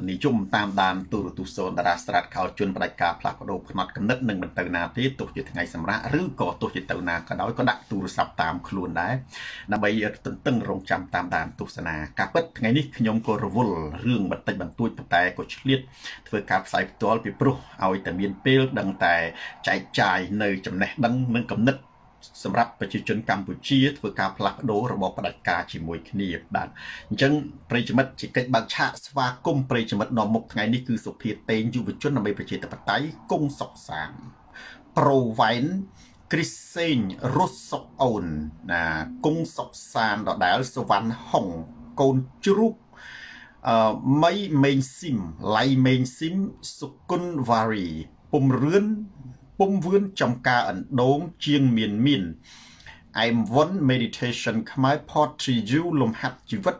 និយមតាមដានទូរទស្សន៍តារាស្រាតខោជន់បដិការផ្លាស់ប្ដូរផ្នត់កំណត់នឹងមិនទៅណាទេទោះជាថ្ងៃសម្រាប់ឬក៏ទោះជាទៅណាក៏ដោយក៏ដាក់ទូរស័ព្ទតាមខ្លួនដែរដើម្បីទន្ទឹងរង់ចាំតាមដានទស្សនាការពិតថ្ងៃនេះខ្ញុំក៏រវល់រឿងបន្តិចបន្តួចប៉ុន្តែក៏ឆ្លៀតធ្វើការផ្សាយផ្ទាល់ពីព្រោះឲ្យតែមានពេលដឹងតែចែកចាយនៅចំណេះដឹងនិងកំណត់សម្រាប់ប្រជាជនកម្ពុជាធ្វើការផ្លាស់ប្ដូររបបផ្ដាច់ការជាមួយគ្នាបាទអញ្ចឹងប្រិយមិត្តជាកិច្ចបើកឆាកស្វាគមន៍ប្រិយមិត្តនាំមុខថ្ងៃនេះគឺសុភាតេងយុវជនដើម្បីប្រជាធិបតេយ្យគង់សុខសាន្តប្រូវ៉ែនគ្រីសេងរស់សុកអូនណាគង់សុខសាន្តដដែលសវណ្ណហុងកូនជ្រូកមីមេងស៊ីមឡៃមេងស៊ីមសុគន្ធវ៉ារីពុំរឿនពុំវឿនចំការអណ្ដូងជាងមានI'm one meditation ខ្មែរ Potri you លំហាត់ជីវិត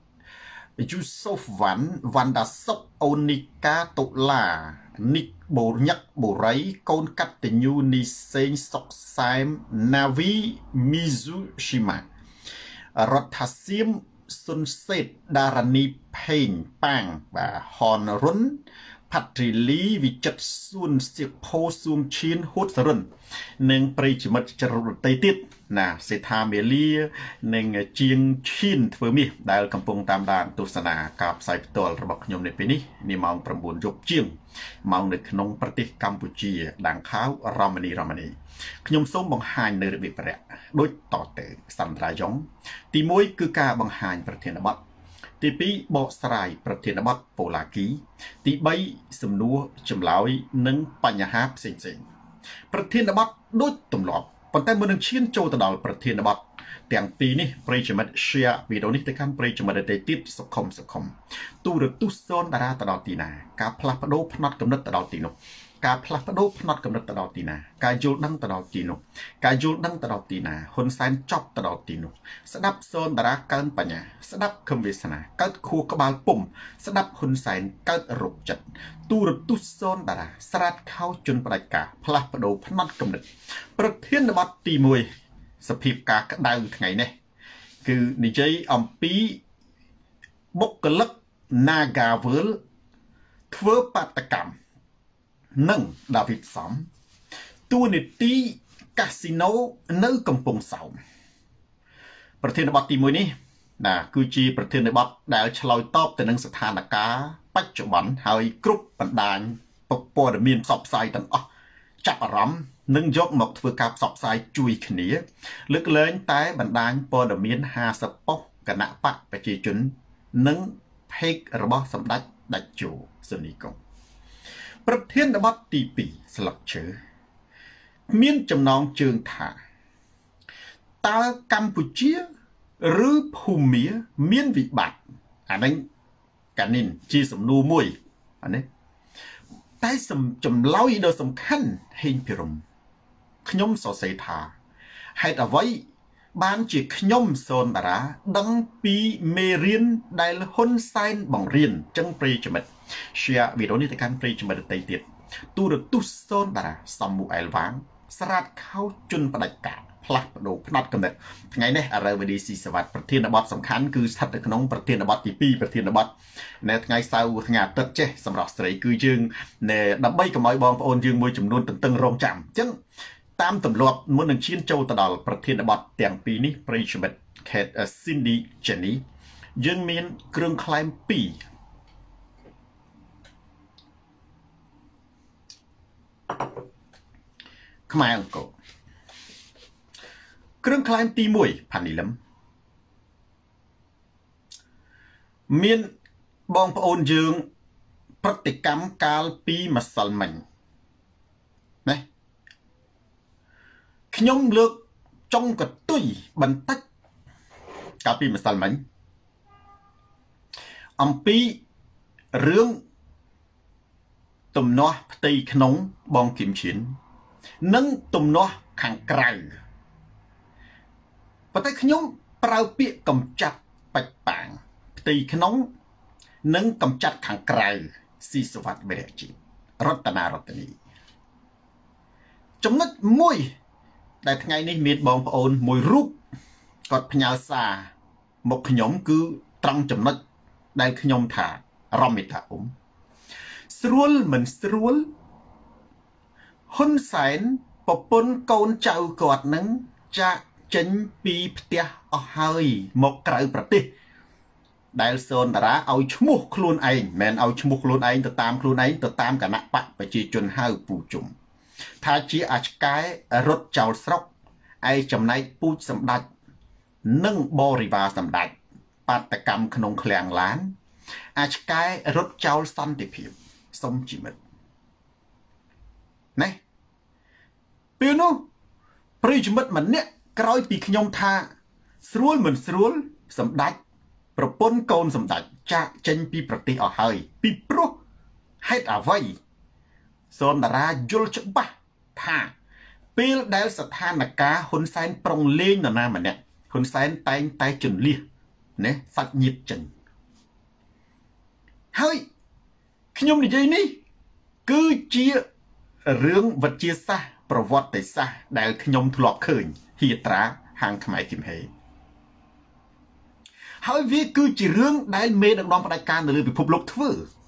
Yusufវណ្ដាសុកអូនីកាតុលានិកបូរញឹកបូរីកូនកតញ្ញូនីសេងសុកសែមណាវីមីស៊ូស៊ីម៉ារដ្ឋាសៀមសុនសេតដារ៉ានីផេងប៉ាងបាទហនរុនផាត្រីលីវិចិត្រសួនសៀកផោសួងឈៀនហួតសរិននិងប្រិយមិត្តចររតីទៀតណាសេដ្ឋាមេលានិងជាងឈៀនធ្វើមាសដែលកំពុងតាមដានទស្សនាការផ្សាយផ្ទាល់របស់ខ្ញុំនៅពេលនេះនាម៉ោង 9 យប់ជាងម៉ោងនៅក្នុងប្រទេសកម្ពុជាដាងខាវរ៉ាម៉ានីខ្ញុំសូមបង្ហាញនៅរបៀបប្រៈដូចតទៅសន្តាយ៉ុងទី1គឺការបង្ហាញប្រធានបទទី2បកស្រាយប្រធានបទប៉ូឡាគីទី3សំណួរចម្លើយនិងបញ្ហាផ្សេងប្រធានបទដូចទម្លាប់ប៉ុន្តែមុននឹងឈានចូលទៅដល់ប្រធានបទទាំងពីរនេះប្រិយមិត្ត share វីដេអូនេះទៅកាន់ប្រិយមិត្តដទៃទៀតសុខុមទូរទស្សន៍តារាទៅដល់ទីណាការផ្លាស់ប្ដូរផ្នត់កំណត់ទៅដល់ទីនោះការផ្លាស់ប្ដូរផ្នត់កំណត់ទៅដល់ទីណាការយល់ដឹងទៅដល់ទីនោះការយល់ដឹងទៅដល់ទីណាហ៊ុនសែនចប់ទៅដល់ទីនោះស្ដាប់សូនតារាកើនបញ្ញាស្ដាប់ខឹមវាសនាកើតខួរក្បាលពុំស្ដាប់ហ៊ុនសែនកើតរោគចិត្តទូរទស្សន៍សូនតារាស្រាតខោជន់ផ្ដាច់ការផ្លាស់ប្ដូរផ្នត់កំណត់ប្រធានបទទី1សភាពការក្តៅថ្ងៃនេះគឺនិយាយអំពីបុគ្គលិក Nagavel ធ្វើបាតកម្មនិងដាវីតសំតួនាទីកាស៊ីណូនៅកំពង់សោមប្រធានបទទី1នេះណាគឺជាប្រធានបទដែលឆ្លើយតបទៅនឹងស្ថានភាពបច្ចុប្បន្នហើយគ្រប់បណ្ដាញព័ត៌មានផ្សព្វផ្សាយទាំងអស់ចាប់អារម្មណ៍និងយកមកធ្វើការផ្សព្វផ្សាយជួយគ្នាលើកលែងតែបណ្ដាញព័ត៌មាន50ប៉ុស្តិ៍គណៈបកប្រជាជននិងផេករបស់សម្ដេចដាច់ជោស៊ុនីកុងប្រធានបទទី2ស្លឹកឈើមានចំណងជើងថាតើកម្ពុជាឬភូមាមានវិបត្តិអានេះកានិនជាសំណួរមួយអានេះតែចម្លើយដ៏សំខាន់ហេងភិរមខ្ញុំសរសេរថាហេតុអ្វីបានជាខ្ញុំសូនតារាដឹងពីមេរៀនដែលហ៊ុនសែនបង្រៀនចឹងប្រិយមិត្ត share វីដេអូនេះទៅកាន់ប្រិយមិត្តដទៃទៀតទូរទស្សន៍សូនតារាសំមូអែលវាងស្រាតខោជន់ផ្ដាច់ការផ្លាស់ប្ដូរផ្នត់កំណត់ថ្ងៃនេះអារ៉ាវឌីស៊ីសវត្តប្រធានបទសំខាន់គឺស្ថិតនៅក្នុងប្រធានបទទី2ប្រធានបទនៅថ្ងៃសៅរ៍ថ្ងៃអាទិត្យចេះសម្រាប់ស្រីគឺយើងដើម្បីកុំឲ្យបងប្អូនយើងមួយចំនួនទន្ទឹងរង់ចាំអញ្ចឹងតាមទម្លាប់មុននឹងឈានចូលទៅដល់ប្រធានបទទាំងពីរនេះប្រិយមិត្ត Kate Cindy Jenny យើងមានគ្រឿងក្លែម2ខ្មែរអង្គរគ្រឿងក្លែមទី1ផានីលឹមមានបងប្អូនយើងប្រតិកម្មកាលពីម្សិលមិញណាខ្ញុំលើកចុងកតុយបន្តិចកាលពីម្សិលមិញអំពីរឿងទំនាស់ផ្ទៃក្នុងបងគឹមឈៀននិងទំនាស់ខាងក្រៅប៉ុន្តែខ្ញុំប្រើពាក្យកំចាត់បាច់ប៉ាងផ្ទៃក្នុងនិងកំចាត់ខាងក្រៅស៊ីសវត្តវិរៈជីរតនារតនីចំណុចមួយដែលថ្ងៃនេះមានបងប្អូនមួយរូបគាត់ផ្ញើសារមកខ្ញុំគឺត្រង់ចំណុចដែលខ្ញុំថារ៉មិថាស្រួលមិនស្រួលហ៊ុនសែនប្រពន្ធកូនចៅគាត់នឹងចាក់ចេញពីផ្ទះអស់ហើយមកក្រៅប្រទេសដែលសូនតារាឲ្យឈ្មោះខ្លួនឯងមិនឲ្យឈ្មោះខ្លួនឯងទៅតាមខ្លួនឯងទៅតាមគណៈបកប្រជាជនហៅពូជុំថាជាអាឆ្កែរត់ចោលស្រុកឯចំណែកពូជសម្ដេចនិងបរិវារសម្ដេចបាតកម្មក្នុងឃ្លាំងឡានអាឆ្កែរត់ចោលសន្តិភាពសុំជីវិតណែពេលនោះប្រិយមិត្តម្នាក់ក្រោយពីខ្ញុំថាស្រួលមិនស្រួលសម្ដេចប្រពន្ធកូនសម្ដេចចាក់ចេញពីប្រទេសអស់ហើយពីព្រោះហេតុអ្វីសូនតារាយល់ច្បាស់ថាពេលដែលស្ថានភាពហ៊ុនសែនប្រុងលេងនរណាម្នាក់ហ៊ុនសែនតែងតែជន្លៀសណាសាច់ញាតិចិនហើយខ្ញុំនិយាយនេះគឺជារឿងវិទ្យាសាស្ត្រប្រវត្តិសាស្ត្រដែលខ្ញុំធ្លាប់ឃើញហៀត្រាហាងខ្មែរគឹមហេហើយវាគឺជារឿងដែលមេដឹកនាំផ្ដាច់ការនៅលើពិភពលោកធ្វើ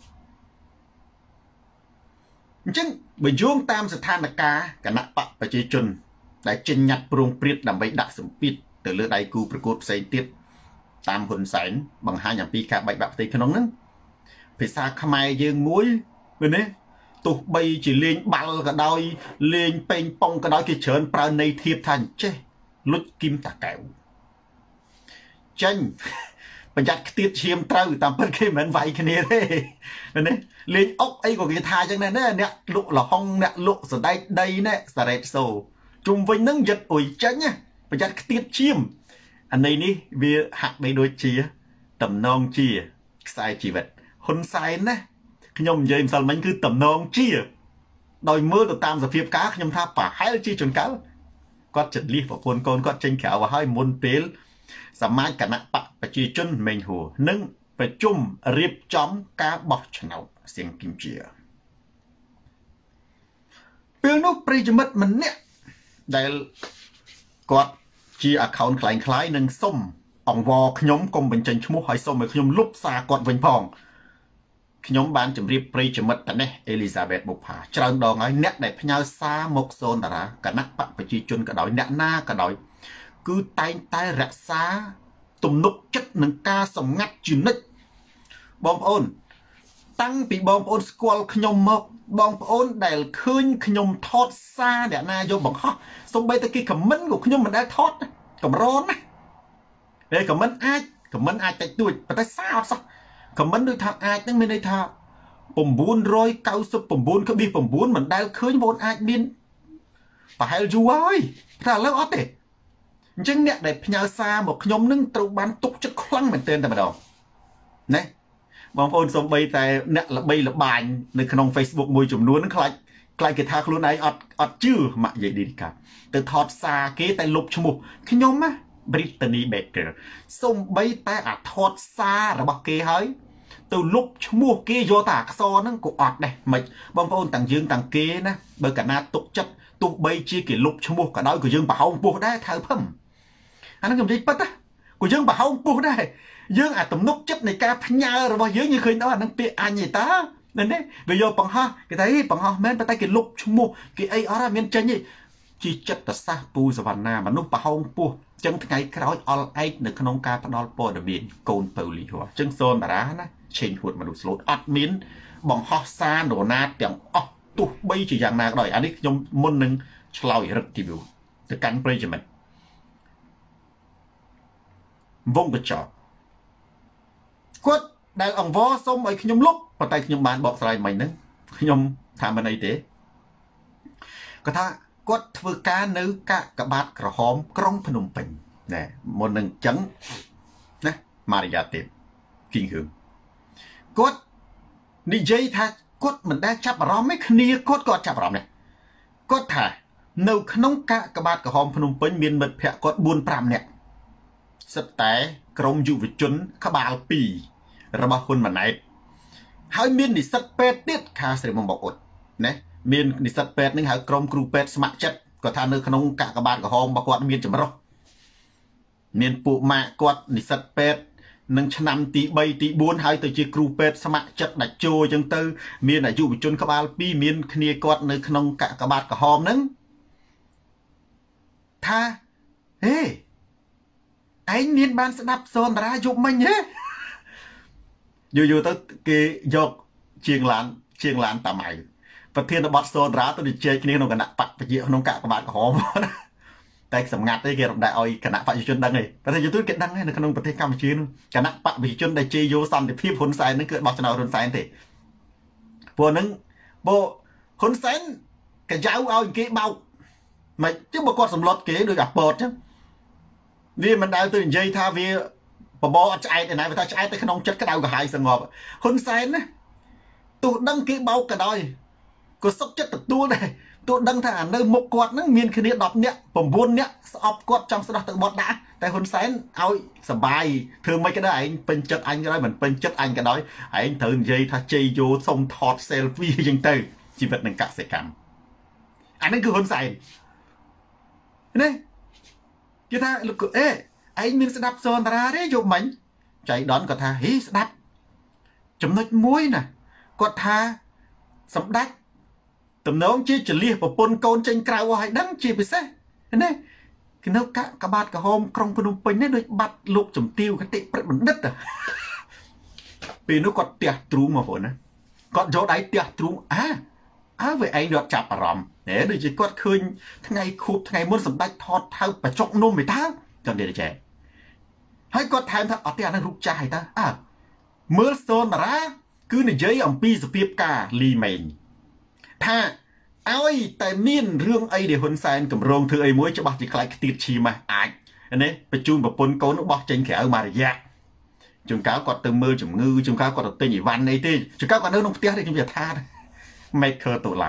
អញ្ចឹងបើយោងតាមស្ថានភាពគណៈបកប្រជាជនដែលចេញញត្តិប្រងព្រាតដើម្បីដាក់សម្ពាធទៅលើដៃគូប្រកួតផ្សេងទៀតតាមហ៊ុនសែនបង្ហាញអំពីការបែកបាក់ផ្ទៃក្នុងហ្នឹងភាសាខ្មែរយើងមួយឃើញទេទោះបីជាលេងបាល់ក៏ដោយលេងប៉េងប៉ុងក៏ដោយគេច្រើនប្រើន័យធៀបថាអញ្ចេះលុចគីមតាកែវចាញ់ប្រយ័ត្នខ្ទៀតឈាមត្រូវតាមពិតគេមិនវាយគ្នាទេណាលេងអុកអីក៏គេថាអញ្ចឹងដែរណាអ្នកលក់លហុងអ្នកលក់សដែកដីណែសារ៉េតសូជុំវិញនឹងយឹតអុយចាញ់ណាប្រយ័ត្នខ្ទៀតឈាមអានេះវាហាក់បីដូចជាតំណងជាខ្សែជីវិតហ៊ុនសែនណាខ្ញុំនិយាយម្សិលមិញគឺតំណងជាដោយមើលទៅតាមសភាពការខ្ញុំថាប្រហែលជាចង្កលគាត់ចិត្តលះប្រពន្ធកូនគាត់ចេញក្រៅឲ្យហើយមុនពេលសមាជគណៈបកប្រជាជនមេងហួរនិងប្រជុំរៀបចំការបោះឆ្នោតសៀងគីមជាពេលនោះប្រិយមិត្តម្នាក់ដែលគាត់ជា account คล้ายៗនឹងសុំអង្វរខ្ញុំកុំបញ្ចេញឈ្មោះហើយសុំឲ្យខ្ញុំលុបសារគាត់វិញផងខ្ញុំបានជម្រាបប្រិយមិត្តតនេះអេលីសាបេតបុប្ផាច្រើនដងហើយអ្នកដែលផ្ញើសារមកសូនតារាគណៈបកប្រជាជនក៏ដោយអ្នកណាក៏ដោយគឺតែងតែរក្សាទំនុកចិត្តនឹងការសម្ងាត់ជានិច្ចបងប្អូនតាំងពីបងប្អូនស្គាល់ខ្ញុំមកបងប្អូនដែលឃើញខ្ញុំថតសារអ្នកណាយកបង្ហោះសូម្បីតែគេខមមិនក៏ខ្ញុំមិនដែលថតកម្រណាហើយខមមិនអាចតិចតួចប៉ុន្តែសារអត់សោះខមមិនដូចថាអាចហ្នឹងមានន័យថា999.9មិនដែលឃើញបងអាចមានប្រហែលយូរហើយតែឥឡូវអត់ទេអញ្ចឹងអ្នកដែលផ្ញើសារមកខ្ញុំនឹងត្រូវបានទុកចិត្តខ្លាំងមែនទែនតែម្ដងណាបងប្អូនសូម្បីតែអ្នកល្បីល្បាញនៅក្នុង Facebook មួយចំនួនហ្នឹងខ្លាចគេថាខ្លួនឯងអត់ជឿម៉ាក់យាយឌីកាទៅថតសារគេតែលុបឈ្មោះខ្ញុំណា Brittany Baker សូម្បីតែអាថតសាររបស់គេហើយទៅលុបឈ្មោះគេយកតែអក្សរហ្នឹងក៏អត់ដែរមិនបងប្អូនទាំងយើងទាំងគេណាបើកាលណាទុកចិត្តទោះបីជាគេលុបឈ្មោះក៏ដោយក៏យើងប្រហោងពោះដែរថៅភឹមអាហ្នឹងខ្ញុំនិយាយប៉ិតណាក៏យើងប្រហោងពោះដែរយើងអាទំនុកចិត្តនៃការផ្ញើរបស់យើងឃើញដល់អាហ្នឹងពាក្យអញឯតាណាវាយកបង្ហោះគេថាបង្ហោះមែនប៉ុន្តែគេលុបឈ្មោះគេអីអត់មានចេញទេជាចិត្តសាស្ត្រពូសវណ្ណាមនុស្សប្រហោងពោះចឹងថ្ងៃក្រោយអល់ឯកនៅក្នុងការផ្ដាល់ព័ត៌មានកូនពៅលីហោះចឹងសូនតារាណាឆេងហួតមនុស្សស្លូតអត់មានបង្ហោះសារនរណាទាំងអស់ទោះបីជាយ៉ាងណាក៏ដោយអានេះខ្ញុំមុននឹងឆ្លើយរឹតទីវីទៅកាន់ប្រិយមិត្តវងកញ្ចក់គាត់ដែលអង្វរសុំឲ្យខ្ញុំលុបប៉ុន្តែខ្ញុំបានបកស្រាយមិញហ្នឹងខ្ញុំថាមិនអីទេគាត់ថាគាត់ធ្វើការនៅកាកបាទក្រហមក្រុងភ្នំពេញណែមុននឹងអញ្ចឹងណាម៉ារីយ៉ាទេពគីងហឹងគាត់និយាយថាគាត់មិនដែលចាប់អារម្មណ៍ទេគ្នាគាត់ក៏ចាប់អារម្មណ៍ដែរគាត់ថានៅក្នុងកាកបាទក្រហមភ្នំពេញមានមិត្តភ័ក្តិគាត់ 4-5 នាក់សិតតែក្រុមយុវជនក្បាល2របស់ហ៊ុនម៉ាណែតហើយមាននិស្សិតពេទ្យទៀតខាស្រីមុំបកអ៊ុតណាមាននិស្សិតពេទ្យនឹងហៅក្រុមគ្រូពេទ្យស្ម័គ្រចិត្តគាត់ថានៅក្នុងកាកបាទក្រហមរបស់គាត់មានចម្រុះមានពួកម៉ាក់គាត់និស្សិតពេទ្យនឹងឆ្នាំទី3ទី4ហើយទៅជាគ្រូពេទ្យស្ម័គ្រចិត្តដាច់ចូលអញ្ចឹងទៅមានអាយុវជនក្បាល2មានគ្នាគាត់នៅក្នុងកាកបាទក្រហមហ្នឹងថាហេឯងមានបានស្ដាប់សនតារាយប់មិញហេយូរទៅគេយកជាងឡានតាម៉ៅប្រធានបទសនតារាទៅជជែកគ្នាក្នុងគណៈបកប្រជាក្នុងកាកបាទក្រហមតែសម្ងាត់ទេគេរំដែកឲ្យគណៈបព្វជិជនដឹងទេប្រទេសគេដឹងនៅក្នុងប្រទេសកម្ពុជានោះគណៈបព្វជិជនដែលជេរយកសន្តិភាពហ៊ុនសែននឹងគឺបោះឆ្នោតហ៊ុនសែនទេព្រោះហ្នឹងបើហ៊ុនសែនកញ្ចៅឲ្យគេបោកមិនchứបើគាត់សម្លុតគេដូចអាពតចឹងវាមិនដែលទៅនិយាយថាវាបបអត់ឆ្អែតឯណាវាថាឆ្អែតទៅក្នុងចិត្តក្តៅក្រហាយសងប់ហ៊ុនសែនណាទោះដឹងគេបោកក៏ដោយក៏សុខចិត្តទទួលដែរទោះដឹងថានៅមុខគាត់ហ្នឹងមានគ្នា10នាក់9នាក់ស្អប់គាត់ចង់ស្ដោះទៅបត់ដាក់តែហ៊ុនសែនឲ្យសបាយធ្វើមិនក៏ដោយឯងពេញចិត្តអញក៏ដោយមិនពេញចិត្តអញក៏ដោយឯងត្រូវនិយាយថាជ័យយោសុំថត selfie អញ្ចឹងទៅជីវិតនឹងកសិកម្មអានេះគឺហ៊ុនសែននេះគេថាលោកអេឯងមានស្ដាប់សនតារាទេយប់មិញចៃដនគាត់ថាហីស្ដាប់ចំណុចមួយណាគាត់ថាសម្ដេចតំណងជាចលះប្រពន្ធកូនចេញក្រៅឲ្យដឹងជាពិសេសណាគេនៅកបាតក្រហមក្រុងភ្នំពេញនេះដូចបាត់លោកជំទាវគតិព្រឹទ្ធបណ្ឌិតពេលនោះគាត់ទះទ្រូងមកបងណាគាត់យកដៃទះទ្រូងវាឯងរត់ចាប់អារម្មណ៍ដូចជាគាត់ឃើញថ្ងៃខួបថ្ងៃមុនសម្ដេចថតថៅបច្ចុកនំឯតើគាត់និយាយចេះហើយគាត់ថែមថាអត់ទេអានេះរូបចាស់ឯតើមើលសនតារាគឺនិយាយអំពីសភាពការលីម៉េងថាឲ្យតែមានរឿងអីដែលហ៊ុនសែនកម្រងធ្វើអីមួយច្បាស់ជាខ្លាចខ្ទាតឈីម៉ាស់អាចនេះបញ្ជូនប្រពន្ធកូនបោះចេញក្រៅមករយៈជួនកាលគាត់ទៅមើលជំងឺជួនកាលគាត់ទៅទិញអីវ៉ាន់អីទេជួនកាលគាត់នៅក្នុងផ្ទះទេខ្ញុំនិយាយថា maker ទៅឡា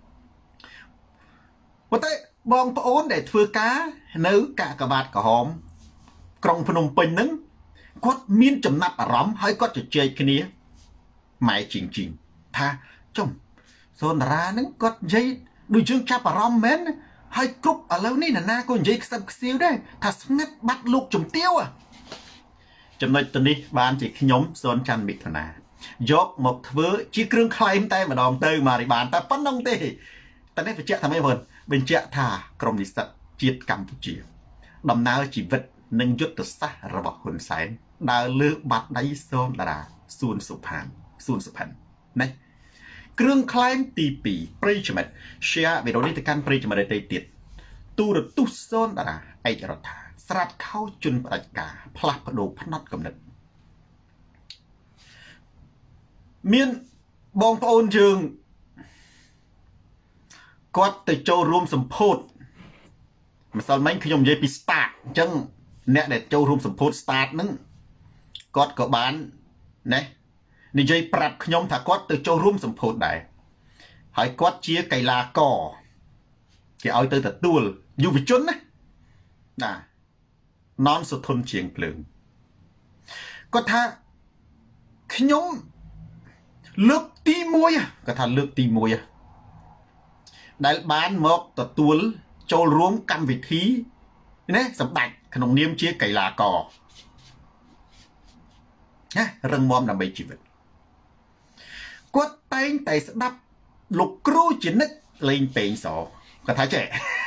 ប៉ុន្តែបងប្អូនដែលធ្វើការនៅកាកបាទក្រហមក្រុងភ្នំពេញហ្នឹងគាត់មានចំណាប់អារម្មណ៍ហើយគាត់ជជែកគ្នាម៉ែជីងថាចុំសនតារាហ្នឹងគាត់និយាយដូចយើងចាប់អារម្មណ៍មែនហើយគ្រប់ឥឡូវនេះណាក៏និយាយខ្សឹបខ្សៀវដែរថាស្ងាត់បាត់លោកជំទាវចំណុចទៅនេះបានជាខ្ញុំសូនច័ន្ទមិថុនាយកមកធ្វើជាគ្រឿងក្លែងតែម្ដងទៅមករីបានតែប៉ុណ្្នឹងទេតែនេះបញ្ជាក់ថាម៉េចបងបញ្ជាក់ថាក្រមនិស្សិតជាតិកម្ពុជាដំណើរជីវិតនិងយុទ្ធសាស្ត្ររបស់ហ៊ុនសែនដើរលើបាត់ដៃសនតារាសួនសុផាន់ណាគ្រឿងក្លែងទី2ប្រិយមិត្ត share វីដេអូនេះទៅកាន់ប្រិយមិត្តដទៃទៀតទូរទស្សន៍សនតារាឯករដ្ឋាស្រាប់ខោជន់ផ្ដាច់ការផ្លាស់ប្ដូរផ្នត់គំនិតមានបងប្អូនយើងគាត់ទៅចូលរួមសម្ពោធម្សិលមិញខ្ញុំនិយាយពី start អញ្ចឹងអ្នកដែលចូលរួមសម្ពោធ start ហ្នឹងគាត់ក៏បានណានិយាយប្រាប់ខ្ញុំថាគាត់ទៅចូលរួមសម្ពោធដែរហើយគាត់ជាកីឡាករគេឲ្យទៅទទួលយុវជនណាណនសុធនជាងភ្លើងគាត់ថាខ្ញុំលើកទី1គាត់ថាលើកទី1ដែលបានមកទទួលចូលរួមកម្មវិធីណាសម្ដេចក្នុងនាមជាកីឡាករណារឹងមាំដើម្បីជីវិតគាត់តែងតែស្ដាប់លោកគ្រូជានិច្ចលេងពេងសគាត់ថាចេះ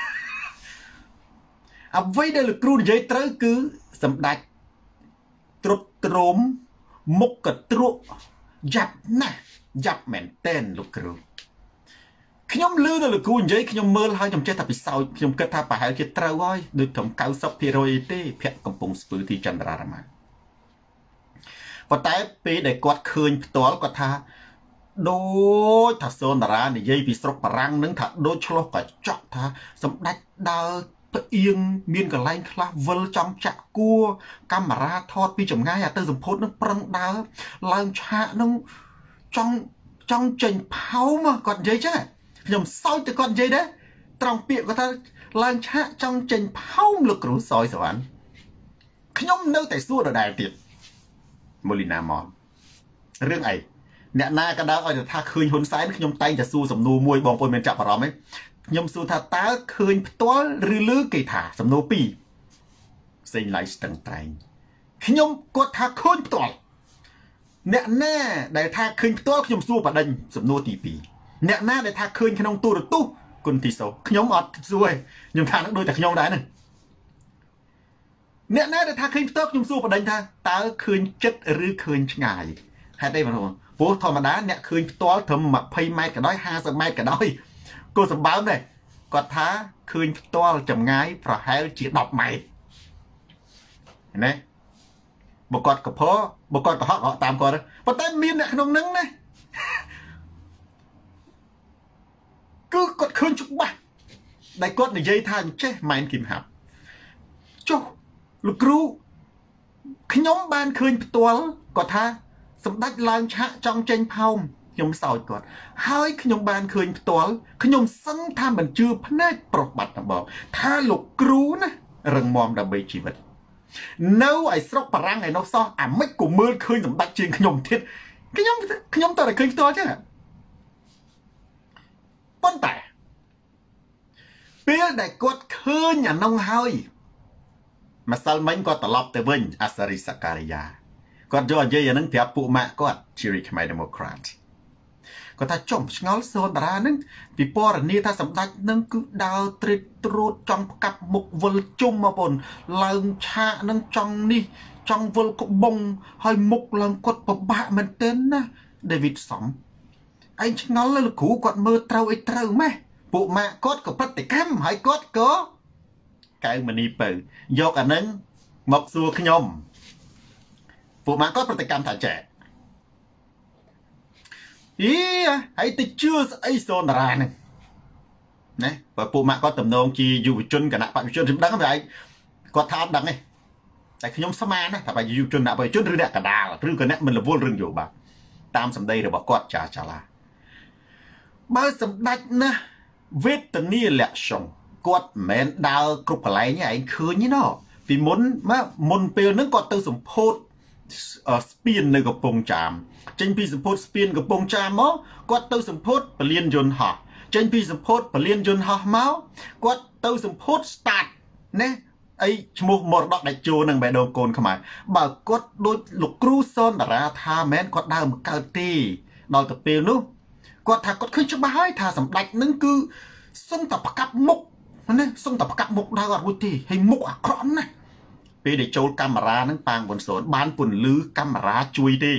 អ្វីដែលលោកគ្រូនិយាយត្រូវគឺសម្ដេចត្រុតត្រោមមុខកត្រួកយ៉ាប់ណាស់យ៉ាប់មែនតែនលោកគ្រូខ្ញុំលឺដល់លោកគ្រូនិយាយខ្ញុំមើលហើយខ្ញុំចេះតែពិសោធន៍ខ្ញុំគិតថាប្រហែលជាត្រូវហើយដូចត្រឹម 90% ទេភ័ក្រកំពុងស្ពឺទីចន្ទរារមាប៉ុន្តែពេលដែលគាត់ឃើញផ្ទាល់គាត់ថាដូចថាសនតារានិយាយពីស្រុកបារាំងនឹងថាដូចឆ្លោះកញ្ចក់ថាសម្ដេចដើរផ្អៀងមានកន្លែងខ្លះវិលចំចាក់គួរកាមេរ៉ាថតពីចម្ងាយអាទៅសម្ពុតនឹងប្រឹងដើរឡើងឆាកនឹងចង់ចេញផោមគាត់និយាយចឹងខ្ញុំសោចទៅគាត់និយាយដែរត្រង់ពាក្យគាត់ថាឡើងឆាកចង់ចេញផោមលោកគ្រូសយសវណ្ណខ្ញុំនៅតែសួរដដែលទៀតមូលីណាមករឿងអីអ្នកណាក៏ដើរឲ្យថាឃើញហ៊ុនសែនខ្ញុំតែងតែសួរសំណួរមួយបងប្អូនមានចាប់អារម្មណ៍ទេខ្ញុំសួរថាតើឃើញផ្ទាល់ឬឮគេថាសំណួរ2ផ្សេងឡៃស្ទឹងត្រែងខ្ញុំគាត់ថាឃើញផ្ទាល់អ្នកណាដែលថាឃើញផ្ទាល់ខ្ញុំសួរបដិញសំណួរទី2អ្នកណាដែលថាឃើញក្នុងទូរទស្សន៍គុណទីសូខ្ញុំអត់សួរទេខ្ញុំថានឹងដូចតែខ្ញុំដែរហ្នឹងអ្នកណាដែលថាឃើញផ្ទាល់ខ្ញុំសួរបដិញថាតើឃើញចិត្តឬឃើញឆ្ងាយហេតុអីបងប្អូនព្រោះធម្មតាអ្នកឃើញផ្ទាល់ត្រឹម20ម៉ែត្រក៏ដោយ50ម៉ែត្រក៏ដោយគោសម្បើមដែរគាត់ថាឃើញផ្ទាល់ចម្ងាយប្រហែលជា10ម៉ែត្រណាបើគាត់កផបើគាត់កុហកតាមគាត់ប៉ុន្តែមានអ្នកក្នុងនឹងណាគឺគាត់ឃើញច្បាស់ដែលគាត់និយាយថាអញ្ចេះម៉ែនគឹមហាប់ចុះលោកគ្រូខ្ញុំបានឃើញផ្ទាល់គាត់ថាសម្ដេចឡើងឆាកចង់ចេញផោមខ្ញុំសោចគាត់ហើយខ្ញុំបានឃើញផ្ទាល់ខ្ញុំសឹងថាមិនជឿភ្នែកប្រុសបាត់ដំបងថាលោកគ្រូណារឹងមាំដើម្បីជីវិតនៅឯស្រុកបារាំងឯនោះសោះអាម៉េចក៏មើលឃើញសម្ដេចជាងខ្ញុំទៀតខ្ញុំតើតែឃើញផ្ទាល់ចឹងប៉ុន្តែពេលដែលគាត់ឃើញអានោះហើយម្សិលមិញគាត់ត្រឡប់ទៅវិញអាសារីសការីយ៉ាគាត់យកនិយាយអានឹងប្រាប់ពួកម៉ាក់គាត់ជារីខ្មែរ Democrat គាត់ថាចំឆ្ងល់សូនតារានឹងពីពណ៌នាថាសម្ដេចនឹងគឺដើរត្រិតត្រួតចង់ផ្កាប់មុខវិលជុំមកបងឡើងឆាកនឹងចង់នេះចង់វិលក្បងហើយមុខឡើងគាត់ពិបាកមែនទែនណា David សំឯងឆ្ងល់លោកគ្រូគាត់មើលត្រូវអីត្រូវម៉េះពួកម៉ាក់គាត់ក៏ប្រតិកម្មហើយគាត់ក៏កៅមនីពៅយកអានឹងមកសួរខ្ញុំពួកម៉ាក់គាត់ប្រតិកម្មថាចែហើយទៅជឿស្អីសូនតារាហ្នឹងណាបើពួកម៉ាក់គាត់តំណងជាយុវជនគណៈបព្វជិជនខ្ញុំដឹងតែគាត់ថាអត់ដឹងទេតែខ្ញុំស្មានណាថាបើយុវជនគណៈបព្វជិជនឬអ្នកកដាលឬក៏អ្នកមិនរវល់រឿងយោបល់តាមសម្ដីរបស់គាត់ចាឡាបើសម្ដេចណាវេទនីលក្ខណ៍គាត់មិនមែនដើរគ្រប់កន្លែងឯងឃើញទេណោះពីមុនពេលហ្នឹងគាត់ទៅសម្ពោធស្ពាននៅកំពង់ចាមចេញពីសម្ពោធស្ពានកំពង់ចាមមកគាត់ទៅសម្ពោធពលានយន្តហោះចេញពីសម្ពោធពលានយន្តហោះមកគាត់ទៅសម្ពោធ start ណាអីឈ្មោះមរតកដាច់ជោនឹងបេះដូងកូនខ្មែរបើគាត់ដូចលោកគ្រូសនតារាថាមែនគាត់ដើរមកកើតទេដល់ទៅពេលនោះគាត់ថាគាត់ឃើញច្បាស់ហើយថាសម្ដេចនឹងគឺសឹងតែផ្កាប់មុខណាសឹងតែផ្កាប់មុខដើរអត់រួចទេហើយមុខអាក្រក់ណាស់ពេលដែលចូលកាមេរ៉ាហ្នឹងប៉ាងប៊ុនសូនបានពន្លឺកាមេរ៉ាជួយទេ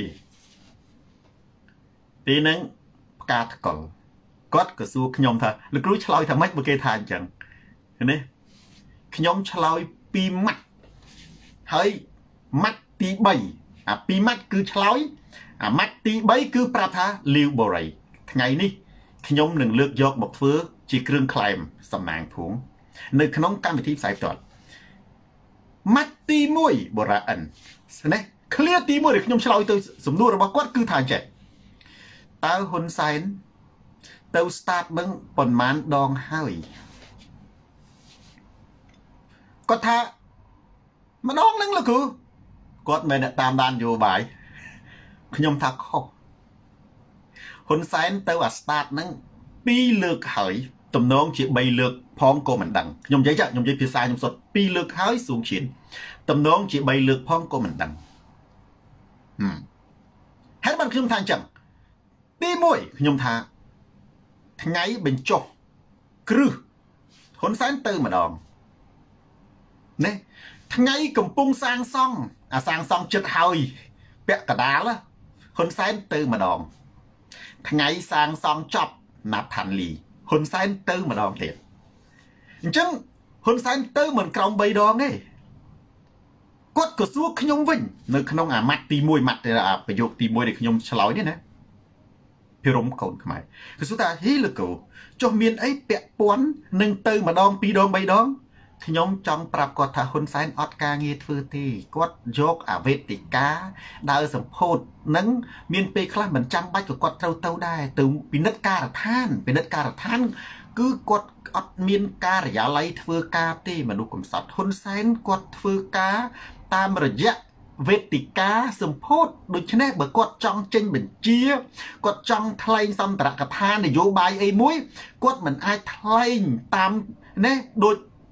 ទីហ្នឹងផ្កាថ្កុលគាត់ក៏សួរខ្ញុំថាលោកគ្រូឆ្លើយថាម៉េចបើគេថាអញ្ចឹងនេះខ្ញុំឆ្លើយ2ម៉ាត់ហើយម៉ាត់ទី3អា2ម៉ាត់គឺឆ្លើយអាម៉ាត់ទី3គឺប្រាប់ថាលីវបូរីថ្ងៃនេះខ្ញុំនឹងលើកយកមកធ្វើជាគ្រឿងក្លែមសំណាងភូមិនៅក្នុងកម្មវិធីផ្សាយផ្ទាល់ម៉ាត់ទី1បូរ៉ាអិនណាឃ្លាទី1ដែលខ្ញុំឆ្លើយទៅសំណួររបស់គាត់គឺថាអញ្ចឹងតើហ៊ុនសែនទៅ start នឹងប៉ុន្មានដងហើយគាត់ថាម្ដងនឹងលោកគ្រូគាត់មិនតាមដានយោបាយខ្ញុំថាខុសហ៊ុនសែនទៅអា start នឹង2លើកហើយតំណងជា3លើកផងក៏មិនដឹងខ្ញុំនិយាយភាសាខ្ញុំសុទ្ធ2លើកហើយសួងឈៀនតំណងជា3លើកផងក៏មិនដឹងហើយបានខ្ញុំថាអញ្ចឹងទី1ខ្ញុំថាថ្ងៃបញ្ចុះគ្រឹះហ៊ុនសែនទៅម្ដងណាថ្ងៃកំពុងសាងសង់អាសាងសង់ចិត្តហើយពាក់កដាលហ៊ុនសែនទៅម្ដងថ្ងៃសាងសង់ចប់ណាត់ឋានលីហ៊ុនសែនទៅម្ដងទៀតអញ្ចឹងហ៊ុនសែនទៅមិនក្រោម3ដងទេគាត់ក៏សួរខ្ញុំវិញនៅក្នុងអាម៉ាត់ទី1ម៉ាត់ប្រយោគទី1ដែលខ្ញុំឆ្លើយនេះណាភិរមកូនខ្មែរគឺសួរថាហីលោកគ្រូចុះមានអីពាក់ព័ន្ធនឹងទៅម្ដង2ដង3ដងខ្ញុំចង់ប្រាប់គាត់ថាហ៊ុនសែនអត់ការងារធ្វើទេគាត់យកអវេទិកាដើរសម្ពោធនឹងមានពេលខ្លះមិនចាំបាច់ក៏គាត់ត្រូវទៅដែរទៅពិនិត្យការដ្ឋានគឺគាត់អត់មានការិយាល័យធ្វើការទេមនុស្សកំសត់ហ៊ុនសែនគាត់ធ្វើការតាមរយៈវេទិកាសម្ពោធដូច្នេះបើគាត់ចង់ចេញបញ្ជាគាត់ចង់ថ្លែងសន្ទរកថានយោបាយអីមួយគាត់មិនអាចថ្លែងតាមណាដូច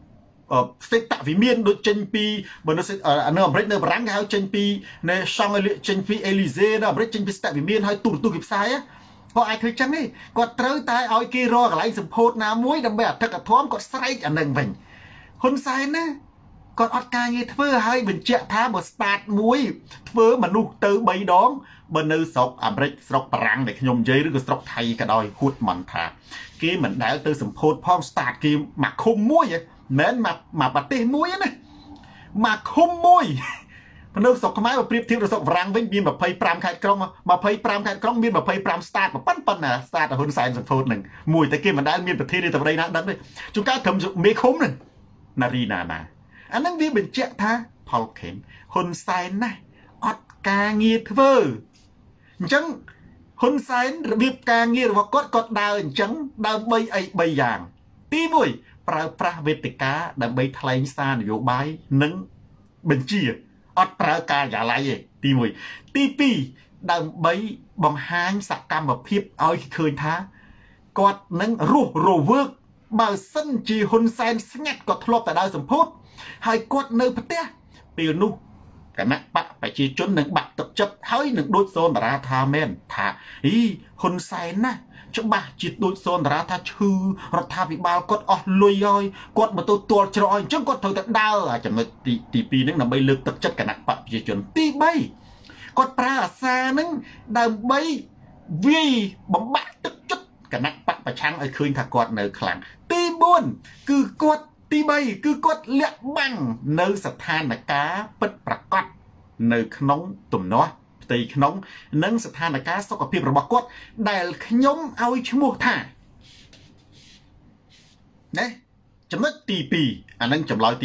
សេតវិមានដូចចេញពីបើនៅអាមេរិកនៅបារាំងគេហៅចេញពីនៅសង់ចេញពីអេលីសេនៅអាមេរិកចេញពីសេតវិមានហើយទូរទស្សន៍គេផ្សាយគាត់អាចធ្វើចឹងទេគាត់ត្រូវតែឲ្យគេរកកន្លែងសម្ពោធណាមួយដើម្បីអធិកធមគាត់ស្រែកអានឹងវិញហ៊ុនសែនណាគាត់អត់ការងារធ្វើហើយបញ្ជាក់ថាបើ start មួយធ្វើមនុស្សទៅ3ដងបើនៅស្រុកអាមេរិកស្រុកបារាំងដែលខ្ញុំនិយាយឬក៏ស្រុកថៃក៏ដោយហួតមិនថាគេមិនដែលទៅសម្ពោធផង start គេមកឃុំមួយមិនមែនមកប្រទេសមួយណាមកឃុំមួយនៅស្រុកខ្មែរបើប្រៀបធៀបទៅស្រុកបារាំងវិញមាន25ខេត្តក្រុង25ខេត្តក្រុងមាន25 start ប៉ុណ្ណា start ហ៊ុនសែនសម្ពោធនឹងមួយតែគេមិនដែលមានប្រធានាធិបតីណាដឹងទេជួនកាលត្រឹមមេឃុំនឹងណារីណាអានឹងវាបញ្ជាក់ថាផលខេមហ៊ុនសែនណាអត់ការងារធ្វើអញ្ចឹងហ៊ុនសែនរបៀបការងាររបស់គាត់ដើរអញ្ចឹងដើម្បីអី3យ៉ាងទី1ប្រើប្រាស់វេទិកាដើម្បីថ្លែងសារនយោបាយនិងបញ្ជាអត់ប្រើការិយាល័យទេទី1ទី2ដើម្បីបង្ហាញសកម្មភាពឲ្យឃើញថាគាត់នឹងរស់រវើកបើសិនជាហ៊ុនសែនស្ងាត់គាត់ធ្លាប់តែដើរសម្ពោធហើយគាត់នៅផ្ទះពេលនោះគណៈបកប្រជាជននឹងបាក់ទឹកចិត្តហើយនឹងដូចសូនតារាថាមែនថាហ៊ុនសែនណាច្បាស់ជាដូចសូនតារាថាឈឺរដ្ឋាភិបាលគាត់អស់លុយហើយគាត់មកទៅទាល់ច្រកអញ្ចឹងគាត់ត្រូវតែដើរចំណុចទី2ហ្នឹងដើម្បីលើកទឹកចិត្តគណៈបកប្រជាជនទី3គាត់ប្រើអាសាហ្នឹងដើម្បីវាយបំបាក់ទឹកចិត្តគណៈបកប្រឆាំងឲ្យឃើញថាគាត់នៅខ្លាំងទី4គឺគាត់ទី3គឺគាត់លាក់បាំងនៅស្ថានភាពពិតប្រាកដនៅក្នុងទំនាស់ផ្ទៃក្នុងនិងស្ថានភាពសុខភាពរបស់គាត់ដែលខ្ញុំឲ្យឈ្មោះថាណាចំណុចទី2អានឹងចម្លើយទី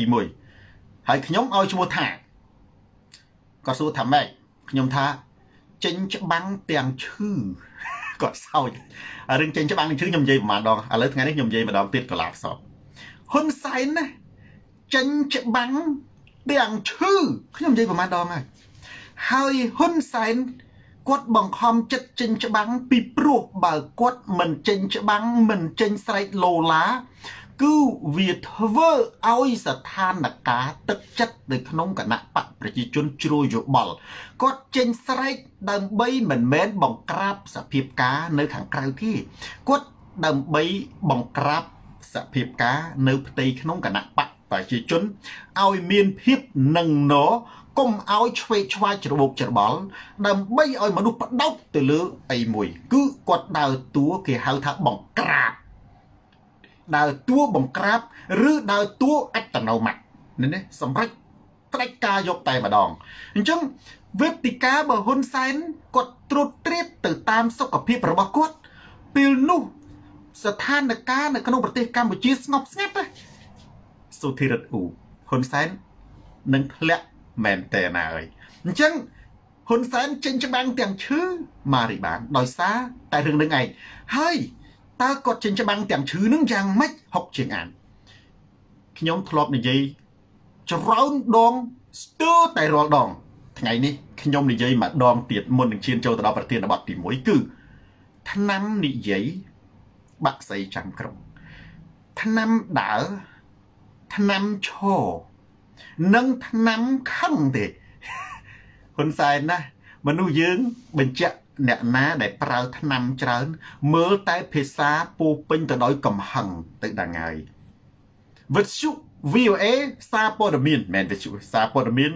1ហើយខ្ញុំឲ្យឈ្មោះថាគាត់សួរថាម៉េចខ្ញុំថាចេញច្បាំងទាំងឈឺគាត់សោចរឿងចេញច្បាំងនឹងឈឺខ្ញុំនិយាយប្រហែលដងឥឡូវថ្ងៃនេះខ្ញុំនិយាយម្ដងទៀតកន្លះសពហ៊ុនសែនណាចេញច្បាំងទាំងឈឺខ្ញុំនិយាយប្រហែលដងហើយហ៊ុនសែនគាត់បង្ខំចិត្តចេញច្បាំងពីព្រោះបើគាត់មិនចេញច្បាំងមិនចេញស្រែកឡូឡាគឺវាធ្វើឲ្យស្ថានភាពទឹកចិត្តនៅក្នុងគណៈបកប្រជាជនជ្រួយយោបល់គាត់ចេញស្រែកដើម្បីមិនមែនបង្ក្រាបសភាពការនៅខាងក្រៅទេគាត់ដើម្បីបង្ក្រាបសភាពការនៅផ្ទៃក្នុងគណៈបកប្រជាជនឲ្យមានភាពនឹងណកុំឲ្យឆ្វេងឆ្វាយច្របូកច្របល់ដើម្បីឲ្យមនុស្សបដោតទៅលើអីមួយគឺគាត់ដើរតួគេហៅថាបង្ក្រាបដើរតួបង្ក្រាបឬដើរតួអត្តនោម័តនេះសម្រាប់ផ្ដាច់ការយកតែម្ដងអញ្ចឹងវេទិកាបើហ៊ុនសែនគាត់ត្រួតត្រាតទៅតាមសុខភាពរបស់គាត់ពេលនោះស្ថានភាពនៅក្នុងប្រទេសកម្ពុជាស្ងប់ស្ងាត់សុធិរិទ្ធហ៊ុនសែននឹងធ្លាក់មែនតើណាហើយអញ្ចឹងហ៊ុនសែនចេញច្បាំងទាំងឈឺម៉ារីបានដោយសារតែរឿងនឹងឯងហើយតើគាត់ចេញច្បាំងទាំងឈឺនឹងយ៉ាងម៉េចហុកជាងអានខ្ញុំធ្លាប់និយាយច្រើនដងស្ទើរតែរាល់ដងថ្ងៃនេះខ្ញុំនិយាយម្ដងទៀតមុននឹងឈានចូលទៅដល់ប្រធានបទទី1គឺឆ្នាំនិយាយបាក់សីចាំក្រុងឆ្នាំដើរឆ្នាំឈរនិងឆ្នាំខឹងទេហ៊ុនសែនណាមនុស្សយើងបញ្ជាក់អ្នកណាដែលប្រើឆ្នាំច្រើនមើលតែភាសាពោពេញទៅដោយកំហឹងទៅដល់ហើយវិទ្យុ VOA សារព័ត៌មានមែនវិទ្យុសារព័ត៌មាន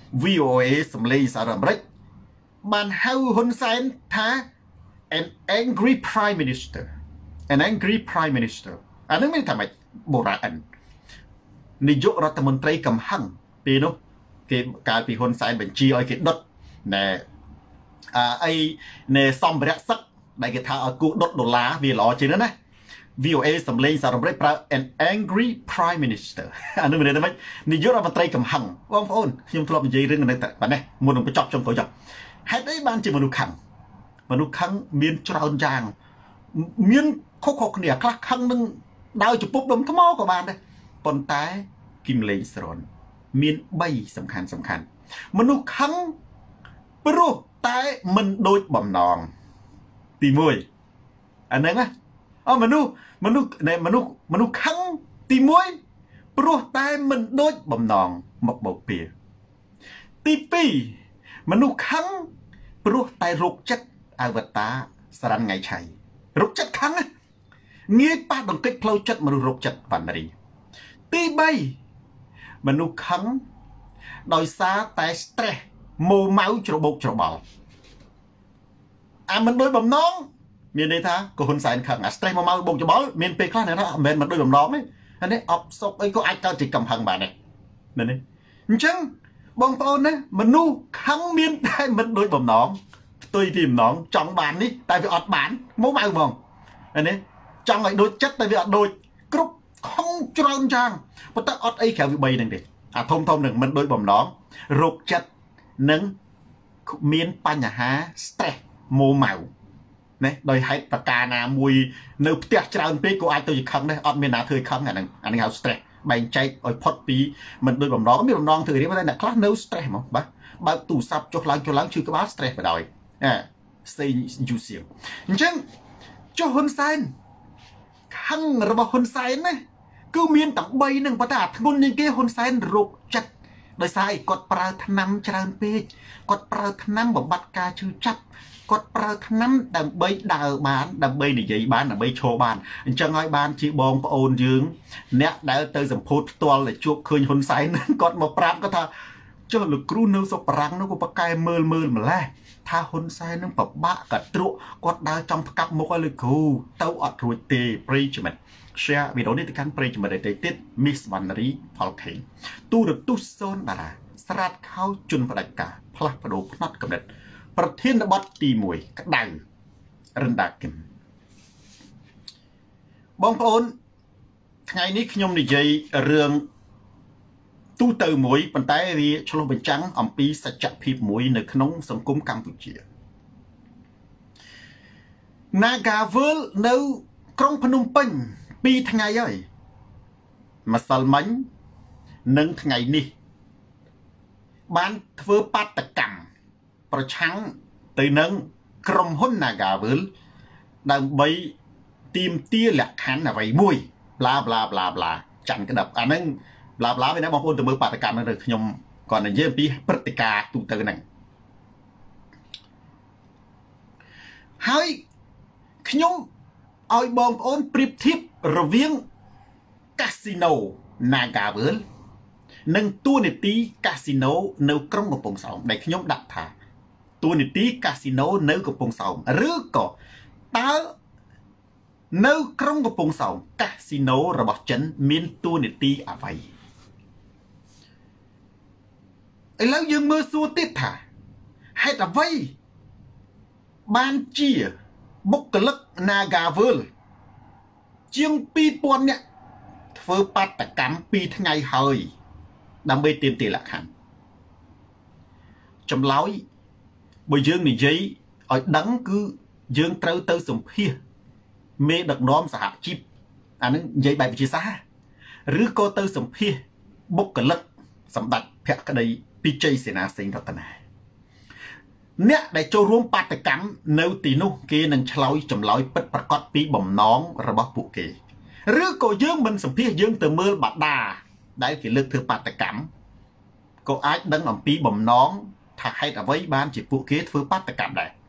VOA សម្លេងសហរដ្ឋអាមេរិកបានហៅហ៊ុនសែនថា an angry prime minister អានឹងមានថាម៉េចបុរាណនាយករដ្ឋមន្ត្រីកំហឹងពេលនោះគេកាលពីហ៊ុនសែនបញ្ជាឲ្យគេដុតណែណែសម្ភារៈសឹកដែលគេថាឲ្យគូដុតដុល្លារវាល្អជាងណា VOA សម្លេងសារអាមេរិកប្រើ an angry prime minister អានោះមានន័យថាម៉េចនាយករដ្ឋមន្ត្រីកំហឹងបងប្អូនខ្ញុំធ្លាប់និយាយរឿងនេះតែប៉ុណ្ណេះមុននឹងបញ្ចប់ចុងក្រោយចុះហេតុអីបានជាមនុស្សខឹងមានច្រើនយ៉ាងមានខុសៗគ្នាខ្លះខឹងនឹងដើរជពុបដុំថ្មក៏បានដែរប៉ុន្តែគីមលេងស្រនមាន3សំខាន់មនុស្សខឹងព្រោះតែមិនដូចបំណងទី1អាហ្នឹងណាមនុស្សខឹងទី1 ព្រោះតែមិនដូចបំណងមកបោកពីទី2មនុស្សខឹងព្រោះតែរោគចិត្តអវតារសរណថ្ងៃឆៃរោគចិត្តខឹងងាយប៉ះដង្កេចផ្លូវចិត្តមនុស្សរោគចិត្តវណ្ណរីទី3មនុស្សខឹងដោយសារតែ stress ម៉ូម៉ៅច្របូកច្របល់អាមិនដូចបំណងមានន័យថាកូហ៊ុនសែនខឹងអា stress ម៉ូម៉ៅបូកច្របល់មានពេលខ្លះណាមិនមែនមិនដូចបំណងទេអានេះអបសុកអីក៏អាចកើតជាកំហឹងបានដែរនេះអញ្ចឹងបងប្អូនណាមនុស្សខឹងមានតែមិនដូចបំណងផ្ទុយពីបំណងចង់បាននេះតែវាអត់បានម៉ូម៉ៅហ្មងអានេះចង់ឲ្យដូចចិត្តតែវាអត់ដូចគ្រប់ខំច្រើនចាងប៉ុន្តែអត់អីក្រៅពី3ហ្នឹងទេអាធំនឹងមិនដូចបំណងរោគចិត្តនិងមានបញ្ហា stress ម៉ូម៉ៅណាដោយហេតុប្រការណាមួយនៅផ្ទះច្រើនពេកក៏អាចទៅជាខឹងដែរអត់មានណាធ្វើខឹងអាហ្នឹងហៅ stress បែងចែកឲ្យផុតពីមិនដូចបំណងមានបំណងធ្វើរៀបតែអ្នកខ្លះនៅ stress ហ្មងបាទបើទូរស័ព្ទចុះឡើងឈឺក្បាល stress បដ ாய் ផ្សេងយូសៀងអញ្ចឹងចុះហ៊ុនសែនខឹងរបស់ហ៊ុនសែនណាគឺមានតែ3ហ្នឹងប៉ុន្តែអាធ្ងន់ជាងគេហ៊ុនសែនរោគចិត្តដោយសារគាត់ប្រើថ្នាំច្រើនពេកគាត់ប្រើថ្នាំបំបត្តិការឈឺចាប់គាត់ប្រើថ្នាំដើម្បីដើរបានដើម្បីនិយាយបានដើម្បីឈរបានអញ្ចឹងហើយបានជាបងប្អូនយើងអ្នកដែលទៅសម្ពោធផ្ទាល់ដែលជួបឃើញហ៊ុនសែនគាត់មកប្រាប់គាត់ថាចុះលោកគ្រូនៅសុកបារាំងនោះក៏ប្រកែមើលម្លេះថាហ៊ុនសែននឹងពិបាកកាត់ទ្រក់គាត់ដើរចង់ផ្កាប់មុខឲ្យលោកគ្រូទៅអត់រួចទេប្រិយមិត្តshare វីដេអូនេះទៅកាន់ប្រិយមិត្តដទៃទៀត Miss វណ្ណរីផលខេងទូរទស្សន៍សូនតារាស្រាតខោជន់ផ្ដាច់ការផ្លាស់ប្ដូរផ្នត់កំណត់ប្រធានបទទី1ក្តៅរិនដាគឹមបងប្អូនថ្ងៃនេះខ្ញុំនិយាយរឿងទូទៅមួយប៉ុន្តែវាឆ្លុះបញ្ចាំងអំពីសច្ចភាពមួយនៅក្នុងសង្គមកម្ពុជា Nagavel នៅក្រុងភ្នំពេញ2ថ្ងៃហើយម្សិលមិញនិងថ្ងៃនេះបានធ្វើបាតកម្មប្រឆាំងទៅនឹងក្រុមហ៊ុន Nagavel ដើម្បីទាមទារលក្ខខណ្ឌអ្វីមួយ bla bla bla bla ចាន់ក្តាប់អាហ្នឹង bla bla វិញណាបងប្អូនទៅមើលបាតកម្មហ្នឹងទៅខ្ញុំគាត់និយាយអំពីព្រឹត្តិការណ៍ទូទៅហ្នឹងហើយខ្ញុំឲ្យបងប្អូនប្រៀបធៀបរវាងកាស៊ីណូ Nagavel និងតួនាទីកាស៊ីណូនៅក្រុងកំពង់សោមដែលខ្ញុំដាក់ថាតួនាទីកាស៊ីណូនៅកំពង់សោមឬក៏តើនៅក្រុងកំពង់សោមកាស៊ីណូរបស់ចិនមានតួនាទីអ្វីឥឡូវយើងមើលសួរទៀតថាហេតុអ្វីបានជាបុគ្គលិក Nagavel ជាង 2000 នាក់ធ្វើបាតកម្ម2ថ្ងៃហើយដើម្បីទាមទារលក្ខខណ្ឌចម្លើយបើយើងនិយាយឲ្យដឹងគឺយើងត្រូវទៅសម្ភាសមេដឹកនាំសហជីពអានឹងនិយាយបែបវិទ្យាសាស្ត្រឬក៏ទៅសម្ភាសបុគ្គលិកសម្ដេចភក្តីពិជ័យសេនាសេនរតនាអ្នកដែលចូលរួមបាតកម្មនៅទីនោះគេនឹងឆ្លើយចម្លើយពិតប្រាកដពីបំណងរបស់ពួកគេឬក៏យើងមិនសម្ភាសយើងទៅមើលបដាដែលគេលើកធ្វើបាតកម្មក៏អាចដឹងអំពីបំណងថាហេតុអ្វីបានជាពួកគេធ្វើបាតកម្មដែរ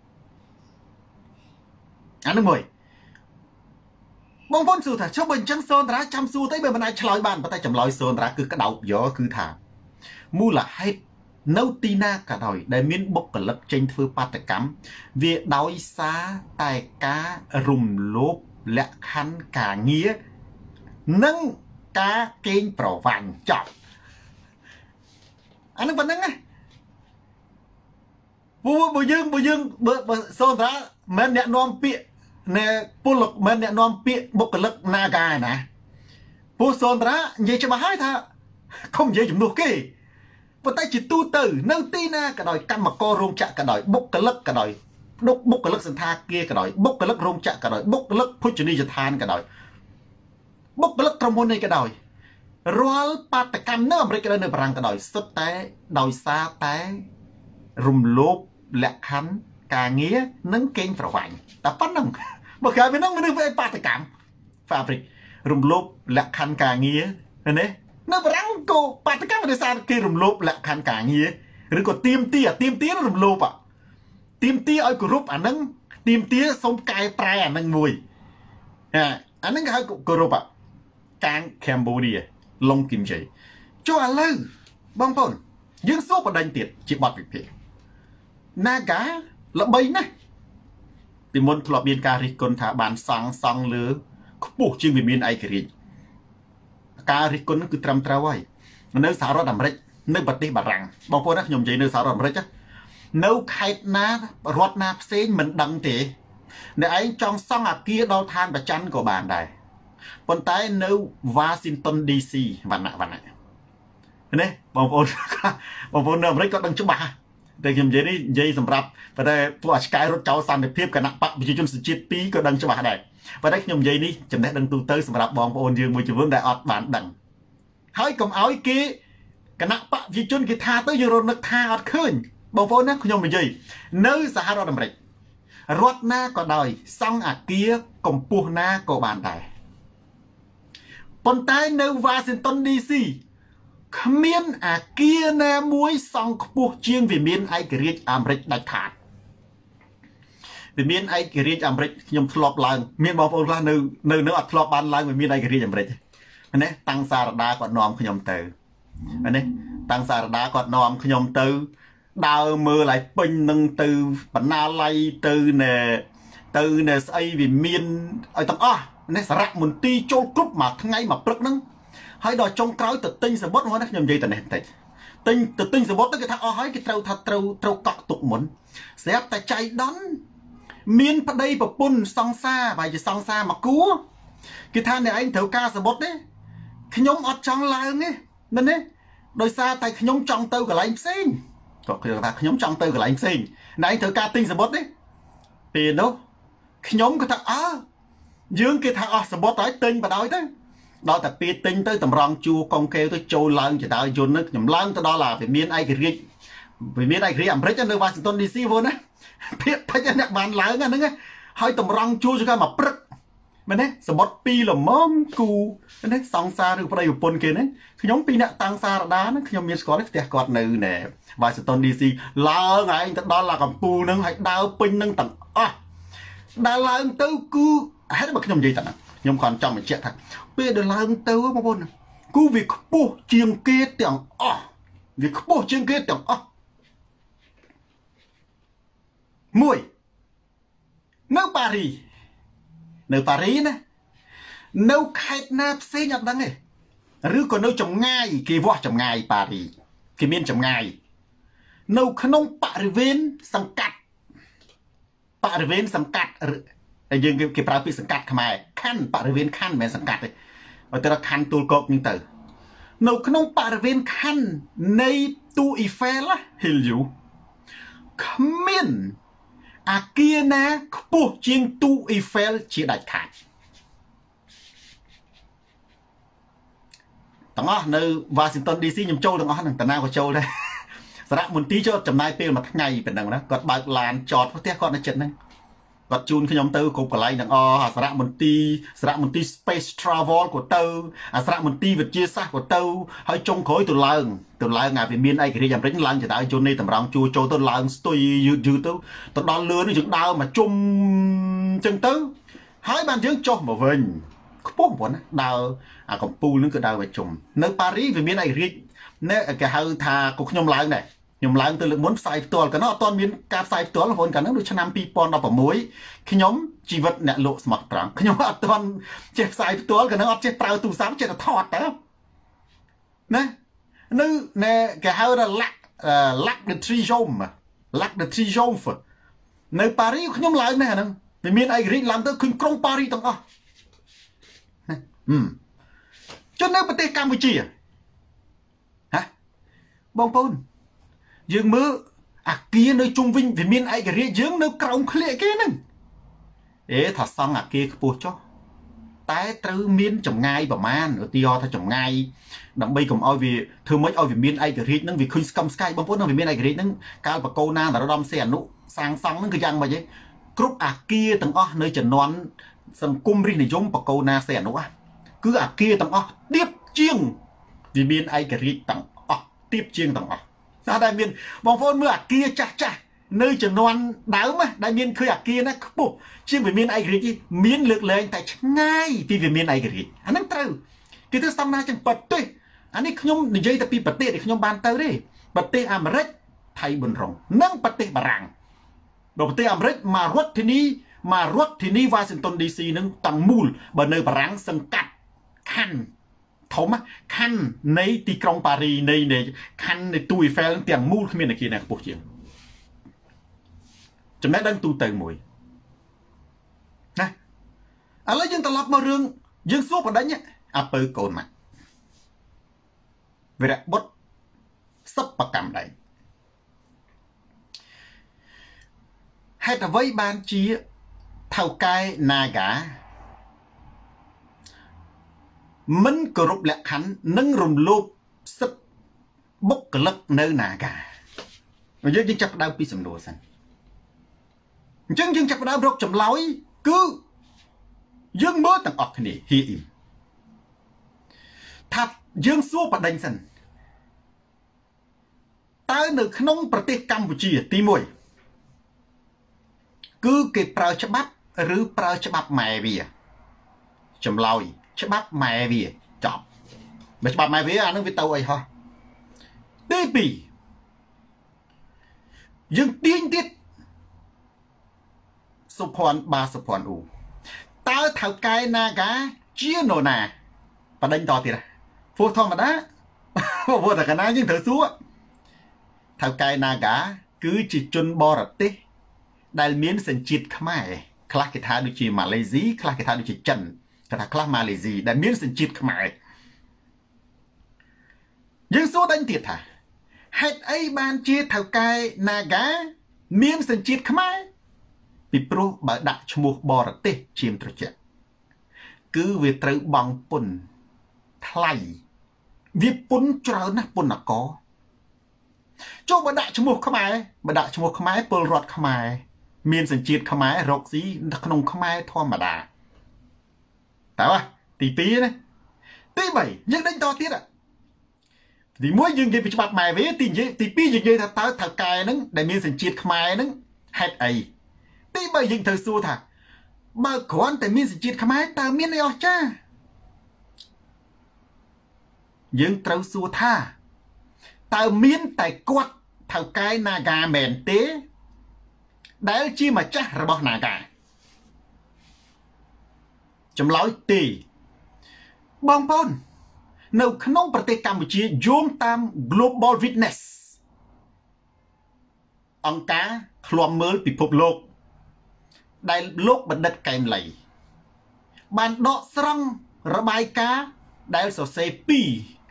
អានោះមួយបងប្អូនសួរថាចុះបើអញ្ចឹងសូនតារាចាំសួរទៅបើមិនអាចឆ្លើយបានប៉ុន្តែចម្លើយសូនតារាគឺក្តោបយកគឺថាមូលហេតុនៅទីណាក៏ដោយដែលមានបុគ្គលិកចេញធ្វើបាតកម្មវាដោយសារតែការរំលោភលក្ខខណ្ឌការងារនិងការកេងប្រវ័ញ្ចចប់អានឹងប៉ុណ្្នឹងណាបើយើងបើសូនតារាមិនអ្នកនាំពាក្យណែពលមិនអ្នកនាំពាក្យបុគ្គលិក Naga ណាពួកសូនតារានិយាយច្បាស់ហើយថាកុំនិយាយជំនួសគេប៉ុន្តែជាទូទៅនៅទីណាក៏ដោយកម្មកររោងចក្រក៏ដោយបុគ្គលិកក៏ដោយបុគ្គលិកសន្តាគារក៏ដោយបុគ្គលិករោងចក្រក៏ដោយបុគ្គលិកភោជនីយដ្ឋានក៏ដោយបុគ្គលិកក្រុមហ៊ុននេះក៏ដោយរាល់បាតកម្មនៅអាមេរិកក៏ដោយនៅបារាំងក៏ដោយសុទ្ធតែដោយសារតែរំលោភលក្ខខណ្ឌការងារនិងកេងប្រវ័ញ្ចតែប៉ុណ្្នឹងបើក្រៅពីនោះមនុស្សវាបាតកម្មហ្វាហ្វ្រិករំលោភលក្ខខណ្ឌការងារ này nó răng cô bạn tất cả mọi sao kia rùm lốp lại khăn cả như thế rồi có tiêm tía nó rùm lốp ạ tiêm tía ở group ảnh nâng tiêm tía xong cài prai ảnh nâng mùi ảnh nâng cái group ạ càng Cambodia lông kim chỉ cho anh lưu bông phôn dương số và đánh tiệt chỉ bọt việc việc na cá là bay này thì muốn lọp biên cà rì con thả bàn sang lứa buộc chương về miền ai kì cà rì con nó cứ trầm trao ấy nếu xả rõ đầm rách nếu bật đi bà rằng bông phôn nó nhom gì nếu xả rõ đầm rách á nếu khai na rót na xén mình đăng thì để anh trong sang à kia đo than và chăn của bạn này còn tại nếu Washington DC và nạ này bông phôn đầm rách có đăng chúc bà để nhầm gì đi dây sầm rập và đây tôi cái rốt cháu san để phép cả nặng bạc bị chôn sự chết tí có đăng cho bà này và đấy nhầm dây đi chấm đăng tu tới sầm rập bong ôn dương mùi chữ vương đại ọt bản đằng hãy cầm áo kia cả nặng bạc bị chôn cái tha tới giờ rồi nó tha ọt khơi bong phôn á nhầm mình gì nơi xã rốt đầm rạch rốt na có đòi xong à kia cầm pua na có bàn đài còn tại nơi Washington DC miền à kia na muối xong buộc chiên vì miền ai kể riêng Americ đại khát vì miền ai kể riêng Americ nhom flop lang miền bao phong là nơi flop ban lang vì miền ai kể riêng Americ này tăng xa đá còn nòm khi nhom từ này tăng xa đá còn nòm khi nhom từ đào mưa lại pin nâng từ bản na lay từ nè xây vì miền ở tầm này sạc một ti châu cúp mà ngay mà bực nâng hãy đòi trong cõi tự tinh sẽ bớt hóa nhầm gì tận này tự tinh sẽ bớt tới cái thằng hỏi cái trâu cọc tục muốn xếp tay chạy đón miên ở đây bập bún song xa vài giờ song xa mà cú cái thằng này anh thấu ca sẽ bớt đấy khi nhóm ở trong làng ấy nên đấy đôi xa tay khi nhóm trong tơ của anh xin có khi nhóm trong tơ của anh xin này anh thấu ca tinh sẽ bớt đấy tiền đâu khi nhóm cái thằng dương cái thằng sẽ bớt tới tinh và đói đấy đó là pi tinh tới tầm rong chua con kêu tới trôi lăng chỉ tao dồn nước nhầm lăng tới đó là phải miền ai kì vì miền ai kì ẩm rít cho nơi Washington DC vô nè biết thấy choអ្នកបានឡើងហ្នឹងហើយតម្រង់ជួរមកព្រឹកមែនទេសមុទ្រពីរល្មមគូមែនទេសង្សារឬប្តីប្រពន្ធគេហ្នឹងខ្ញុំពីរអ្នកតាំងសារដាហ្នឹងខ្ញុំមានស្គាល់ផ្ទះគាត់នៅណែ Washington DC ឡើងឯងទៅដល់ឡាកំពូលហ្នឹងហើយដើរពេញហ្នឹងទាំងអស់ដើរឡើងទៅគឺហេតុបើខ្ញុំនិយាយតែខ្ញុំគាត់ចង់បញ្ជាក់ថាពេលដល់ឡើងទៅបងប្អូនគូវាខ្ពស់ជាងគេទាំងអស់វាខ្ពស់ជាងគេទាំងអស់មួយនៅប៉ារីណានៅខេត្តណាផ្សេងអត់ដឹងទេឬក៏នៅចម្ងាយគេវាស់ចម្ងាយប៉ារីគេមានចម្ងាយនៅក្នុងបរិវេណសង្កាត់តែយើងគេប្រើពាក្យសង្កាត់ខ្មែរខណ្ឌបរិវេណខណ្ឌមិនមែនសង្កាត់ទេឲ្យទៅខណ្ឌទូលកោកហ្នឹងទៅនៅក្នុងបរិវេណខណ្ឌនៃទូអ៊ីហ្វែលហ៊ីលយូគ្មានអាគារណាខ្ពស់ជាងទូអ៊ីហ្វែលជាដាច់ខាតទាំងអស់នៅ Washington DC ខ្ញុំចូលទាំងអស់ហ្នឹងតាណាក៏ចូលដែរសារមន្ទីរចូលចំណាយពេលមួយថ្ងៃប៉ុណ្ណឹងណាគាត់បើកឡានចតផ្ទះគាត់នៅចិត្តហ្នឹងគាត់ជូនខ្ញុំទៅគ្រប់កន្លែងទាំងអស់អាសារមន្ទីរ Space Travel ក៏ទៅអាសារមន្ទីរវិទ្យាសាស្ត្រក៏ទៅហើយចុងក្រោយទៅឡើងអាវាមានឯករាជ្យអាមេរិកឡើងចដៅជូននេះតម្រង់ជួចូលទៅឡើងស្ទុយយឺតទៅដល់លឿននេះយើងដើរមកជុំអញ្ចឹងទៅហើយបានយើងចុះមកវិញខ្ពស់ប៉ុណ្ណាដើរអាកំពូលនឹងគឺដើរមកជុំនៅប៉ារីវាមានឯករាជ្យនៅគេហៅថាក៏ខ្ញុំឡើងដែរខ្ញុំឡើងទៅលើកមុនផ្សាយផ្ទាល់កាលនោះអត់ទាន់មានការផ្សាយផ្ទាល់បងប្អូនកាលនោះដូចឆ្នាំ2016ខ្ញុំជីវិតអ្នកលក់ស្មោះត្រង់ខ្ញុំអត់ទាន់ចេះផ្សាយផ្ទាល់កាលនោះអត់ចេះប្រើទូរស័ព្ទចេះតែថតទៅណានៅគេហៅថាLac de Triomphe នៅប៉ារីខ្ញុំឡើងនេះអាហ្នឹងវាមានឯករាជ្យឡើងទៅឃើញក្រុងប៉ារីទាំងអស់ចុះនៅប្រទេសកម្ពុជាបងប្អូនយើងមើលអាគារនៅជុំវិញវាមានឯករាជ្យយើងនៅក្រោមឃ្លាកគេហ្នឹងថាសង់អាគារខ្ពស់ចុះតែត្រូវមានចម្ងាយប្រមាណឧទាហរណ៍ថាចម្ងាយដើម្បីកុំឲ្យវាធ្វើម៉េចឲ្យវាមានឯករាជ្យហ្នឹងវាឃើញស្កឹមស្កាយបងប្អូនហ្នឹងវាមានឯករាជ្យហ្នឹងកាលបកោណានរោត្តមសីហនុសាងសង់ហ្នឹងគឺយ៉ាងម៉េចឯងគ្រប់អាគារទាំងអស់នៅជំនាន់សង្គមរាស្ត្រនិយមបកោណាសីហនុគឺអាគារទាំងអស់ជាងវាមានឯករាជ្យទាំងអស់ទៀបជាងទាំងអស់តែដែលមានបងប្អូនមើលអាគារចាស់ចាស់នៅចំនួនដើមដែលមានឃើញអាគារណាខ្ពស់ជាងវាមានឯករាជ្យមានលើកលែងតែឆ្ងាយពីវាមានឯករាជ្យអាហ្នឹងត្រូវគេទៅស្តង់ដារចឹងប្រទេសអានេះខ្ញុំនិយាយតែពីប្រទេសដែលខ្ញុំបានទៅទេប្រទេសអាមេរិកថៃប៊ុនរងនិងប្រទេសបារាំងដល់ប្រទេសអាមេរិកមករដ្ឋធានីវ៉ាស៊ីនតោន DC នឹងតាំងមូលបើនៅបារាំងសង្កាត់ខណ្ឌធំខណ្ឌនៃទីក្រុងប៉ារីនៃខណ្ឌនៃទូអ៊ីហ្វែលទាំងមូលគ្មានអគារណាខ្ពស់ជាងចំណេះដឹងទូទៅមួយណាឥឡូវយើងត្រឡប់មករឿងយើងសួរបដិញអពើកូនម៉ាក់វីរៈបុត្រសិប្បកម្មដៃហេតុអ្វីបានជាថៅកែ Naga មិនគោរពលក្ខខណ្ឌនិងរំលោភសិទ្ធិបុគ្គលិកនៅ Naga យើងចាប់ផ្ដើមពីសំណួរសិនអញ្ចឹងយើងចាប់ផ្ដើមរកចម្លើយគឺយើងមើលទាំងអស់គ្នាហ៊ីអ៊ីមថាយើងសួរបដិញសិនតើនៅក្នុងប្រទេសកម្ពុជាទី1គឺគេប្រើច្បាប់ឬប្រើច្បាប់ម៉ែវាចម្លើយច្បាប់ម៉ែវាចប់បើច្បាប់ម៉ែវាអានឹងវាទៅអីហោះទី2យើងទាញទៀតសុភ័ណ្ឌបាសុភ័ណ្ឌអ៊ូតើថៅកែ Naga ជានរណាបដិញតទៀតព្រោះធម្មតាព្រោះតែកណាយើងត្រូវសួរថៅកែ Naga គឺជាជនបរទេសដែលមានសញ្ជាតិខ្មែរខ្លះគេថាដូចជាម៉ាឡេស៊ីខ្លះគេថាដូចជាចិនគេថាខ្លះម៉ាឡេស៊ីដែលមានសញ្ជាតិខ្មែរយើងសួរដេញទៀតថាហេតុអីបានជាថៅកែ Naga មានសញ្ជាតិខ្មែរពីព្រោះបើដាក់ឈ្មោះបរទេសជាមត្រជាក់គឺវាត្រូវបង់ពន្ធថ្លៃវាពន្ធច្រើនណាស់ពន្ធនគរចុះបើដាក់ឈ្មោះខ្មែរពលរដ្ឋខ្មែរមានសញ្ជាតិខ្មែររកស៊ីក្នុងខ្មែរធម្មតាតើទី2ណាទី3យើងដេញតទៀតទី1យើងនិយាយពីច្បាប់ម៉ែវាទី2យើងនិយាយថាតើថៅកែហ្នឹងដែលមានសញ្ជាតិខ្មែរហ្នឹងហេតុអីទី3យើងត្រូវសួរថាបើគ្រាន់តែមានសញ្ជាតិខ្មែរតើមានអីអស្ចារ្យយើងត្រូវសួរថាតើមានតែគាត់ថៅកែ Naga មែនទេដែលជាម្ចាស់របស់ Naga ចម្លើយទេបងប្អូននៅក្នុងប្រទេសកម្ពុជាយោងតាម Global Witness អង្គការឃ្លាំមើលពិភពលោកដែលលោកបណ្ឌិតកែមលីបានដកស្រង់របាយការណ៍ដែលសរសេរ2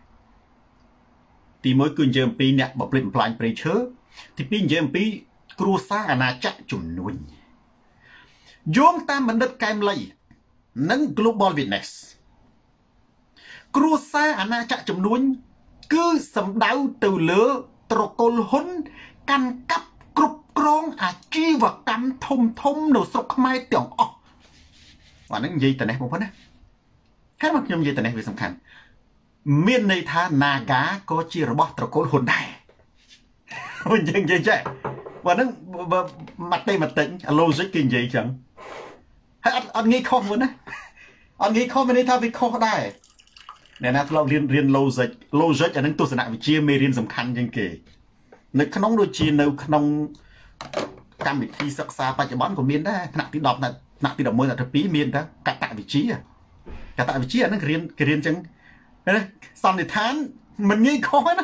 ទី1គឺនិយាយអំពីអ្នកបំផ្លិចបំផ្លាញព្រៃឈើទី2និយាយអំពីគ្រួសារអាណាចក្រជំនួញយោងតាមបណ្ឌិតកែមលីនិង Global Witness គ្រួសារអាណាចក្រជំនួញគឺសំដៅទៅលើត្រកូលហ៊ុនកាន់កាប់គ្រប់គ្រងអាជីវកម្មធំនៅស្រុកខ្មែរទាំងអស់អានេះនិយាយតែនេះបងប្អូនណាហើយមកខ្ញុំនិយាយតែនេះវាសំខាន់មានន័យថា Naga ក៏ជារបស់ត្រកូលហ៊ុនដែរវិញយើងនិយាយចេះបើហ្នឹងmathematics logic គេនិយាយចឹងហើយអត់ងាយខុសមួយណាអត់ងាយខុសមានន័យថាវាខុសដែរអ្នកណាធ្លាប់រៀន logic អានឹងទស្សនវិជ្ជាមេរៀនសំខាន់ជាងគេនៅក្នុងដូចជានៅក្នុងកម្មវិធីសិក្សាបច្ចុប្បន្នក៏មានដែរថ្នាក់ទី10ថ្នាក់ទី11ថ្នាក់ទី2មានតែកតវិជ្ជាអាហ្នឹងគេរៀនចឹងសន្និដ្ឋានមិនងាយខុសទេណា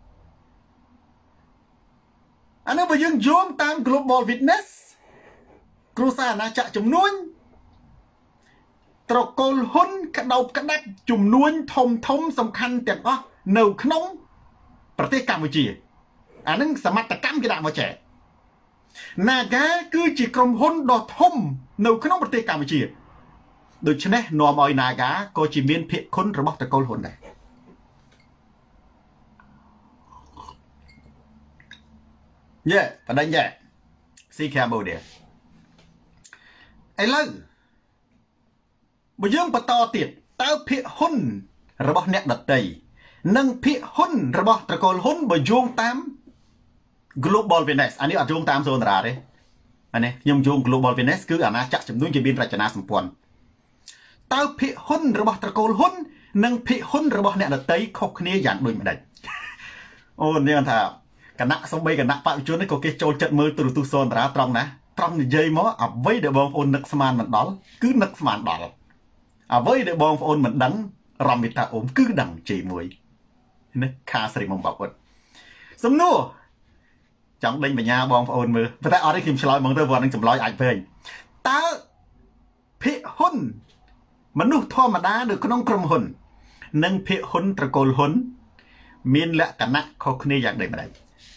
អានេះបើយើងយោងតាម Global Witness គ្រួសារអាណាចក្រជំនួញត្រកូលហ៊ុនក្តោបក្តាច់ជំនួញធំសំខាន់ទាំងអស់នៅក្នុងប្រទេសកម្ពុជាអានឹងសមត្ថកម្មគេដាក់មកចែក Naga គឺជាក្រុមហ៊ុនដ៏ធំនៅក្នុងប្រទេសកម្ពុជាដូច្នេះនាំឲ្យ Naga ក៏ជាមានភាគខុនរបស់ត្រកូលហ៊ុនដែរបដិញ្ញាស៊ីកាបូឌីឥឡូវបើយើងបន្តទៀតតើភាគហ៊ុនរបស់អ្នកដតីនិងភាគហ៊ុនរបស់ត្រកូលហ៊ុនបើយោងតាម global witness អានេះអត់យោងតាមសូនតារាទេអានេះខ្ញុំយោង global witness គឺអាណាចក្រចំនួនជាមានរចនាសម្ព័ន្ធតើភាគហ៊ុនរបស់ត្រកូលហ៊ុននិងភាគហ៊ុនរបស់អ្នកដតីខុសគ្នាយ៉ាងដូចម្ដេចអូនយើងថាគណៈសំបីគណៈបព្វជិជននេះក៏គេចូលចិត្តមើលទូរទស្សន៍សូនតារាត្រង់ណាត្រង់និយាយមកអ្វីដែលបងប្អូននឹកស្មានមិនដល់គឺនឹកស្មានដល់អ្វីដែលបងប្អូនមិនដឹងរំវិតាអូមគឺដឹងជេរមួយណាខាស្រីមុំបាពុតសំណួរចង់ដេញបញ្ញាបងប្អូនមើលប៉ុន្តែអត់ទេខ្ញុំឆ្លើយហ្មងទៅព្រោះនឹងចម្លើយអាចវែងតើភាគហ៊ុនមនុស្សធម្មតានៅក្នុងក្រុមហ៊ុននិងភាគហ៊ុនត្រកូលហ៊ុនមានលក្ខណៈខុសគ្នាយ៉ាងដូចម្ដេច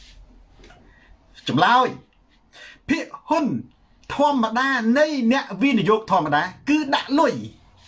ចម្លើយភាគហ៊ុនធម្មតានៃអ្នកវិនិយោគធម្មតាគឺដាក់លុយ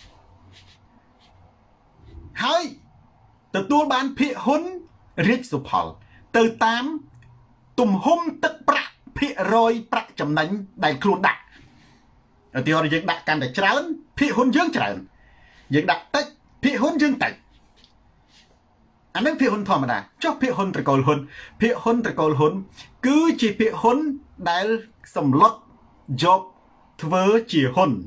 ហើយទទួលបានភាគហ៊ុនរាជសុផលទៅតាមទំហំទឹកប្រាក់ភាគរយប្រាក់ចំណេញដែលខ្លួនដាក់ឧទាហរណ៍យើងដាក់កាន់តែច្រើនភាគហ៊ុនយើងច្រើនយើងដាក់តិចភាគហ៊ុនយើងតិចអានេះភាគហ៊ុនធម្មតាចុះភាគហ៊ុនត្រកូលហ៊ុនភាគហ៊ុនត្រកូលហ៊ុនគឺជាភាគហ៊ុនដែលសម្លុតយកធ្វើជាហ៊ុន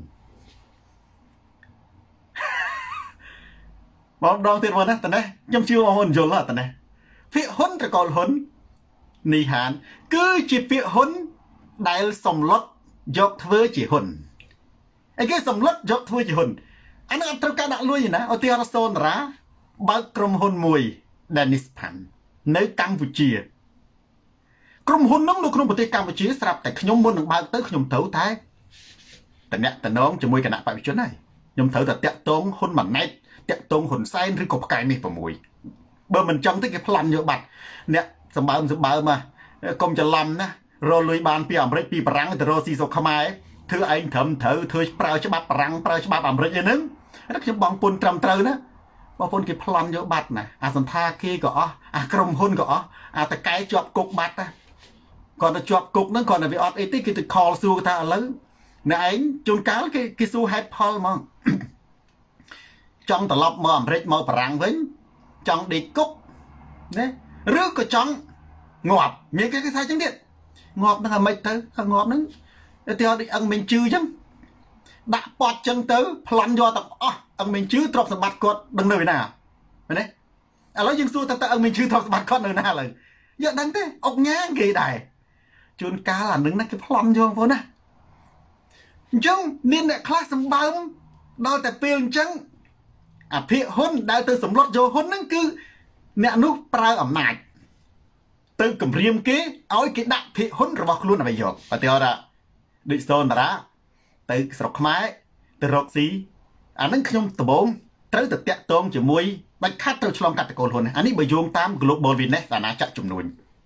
បងដងទៀតមកណាតនេះខ្ញុំជឿបងប្អូនយល់តនេះភាគហ៊ុនត្រកូលហ៊ុននេះហានគឺជាពាក្យហ៊ុនដែលសម្លុតយកធ្វើជាហ៊ុនអីគេសម្លុតយកធ្វើជាហ៊ុនអានោះអត់ត្រូវការដាក់លុយណាឧទាហរណ៍សូនតារាបើកក្រុមហ៊ុនមួយ Dennis Pan នៅកម្ពុជាក្រុមហ៊ុននោះនៅក្នុងប្រទេសកម្ពុជាស្រាប់តែខ្ញុំមុននឹងបើកទៅខ្ញុំត្រូវតែតំណងជាមួយគណៈបព្វជិជនហើយខ្ញុំត្រូវតែតាក់ទងហ៊ុនម៉ាណែតតាក់ទងហ៊ុនសែនឬក៏ផ្កាយមាស6បើមិនចង់ទេគេប្លន់យកបាត់អ្នកសម្បើមកកុំច្រឡំណារលុយបានពីអាមេរិកពីបារាំងទៅរកស៊ីសុខខ្មែរធ្វើឯងត្រឹមត្រូវធ្វើប្រើច្បាប់បារាំងប្រើច្បាប់អាមេរិកអីហ្នឹងខ្ញុំបងពុនត្រឹមត្រូវណាបងប្អូនគេប្លន់យកបាត់ណាអាសន្តាគារក៏អស់អាក្រុមហ៊ុនក៏អស់អាតកែជាប់គុកបាត់ណាគាត់ទៅជាប់គុកហ្នឹងគាត់ទៅវាអត់អីទេគេទៅខលសួរថាឥឡូវអ្នកឯងជួនកាលគេសួរហេតុផលហ្មងចង់ត្រឡប់មកអាមេរិកមកបារាំងវិញចង់ដេកគុកណាឬក៏ចង់ងាប់មានគេថាចឹងទៀតងាប់ហ្នឹងអាម៉េចទៅងាប់ហ្នឹងឧទាហរណ៍ដូចអឹងមិនជឿចឹងដាក់ប៉ត់ចឹងទៅប្លន់យកទាំងអស់អឹងមិនជឿទ្រព្យសម្បត្តិគាត់ដឹងនៅណាមែនទេឥឡូវយើងសួរតើអឹងមិនជឿទ្រព្យសម្បត្តិគាត់នៅណាឥឡូវយកដឹងទេអុកញ៉ាគេដែរជួនកាលអានឹងណាគេប្លន់យកបងប្អូនណាអញ្ចឹងមានអ្នកខ្លះសម្បើមដល់តែពេលអញ្ចឹងអាភិហ៊ុនដែលទៅសម្លុតយកហ៊ុនហ្នឹងគឺអ្នកនោះប្រើអំណាចទៅគម្រាមគេឲ្យគេដាក់ភិហ៊ុនរបស់ខ្លួនឲ្យយកឧទាហរណ៍ដូចសូនតារាទៅស្រុកខ្មែរទៅរកស៊ីអាហ្នឹងខ្ញុំដំបូងត្រូវទៅតាក់ទងជាមួយបាច់ខាត់ត្រូវឆ្លងកាត់តកូលហ៊ុនអានេះបើយោងតាម global witness អាណាចក្រចំនួន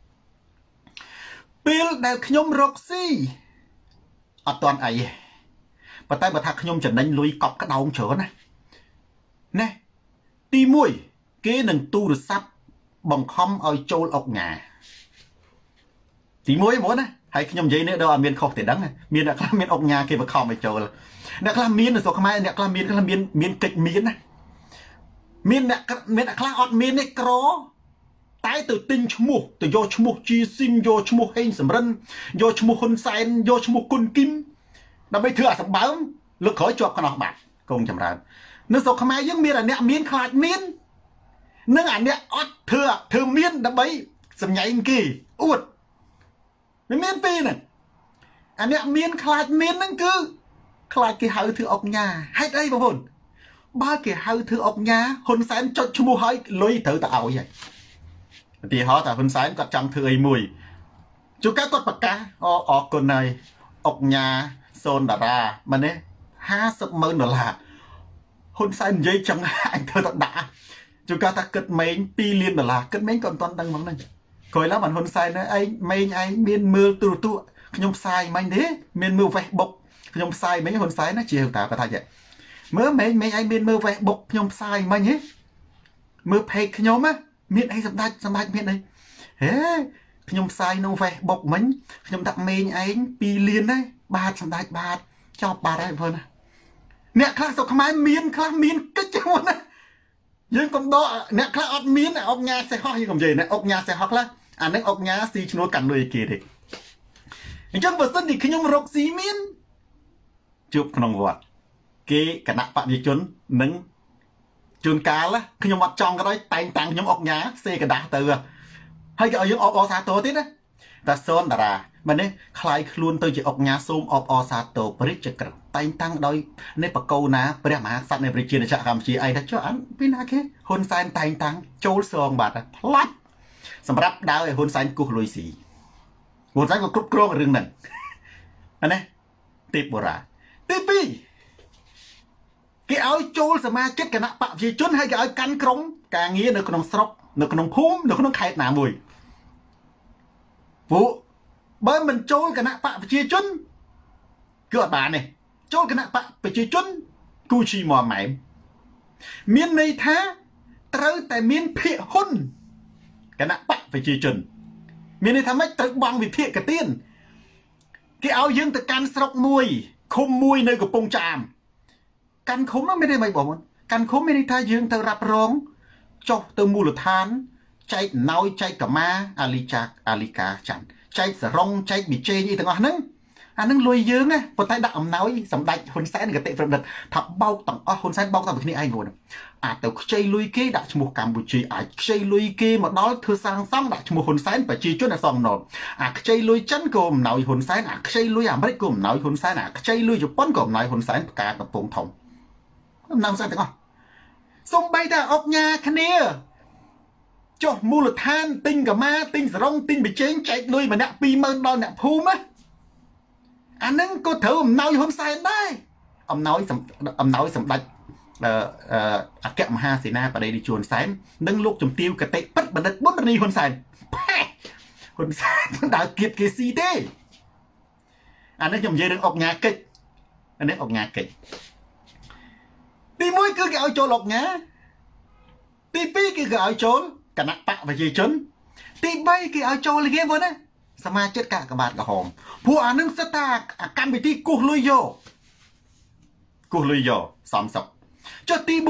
ពេលដែលខ្ញុំរកស៊ីអត់តាន់អីទេប៉ុន្តែបើថាខ្ញុំចំណេញលុយកប់ក្តោងច្រើនណាទី1គេនឹងទូរស័ព្ទបង្ខំឲ្យចូលអុកញ៉ាទី1ហ្មងណាហើយខ្ញុំនិយាយនេះដល់អត់មានខុសទេដឹងមានអ្នកខ្លះមានអុកញ៉ាគេបង្ខំឲ្យចូលអ្នកខ្លះមាននៅស្រុកខ្មែរអ្នកខ្លះមានកិច្ចមានណាមានអ្នកខ្លះអត់មានទេក្រតែទៅទិញឈ្មោះទៅយកឈ្មោះជីស៊ីមយកឈ្មោះហេងសំរិនយកឈ្មោះហ៊ុនសែនយកឈ្មោះគុនគីមដើម្បីធ្វើអាសម្បើមលើកក្រោយជាប់ខ្នោះបាត់កងចម្រើននៅស្រុកខ្មែរយើងមានអាអ្នកមានខ្លាចមាននិងអាអ្នកអត់ធ្វើមានដើម្បីសម្ញែងគេអួតមិនមានពីហ្នឹងអាអ្នកមានខ្លាចមានហ្នឹងគឺខ្លាចគេហៅធ្វើអុកញ៉ាហេតុអីបងប្អូនបើគេហៅធ្វើអុកញ៉ាហ៊ុនសែនចុចឈ្មោះឲ្យលុយត្រូវតែឲ្យហើយឧទាហរណ៍ថាហ៊ុនសែនគាត់ចង់ធ្វើអីមួយជួនកាលគាត់ប្រកាសអរគុណហើយអុកញ៉ាសូនតារាមែនទេ$50,000ហ៊ុនសែននិយាយចឹងអញធ្វើទៅដាក់ជួនកាលថាគិតម៉េង$2 លានគិតម៉េងក៏មិនទាន់ដឹងហ្មងហ្នឹងក្រោយឡើងបានហ៊ុនសែនឯងម៉េងឯងមានមើលទូរទស្សន៍ខ្ញុំផ្សាយមិញទេមានមើល Facebook ខ្ញុំផ្សាយមិញហ៊ុនសែនណាជាតាគាត់ថាចេះមើលម៉េងឯងមានមើល Facebook ខ្ញុំផ្សាយមិញហ៎មើល page ខ្ញុំណាមានអីសម្ដេចមានអីហេខ្ញុំផ្សាយនៅ Facebook មិញខ្ញុំដាក់ម៉េងឯង2 លានដែរបាទសម្ដេចបាទចប់បាទហើយបងប្អូនណាអ្នកខ្លះស្រុកខ្មែរមានខ្លះមានកិច្ចហ្នឹងណាយយើងកុំដកអ្នកខ្លះអត់មានអុកញ៉ាសេះហោះយើងកុំនិយាយណាអុកញ៉ាសេះហោះខ្លះអានឹងអុកញ៉ាស៊ីឈ្នួលកាន់លុយគេទេអញ្ចឹងបើសិនជាខ្ញុំរកស៊ីមានជួបក្នុងវត្តគេគណៈបព្វជិជននិងជួនកាលខ្ញុំអត់ចង់ក៏ដោយតែងតាំងខ្ញុំអុកញ៉ាសេកដាស់ទៅហើយគេឲ្យយើងអបអសាទរទៀតណាតាសូនតារាមែនទេคล้ายខ្លួនទៅជាអុកញ៉ាសូមអបអសាទរព្រះរាជក្រឹត្យតែងតាំងដោយនេះបកោណាព្រះមហាក្សត្រនៃប្រជាណាចក្រកម្ពុជាអីថាចុះអានពីណាគេហ៊ុនសែនតែងតាំងចូលសងបាត់ផ្លាច់សម្រាប់ដើរឲ្យហ៊ុនសែនគោះលុយស៊ីហ៊ុនសែនក៏គ្រប់គ្រងរឿងហ្នឹងណាទីបុរាទី2គេឲ្យចូលសមាជិកគណៈបព្វជិជនហើយគេឲ្យកាន់ក្រុមការងារនៅក្នុងស្រុកនៅក្នុងភូមិនៅក្នុងខេត្តណាមួយពួកបើមិនចូលគណៈបព្វជិជនគឺអត់បានទេចូលគណៈបព្វជិជនគូឈីមម៉ែមមានន័យថាត្រូវតែមានភាគហ៊ុនគណៈបព្វជិជនមានន័យថាម៉េចត្រូវបង់វិភាគទានគេឲ្យយើងទៅកាន់ស្រុកមួយឃុំមួយនៅកំពង់ចាមកាន់ឃុំនោះមានន័យម៉េចបងកាន់ឃុំមានន័យថាយើងទៅរ៉ាប់រងចុះទៅមូលដ្ឋានចែកណោយចែកកម្មាអាលីចាអាលីកាច័ន្ទចែកសរងចែកប៊ីចេងអីទាំងអស់ហ្នឹងអានឹងលុយយើងណាប៉ុន្តែដាក់អំណោយសម្ដេចហ៊ុនសែនកតិប្រឌិតថាបោកទាំងអស់ហ៊ុនសែនបោកតាមគ្នាឯងខ្លួនអាចទៅខ្ចីលុយគេដាក់ឈ្មោះកម្ពុជាអាចខ្ចីលុយគេមកដល់ធ្វើសាងសង់ដាក់ឈ្មោះហ៊ុនសែនប្រជាជនអសងណោអាខ្ចីលុយចិនក៏អំណោយហ៊ុនសែនអាខ្ចីលុយអាមេរិកក៏អំណោយហ៊ុនសែនអាខ្ចីលុយជប៉ុនក៏អំណោយហ៊ុនសែនផ្កាកំពង់ធំអំណោយសែនទាំងអស់សំបីតែអុកញ៉ាគ្នាចុះមូលដ្ឋានទិញកម្មាទិញសរងទិញប៊ីចេងចែកលុយម្នាក់20000ដល់អ្នកភូមិអានឹងក៏ត្រូវអំណោយហ៊ុនសែនដែរអំណោយសម្ដេចអគ្គមហាសេនាបតីនាយកហ៊ុនសែននិងលោកជំទាវកតិពិតបណ្ឌិតប៊ុនរនីហ៊ុនសែនហ៊ុនសែនមិនដើរគៀបគេស៊ីទេអានេះខ្ញុំនិយាយរឿងអុកញ៉ាកិច្ចអានេះអុកញ៉ាកិច្ចទី1គឺគេឲ្យចូលអុកញ៉ាទី2គឺគេឲ្យចូលគណៈបកប្រជាជនទី3គេឲ្យចូលលៀងបងណាសមាជិកកាកបាទក្រហមពួកអានឹងសិតថាកម្មវិធីគោះលុយយកសំសុកចុះទី4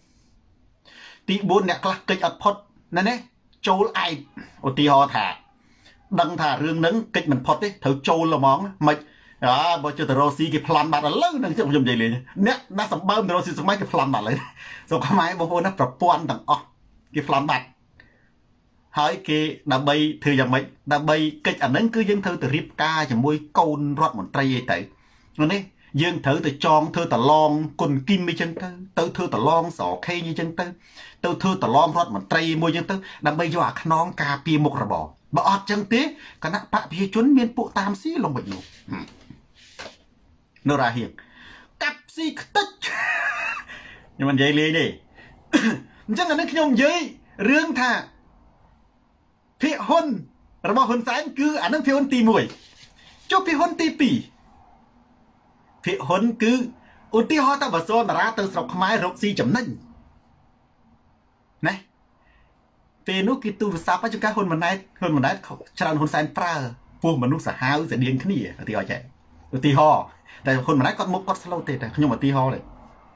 អ្នកខ្លះកិច្ចអត់ផុតណានេះចូលឯកឧទាហរណ៍ថាដឹងថារឿងហ្នឹងកិច្ចមិនផុតទេត្រូវចូលហ្មងមិនបើជិះទៅរ៉ូស៊ីគេប្លន់បាត់ឥឡូវហ្នឹងខ្ញុំនិយាយលេងអ្នកណាសម្បើមទៅរ៉ូស៊ីសម័យគេប្លន់បាត់ឥឡូវសូមខ្មែរបងប្អូនណាប្រព័ន្ធទាំងអស់គេប្លន់បាត់ហើយគេដើម្បីធ្វើយ៉ាងម៉េចដើម្បីកិច្ចអាហ្នឹងគឺយើងត្រូវទៅរៀបការជាមួយកូនរដ្ឋមន្ត្រីអីទៅនេះយើងត្រូវទៅចងធ្វើតឡងគុណគីមអីចឹងទៅធ្វើតឡងសខេងអីចឹងទៅធ្វើតឡងរដ្ឋមន្ត្រីមួយចឹងទៅដើម្បីយកអាខ្នងការពារមុខរបរបើអត់ចឹងទេគណៈបព្វជិជនមានពួកតាមស៊ីលងវិញនោះនៅរាហៀងកាប់ស៊ីខ្ទេចខ្ញុំមិននិយាយលេងទេអញ្ចឹងអានេះខ្ញុំនិយាយរឿងថាភាគហ៊ុនរបស់ហ៊ុនសែនគឺអានឹងភាគហ៊ុនទី1ចុះភាគហ៊ុនទី2ភាគហ៊ុនគឺឧទាហរណ៍ថាបើសូនតារាទៅស្រុកខ្មែររកស៊ីចំណេញណាពេលនោះគេទូរស័ព្ទឲ្យចង្កាហ៊ុនម៉ាណែតច្រើនហ៊ុនសែនប្រើពោះមនុស្សសាហាវស្តៀងគ្នាឧទាហរណ៍ចេះឧទាហរណ៍តែហ៊ុនម៉ាណែតគាត់មុខគាត់ slow ទេតែខ្ញុំឧទាហរណ៍ទេ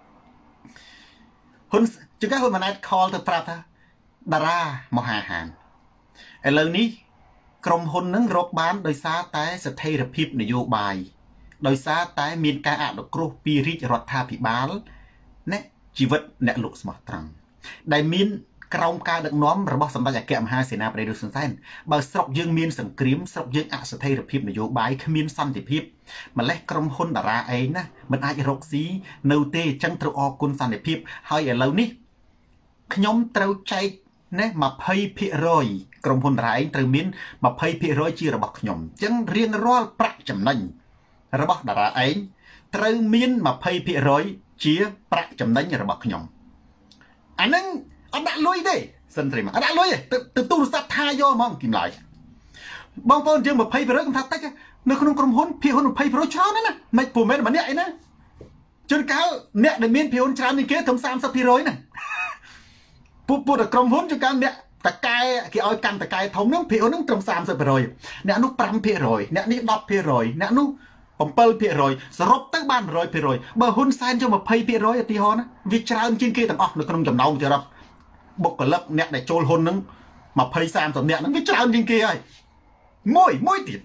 ហ៊ុនចង្កាហ៊ុនម៉ាណែត call ទៅប្រាប់ថាតារាមហាហានឥឡូវនេះក្រុមហ៊ុននឹងរកបានដោយសារតែស្ថិរភាពនយោបាយដោយសារតែមានការអនុគ្រោះពីរាជរដ្ឋាភិបាលណាជីវិតអ្នកលោកស្មោះត្រង់ដែលមានក្រោមការដឹកនាំរបស់សម្ដេចអគ្គមហាសេនាបតីហ៊ុនសែនបើស្រុកយើងមានសង្គ្រាមស្រុកយើងអស្ថិរភាពនយោបាយគ្មានសន្តិភាពម្លេះក្រុមហ៊ុនតារាឯងណាមិនអាចរកស៊ីនៅទេអញ្ចឹងត្រូវអរគុណសន្តិភាពហើយឥឡូវនេះខ្ញុំត្រូវចែកណា20%ក្រុមហ៊ុនតារាឯងត្រូវមាន20%ជារបស់ខ្ញុំអញ្ចឹងរៀងរាល់ប្រាក់ចំណេញរបស់តារាឯងត្រូវមាន20%ជាប្រាក់ចំណេញរបស់ខ្ញុំអានឹងអត់ដាក់លុយទេសិនត្រីមកអត់ដាក់លុយទេទៅទូរស័ព្ទថាយកហ្មងគីមឡាយបងប្អូនយើង20%ខ្ញុំថាតិចនៅក្នុងក្រុមហ៊ុនភាគហ៊ុន20%ច្រើនណាស់មិនព្រមមែនម្នាក់អីណាជួនកាលអ្នកដែលមានភាគហ៊ុនច្រើនជាងគេត្រឹម30%ណាពួកតែក្រុមហ៊ុនជួនកាលអ្នកតកែគេឲ្យកាន់តកែធំហ្នឹងភាគហ៊ុនហ្នឹងត្រឹម30%អ្នកនោះ5%អ្នកនេះ10%អ្នកនោះ7%សរុបទៅបាន100%បើហ៊ុនសែនយក20%ឧទាហរណ៍ណាវាច្រើនជាងគេទាំងអស់នៅក្នុងចំណោមទៀតបុគ្គលិកអ្នកដែលចូលហ៊ុនហ្នឹង20-30នាក់ហ្នឹងវាច្រើនជាងគេហើយមួយទៀត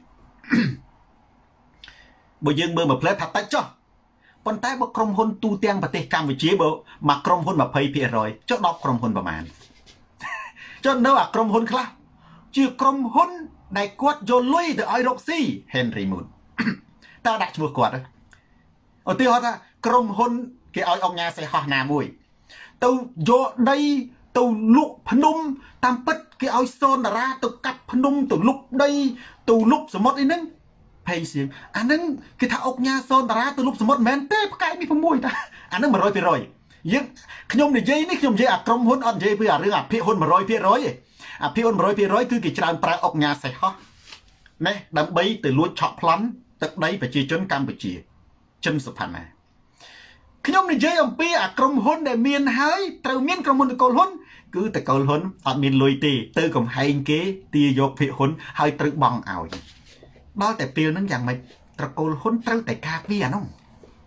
បើយើងមើលមួយផ្លែថាតិចចុះប៉ុន្តែបើក្រុមហ៊ុនទូទាំងប្រទេសកម្ពុជាបើមកក្រុមហ៊ុន20%ចុះ10ក្រុមហ៊ុនប្រមាណចុះនៅអាក្រុមហ៊ុនខ្លះជាក្រុមហ៊ុនដែលគាត់យកលុយទៅឲ្យរកស៊ី Henry Moon តើដាក់ឈ្មោះគាត់ទេឧទាហរណ៍ថាក្រុមហ៊ុនគេឲ្យអង្គការសេះហោះណាមួយទៅយកដីទៅលុកភ្នំតាមពិតគេឲ្យសូនតារាទៅកាប់ភ្នំទៅលុកដីទៅលុកសមុទ្រអីហ្នឹងភ័យសៀងអាហ្នឹងគេថាអង្គការសូនតារាទៅលុកសមុទ្រមិនមែនទេផ្កាយនេះ6តាអាហ្នឹង100%យើងខ្ញុំនិយាយនេះខ្ញុំនិយាយអាក្រុមហ៊ុនអត់និយាយពីអារឿងអាភាគហ៊ុន100%ទេអាភាគហ៊ុន100%គឺគេច្រើនប្រើអង្គការសេះហោះណែដើម្បីទៅលួចឆក់ប្លន់ទឹកដីប្រជាជនកម្ពុជាចិនសុផាណាខ្ញុំនិយាយអំពីអាក្រុមហ៊ុនដែលមានហើយត្រូវមានក្រុមហ៊ុនតកូលហ៊ុនគឺតកូលហ៊ុនអត់មានលុយទេទៅកំហែងគេទាយកភាគហ៊ុនហើយត្រូវបង់ឲ្យដល់តែពេលហ្នឹងយ៉ាងម៉េចតកូលហ៊ុនត្រូវតែការពារអានោះ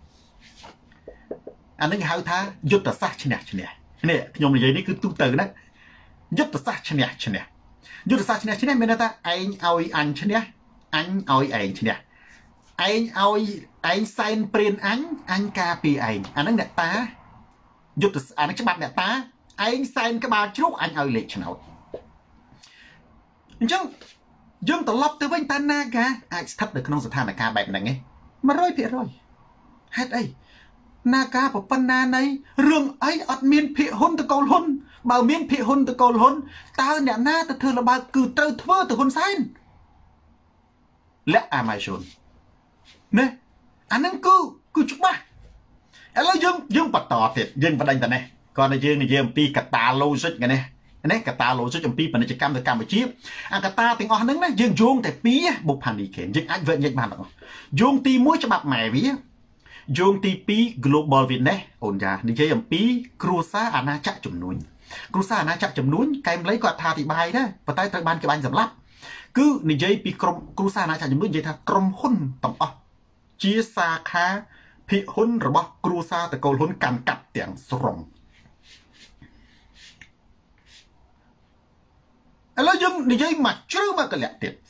អានឹងហៅថាយុទ្ធសាស្ត្រឈ្នះនេះខ្ញុំនិយាយនេះគឺទូទៅណាយុទ្ធសាស្ត្រឈ្នះយុទ្ធសាស្ត្រឈ្នះមានន័យថាឯងឲ្យអញឈ្នះអញឲ្យឯងឈ្នះឯងឲ្យឯងសែនព្រានអញការពារឯងអាហ្នឹងអ្នកតាយុទ្ធអាហ្នឹងច្បាប់អ្នកតាឯងសែនក្បាលជ្រូកអញឲ្យលេខឆ្នោតអញ្ចឹងយើងត្រឡប់ទៅវិញតាណាកាអាចស្ថិតនៅក្នុងស្ថានភាពបែបហ្នឹងឯង 100% ហេតុអីណាកាប្រប៉ុណ្ណានៃរឿងអីអត់មានភាគហ៊ុនតកូលហ៊ុនបើមានភាគហ៊ុនតកូលហ៊ុនតើអ្នកណាទៅធ្វើល្បើកគឺត្រូវធ្វើទៅហ៊ុនសែនលាក់អាម៉ៃជូនណាអាហ្នឹងគឺច្បាស់ឥឡូវយើងបន្តទៀតយើងបដិញតនេះគាត់តែយើងនិយាយអំពីកតា logic នេះកតា logic អំពីពាណិជ្ជកម្មទៅកម្ពុជាអាកតាទាំងអស់ហ្នឹងណាយើងយោងតែពីបុផានីខេនយើងអាចវិនិច្ឆ័យបានទាំងអស់យោងទី1ច្បាប់ម៉ែវាយោងទី2 global witness អូនយ៉ានិយាយអំពីគ្រួសារអាណាចក្រចំនួនគ្រួសារអាណាចក្រចំនួនកែមលីគាត់ថាអធិប្បាយដែរប៉ុន្តែត្រូវបានគេបាញ់សម្លាប់គឺនិយាយពីក្រុមគ្រួសារអាណាចក្រចំនួននិយាយថាក្រុមហ៊ុនទាំងអស់ជាសាខាភាគហ៊ុនរបស់គ្រួសារតកូលហ៊ុនកាន់កាប់ទាំងស្រុងឥឡូវយើងនិយាយមកជ្រៅមកកលៈទៀត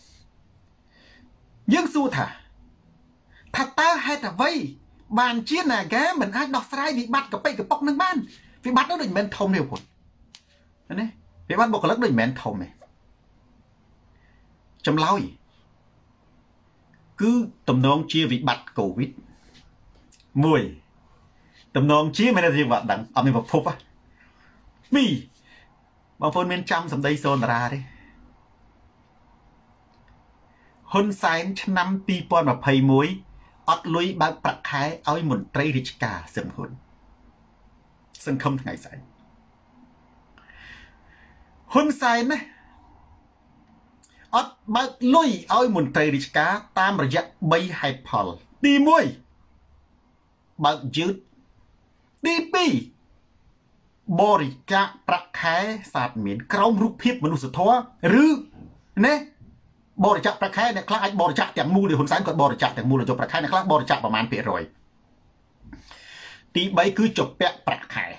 យើងសួរថាតើហេតុអ្វីបានជាណាហ្គាមិនអាចដោះស្រាយវិបត្តិកប៉ិកប៉ុកនឹងបានវិបត្តិនោះដូចមិនមែនធំទេបងណាវិបត្តិបុគ្គលិកដូចមិនមែនធំទេចម្លើយគឺតំណងជាវិបត្តិកូវីដ1តំណងជាមិនថាវិបត្តិដឹងអត់មានប្រភព2បងប្អូនមានចាំសម្ដីសូនតារាទេហ៊ុនសែនឆ្នាំ2021អត់លុយបើកប្រាក់ខែឲ្យមន្ត្រីរាជការសឹងហ៊ុនសង្ឃឹមថ្ងៃស្អែកហ៊ុនសែនណាអត់បើកលុយឲ្យមន្ត្រីរាជការតាមរយៈ3ហេតុផលទី1បើកយឺតទី2បរិច្ចាគប្រាក់ខែសាទមានក្រោមរូបភាពមនុស្សធម៌ឬណាបរិច្ចាគប្រាក់ខែអ្នកខ្លះអាចបរិច្ចាគទាំងមូលហ៊ុនសែនគាត់បរិច្ចាគទាំងមូលយកប្រាក់ខែអ្នកខ្លះបរិច្ចាគប្រមាណភាគរយទី3គឺជំពាក់ប្រាក់ខែ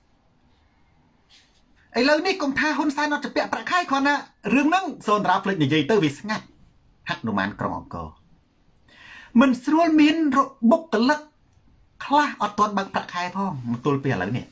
ឥឡូវនេះកុំថាហ៊ុនសែនអត់ជំពាក់ប្រាក់ខែគ្រាន់តែរឿងហ្នឹងសូនតារាភ្លេចនិយាយទៅវាស្ងាត់ហនុមានក្រុងអង្គរមិនស្រួលមានបុគ្គលិកខ្លះអត់ទាន់បើកប្រាក់ខែផងមកទល់ពេលឥឡូវនេះ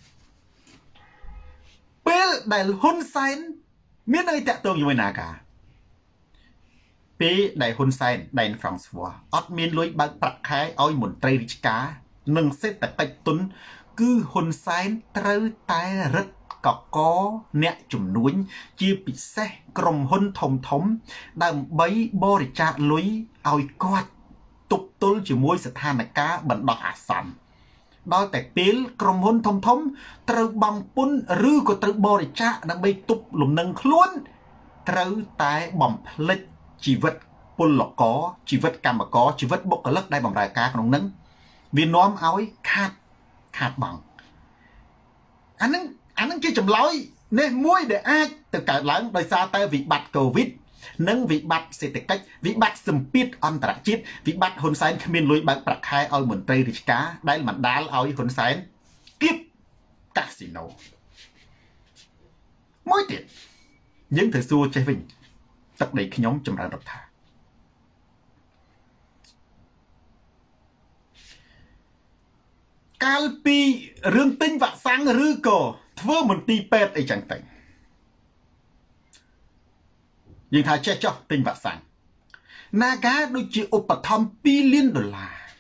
ពេលដែលហ៊ុនសែនមានអីតាក់ទងជាមួយណាកាពេលដែលហ៊ុនសែនដែនហ្វ្រង់ស្វ័រអត់មានលុយបើកប្រាក់ខែឲ្យមន្ត្រីរាជការនិងសេដ្ឋកិច្ចទុនគឺហ៊ុនសែនត្រូវតែរឹតកកអ្នកជំនួញជាពិសេសក្រុមហ៊ុនធំដើម្បីបរិច្ចាគលុយឲ្យគាត់ទប់ទល់ជាមួយស្ថានភាពបណ្ដោះអាសន្នដល់តែពេលក្រុមហ៊ុនធំត្រូវបង់ពន្ធឬក៏ត្រូវបរិច្ចាគដើម្បីទប់លំនឹងខ្លួនត្រូវតែបំភ្លេចជីវិតពលករជីវិតកម្មករជីវិតបុគ្គលិកដែលបម្រើការក្នុងនឹងវានាំឲ្យខាតបង់អានឹងជាចម្លើយនេះមួយដែលអាចទៅកើតឡើងដោយសារតែវិបត្តិកូវីដនិងវិបត្តិសេដ្ឋកិច្ចវិបត្តិសម្ពាធអន្តរជាតិវិបត្តិហ៊ុនសែនគ្មានលុយបើកប្រាក់ខែឲ្យមន្ត្រីរាជការដែលបណ្ដាលឲ្យហ៊ុនសែនគៀបកាស៊ីណូមួយទៀតយើងត្រូវសួរចេះវិញទឹកដីខ្ញុំចម្រើនរដ្ឋាកាលពីរឿងទិញវ៉ាក់សាំងឬក៏ធ្វើមន្ទីរពេទ្យអីចឹងទៅយើងថាចេះចោះទិញវ៉ាក់សាំង Naga ដូចជាឧបត្ថម្ភ$2 លាន$2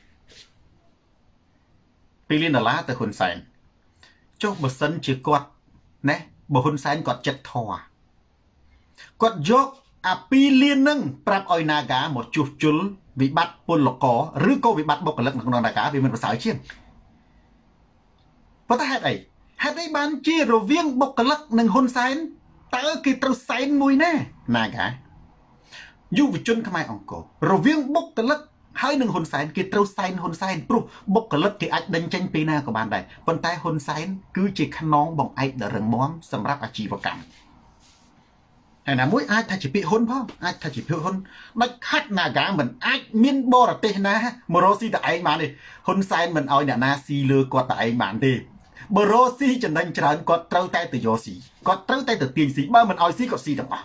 លាន$ទៅហ៊ុនសែនចុះបើសិនជាគាត់ណាបើហ៊ុនសែនគាត់ចិត្តធေါ်គាត់យកអា$2 លានហ្នឹងប្រាប់ឲ្យ Naga មកជួសជុលវិបត្តិពលករឬក៏វិបត្តិបុគ្គលិកនៅក្នុង Naga វាមិនប្រសើរជាងប៉ុន្តែហេតុអីបានជារវាងបុគ្គលិកនិងហ៊ុនសែនតើគេត្រូវសែនមួយណា Naga យុវជនខ្មែរអង្គររវាងបុគ្គលិកហើយនឹងហ៊ុនសែនគេត្រូវសែនហ៊ុនសែនព្រោះបុគ្គលិកគេអាចដេញចេញពីណាក៏បានដែរប៉ុន្តែហ៊ុនសែនគឺជាខ្នងបង្អែកដ៏រឹងមាំសម្រាប់អាជីវកម្មហើយណាមួយអាចថាជាពាក្យហ៊ុនផងអាចថាជាពាក្យហ៊ុនដាច់ខាត់ Naga មិនអាចមានបរទេសណាមករកស៊ីតែឯងបានទេហ៊ុនសែនមិនឲ្យអ្នកណាស៊ីលើគាត់តែឯងបានទេបើរកស៊ីចំណេញច្រើនគាត់ត្រូវតែទៅយកស៊ីគាត់ត្រូវតែទៅទាញស៊ីបើមិនឲ្យស៊ីគាត់ស៊ីទាំងអស់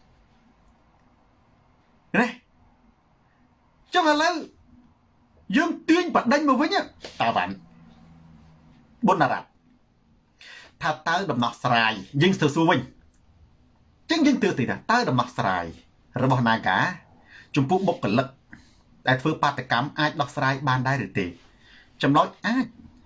ណាចុះឥឡូវយើងទាញបដិញមកវិញតាវ៉ាន់បុណ្យរតថាតើដំណោះស្រាយយើងទៅសួរវិញចឹងយើងទើបទីថាតើដំណោះស្រាយរបស់ Naga ចំពោះបុគ្គលិកដែលធ្វើបាតកម្មអាចដោះស្រាយបានដែរឬទេចំណុចអាច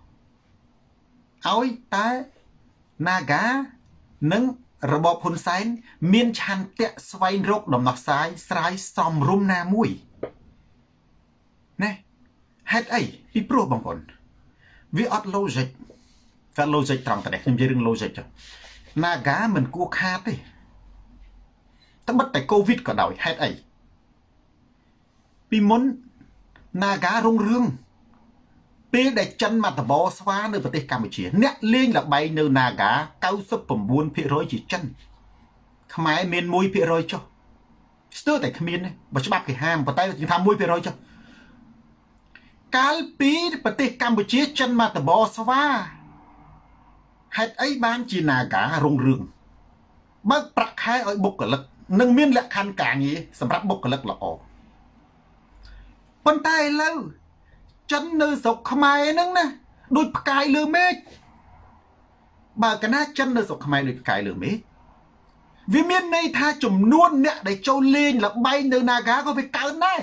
ឲ្យតែ Naga និងរបបហ៊ុនសែនមានឆន្ទៈស្វែងរកដំណោះស្រាយសមរម្យណាមួយណាហេតុអីពីព្រោះបងប្អូនវាអត់ logic គាត់ logic ត្រង់តែខ្ញុំនិយាយរឿង logic ចុះ Naga មិនគួរខាតទេតែបិទតែ COVID ក៏ដោយហេតុអីពីមុន Naga រុងរឿងពេលដែលចិនមកតបស្វានៅប្រទេសកម្ពុជាអ្នកលេងល្បែងនៅ Naga 99% ជាចិនខ្មែរមាន 1% ចុះស្ទើរតែគ្មានបើច្បាប់គេហាមប៉ុន្តែគេថា 1% ចុះកាលពីប្រទេសកម្ពុជាចិនមកតបស្វាហេតុអីបានជា Naga រុងរឿងបើកប្រាក់ខែឲ្យបុគ្គលិកនិងមានលក្ខខណ្ឌការងារសម្រាប់បុគ្គលិកល្អប៉ុន្តែឥឡូវចិននៅស្រុកខ្មែរហ្នឹងណាដូចផ្កាយលើមេឃបើកណាចិននៅស្រុកខ្មែរដូចផ្កាយលើមេឃវាមានន័យថាចំនួនអ្នកដែលចូលលេងល្បែងនៅ Naga ក៏វាកើនដែរ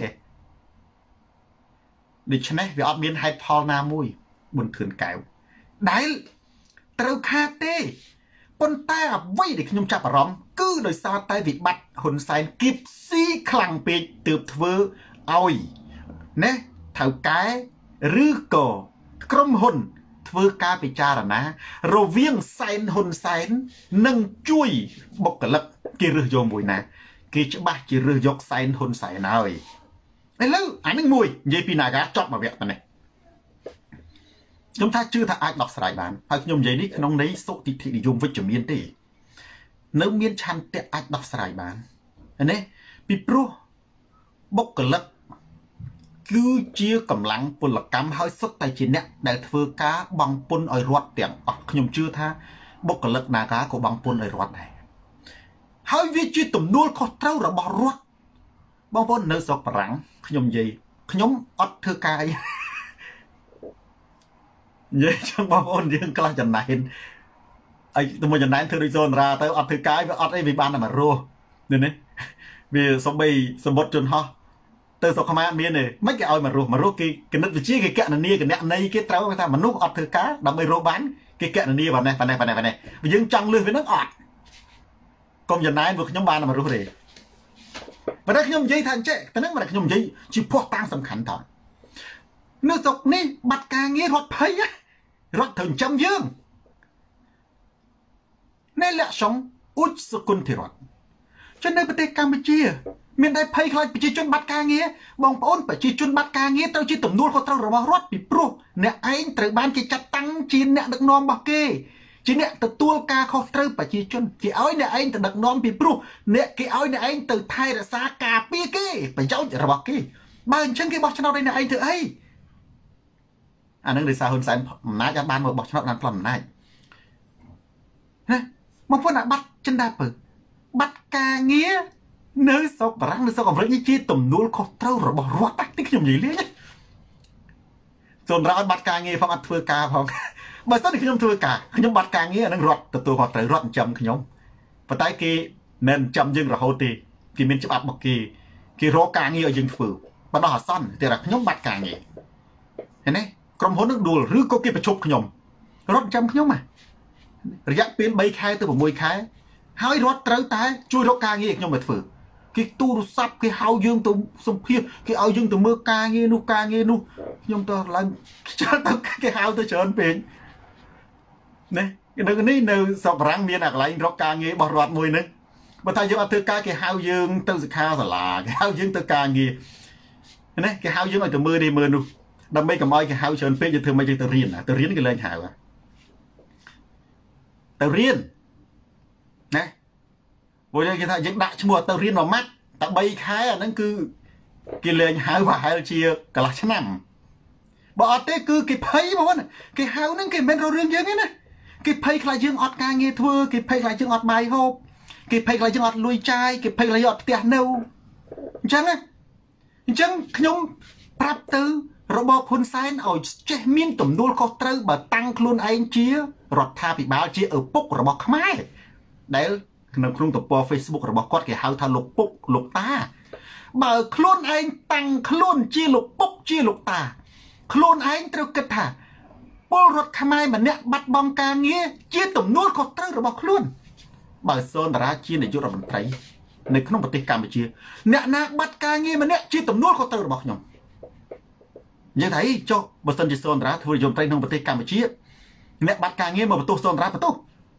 ដូច្នេះវាអត់មានហេតុផលណាមួយប៊ុនធឿនកែវដែលត្រូវខាតទេប៉ុន្តែអ្វីដែលខ្ញុំចាប់អារម្មណ៍គឺដោយសារតែវិបត្តិហ៊ុនសែនគៀបស៊ីខ្លាំងពេកទើបធ្វើឲ្យណាថៅកែឬក៏ក្រុមហ៊ុនធ្វើការពិចារណារវាងសែនហ៊ុនសែននិងជួយបុគ្គលិកគេរើសយកមួយណាគេច្បាស់ជារើសយកសែនហ៊ុនសែនហើយឥឡូវអានឹងមួយនិយាយពី Naga ចប់មកវគ្គប៉ុណ្ណេះខ្ញុំថាជឿថាអាចដោះស្រាយបានហើយខ្ញុំនិយាយនេះក្នុងន័យសុតិធិនិយមវិជ្ជមានទេនៅមានឆន្ទៈអាចដោះស្រាយបានណាពីព្រោះបុគ្គលិកគឺជាកម្លាំងពលកម្មហើយសុទ្ធតែជាអ្នកដែលធ្វើការបង់ពន្ធឲ្យរដ្ឋទាំងអស់ខ្ញុំជឿថាបុគ្គលិក Naga ក៏បង់ពន្ធឲ្យរដ្ឋដែរហើយវាជាទំនួលខុសត្រូវរបស់រដ្ឋបងប្អូននៅស្រុកបារាំងខ្ញុំនិយាយខ្ញុំអត់ធ្វើការអីនិយាយចឹងបងប្អូនយើងខ្លះចំណែនអីទៅមួយចំណែនធ្វើដូចសូនរាទៅអត់ធ្វើការវាអត់អីវាបានតែមករស់នេះវាសំបីសម្បត្តិជនហោះទៅស្រុកខ្មែរអត់មានទេមិនគេឲ្យមករស់គេគណិតវិទ្យាគេកណនីគណន័យគេត្រូវថាមនុស្សអត់ធ្វើការដើម្បីរស់បានគេកណនីប៉ុណ្ណេះយើងចង់លឺវានឹងអត់កុំចំណែនពួកខ្ញុំបានតែមករស់ទេប៉ុន្តែខ្ញុំនិយាយថាអញ្ចឹងតែនឹងមិនខ្ញុំនិយាយជាភ័ស្តុតាងសំខាន់តើនៅស្រុកនេះបាត់ការងាររត់ភ័យរត់ត្រូវចិញ្ចឹមយើងនៅលក្ខសំឧចសគុណធិរដ្ឋចុះនៅប្រទេសកម្ពុជាមានតែភ័យខ្លាចប្រជាជនបាត់ការងារបងប្អូនប្រជាជនបាត់ការងារត្រូវជាទំនួលខុសត្រូវរបស់រដ្ឋពីព្រោះអ្នកឯងត្រូវបានគេចាត់តាំងជាអ្នកដឹកនាំរបស់គេជាអ្នកទទួលការខុសត្រូវប្រជាជនគេឲ្យអ្នកឯងទៅដឹកនាំពីព្រោះអ្នកគេឲ្យអ្នកឯងទៅថែរក្សាការពារគេប្រយោជន៍របស់គេបើអញ្ចឹងគេបោះឆ្នោតឲ្យអ្នកឯងធ្វើអីអានឹងដោយសារហ៊ុនសែនអំណាចបានមកបោះឆ្នោតបានផ្លំអំណាចណាមកប៉ុន្តែបាត់ចិនដែរពើបាត់ការងារនៅស្រុកបារាំងនៅស្រុកអាមេរិកនេះជាទំនួលខុសត្រូវរបស់រដ្ឋតែខ្ញុំនិយាយលេងសូនរ៉ោតបាត់ការងារផងអត់ធ្វើការផងបើសិនខ្ញុំធ្វើការខ្ញុំបាត់ការងារអានឹងរដ្ឋទទួលខុសត្រូវរដ្ឋចិញ្ចឹមខ្ញុំប៉ុន្តែគេមិនចិញ្ចឹមយើងរហូតទេគេមានច្បាប់មកគេរកការងារឲ្យយើងធ្វើបើដល់អាសន្នតែខ្ញុំបាត់ការងារឃើញទេក្រុមហ៊ុននឹងដួលឬក៏គេបញ្ឈប់ខ្ញុំរត់ចាំខ្ញុំរយៈពេល3ខែទៅ6ខែហើយរត់ត្រូវតែជួយរកការងារឲ្យខ្ញុំមកធ្វើគេទូរស័ព្ទគេហៅយើងទៅសម្ភាសគេឲ្យយើងទៅមើលការងារនោះខ្ញុំទៅឡើងចូលទៅគេហៅទៅច្រើនពេកណានេះនៅស្រុកបារាំងមានអាកន្លែងរកការងាររបស់រដ្ឋមួយហ្នឹងបើតែយើងអត់ធ្វើការគេហៅយើងទៅសិក្ខាសាលាគេហៅយើងទៅការងារណាគេហៅយើងឲ្យទៅមើលនេះមើលនោះដើម្បីកុំឲ្យគេហៅច្រើនពេកយើងធ្វើមិនយើងទៅរៀនគេលែងហៅទៅរៀនណាព្រោះគេថាយើងដាក់ឈ្មោះទៅរៀនមួយម៉ាត់តែ3ខែអាហ្នឹងគឺគេលែងហៅប្រហែលជាកន្លះឆ្នាំបើអត់ទេគឺគេភ័យបងគេហៅហ្នឹងគេមិនមែនរករឿងយើងទេណាគេភ័យខ្លាចយើងអត់ការងារធ្វើគេភ័យខ្លាចយើងអត់បាយហូបគេភ័យខ្លាចយើងអត់លុយចាយគេភ័យខ្លាចយើងអត់ផ្ទះនៅអញ្ចឹងខ្ញុំប្រាប់ទៅរបបហ៊ុនសែនឲ្យចេះមានទំនួលខុសត្រូវបើតាំងខ្លួនឯងជារដ្ឋាភិបាលជាឪពុករបស់ខ្មែរដែលក្នុងក្នុងទំព័រ Facebook របស់គាត់គេហៅថាលោកពុកលោកតាបើខ្លួនឯងតាំងខ្លួនជាលោកពុកជាលោកតាខ្លួនឯងត្រូវគិតថាពលរដ្ឋខ្មែរម្នាក់បាត់បង់ការងារជាទំនួលខុសត្រូវរបស់ខ្លួនបើសូនតារាជានាយករដ្ឋមន្ត្រីនៅក្នុងប្រទេសកម្ពុជាអ្នកណាបាត់ការងារម្នាក់ជាទំនួលខុសត្រូវរបស់ខ្ញុំនិយាយថាចុះបើសិនជាសូនតារាធ្វើនាយករដ្ឋមន្ត្រីក្នុងប្រទេសកម្ពុជាអ្នកបាត់ការងារមកបន្ទោសសូនតារាបន្ទោស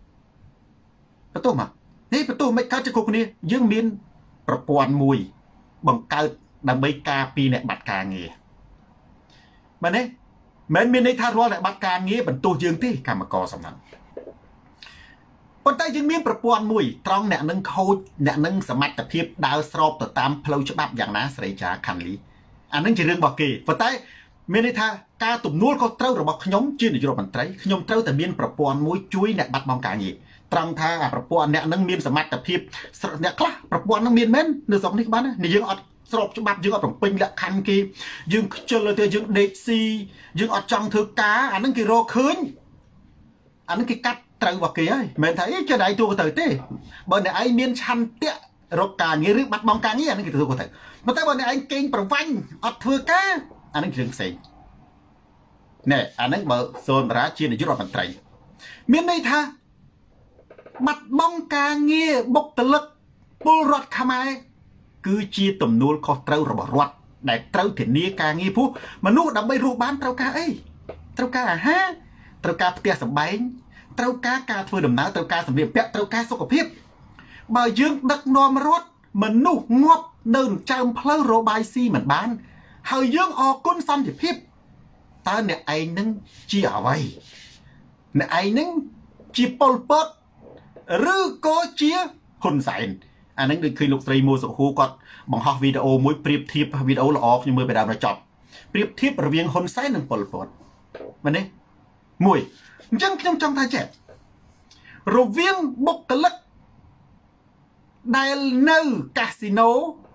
មកនេះបន្ទោសមិនកើតជាគ្រប់គ្នាយើងមានប្រព័ន្ធមួយបង្កើតដើម្បីការពីអ្នកបាត់ការងារមែនទេមិនមានន័យថារាល់អ្នកបាត់ការងារបន្ទោសយើងទេកម្មករសំណាក់ប៉ុន្តែយើងមានប្រព័ន្ធមួយត្រង់អ្នកនឹងខូចអ្នកនឹងសមត្ថភាពដើរស្របទៅតាមផ្លូវច្បាប់យ៉ាងណាស្រីចាខាន់លីអានឹងជារឿងរបស់គេប៉ុន្តែមានន័យថាការទំនួលខុសត្រូវរបស់ខ្ញុំជានាយករដ្ឋមន្ត្រីខ្ញុំត្រូវតែមានប្រព័ន្ធមួយជួយអ្នកបាត់បង់ការងារត្រង់ថាប្រព័ន្ធអ្នកនឹងមានសមត្ថភាពអ្នកខ្លះប្រព័ន្ធនឹងមានមែននៅស្រុកនេះបានណាយើងអត់ស្របច្បាប់យើងអត់បំពេញលក្ខខណ្ឌគេយើងខ្ជិលទៅយើងដេកស៊ីយើងអត់ចង់ធ្វើការអានឹងគេរកឃើញអានឹងគេកាត់ត្រូវរបស់គេហើយមិនថាចេះដៃទូទៅទេបើអ្នកឯងមានឆន្ទៈរកការងារឬបាត់បង់ការងារអានឹងគេទទួលទៅប៉ុន្តែបើអ្នកឯងកេងប្រវាញ់អត់ធ្វើការអានឹងរឿងផ្សេងណែអានឹងបើសូនតារាជានាយករដ្ឋមន្ត្រីមានន័យថាបាត់បង់ការងារបុគ្គលិកពលរដ្ឋខ្មែរគឺជាទំនួលខុសត្រូវរបស់រដ្ឋដែលត្រូវធានាការងារព្រោះមនុស្សដើម្បីរស់បានត្រូវការអីត្រូវការអាហារត្រូវការផ្ទះសម្បែងត្រូវការធ្វើដំណើរត្រូវការសម្ភារៈពាក់ត្រូវការសុខភាពបើយើងដឹកនាំរដ្ឋមនុស្សងាប់នៅចើមផ្លូវរបាយស៊ីមិនបានហើយយើងអរគុណសន្តិភាពតើអ្នកឯងនឹងជាអ្វីអ្នកឯងនឹងជាប៉ុលពតឬក៏ជាហ៊ុនសែនអានឹងដូចឃើញលោកស្រីមួសុខួរគាត់បង្ហោះវីដេអូមួយប្រៀបធៀបវីដេអូល្អខ្ញុំមើលពីដើមដល់ចប់ប្រៀបធៀបរវាងហ៊ុនសែននិងប៉ុលពតមែនទេមួយអញ្ចឹងខ្ញុំចង់ថាចេះរវាងបុគ្គលិកដែលនៅកាស៊ីណូ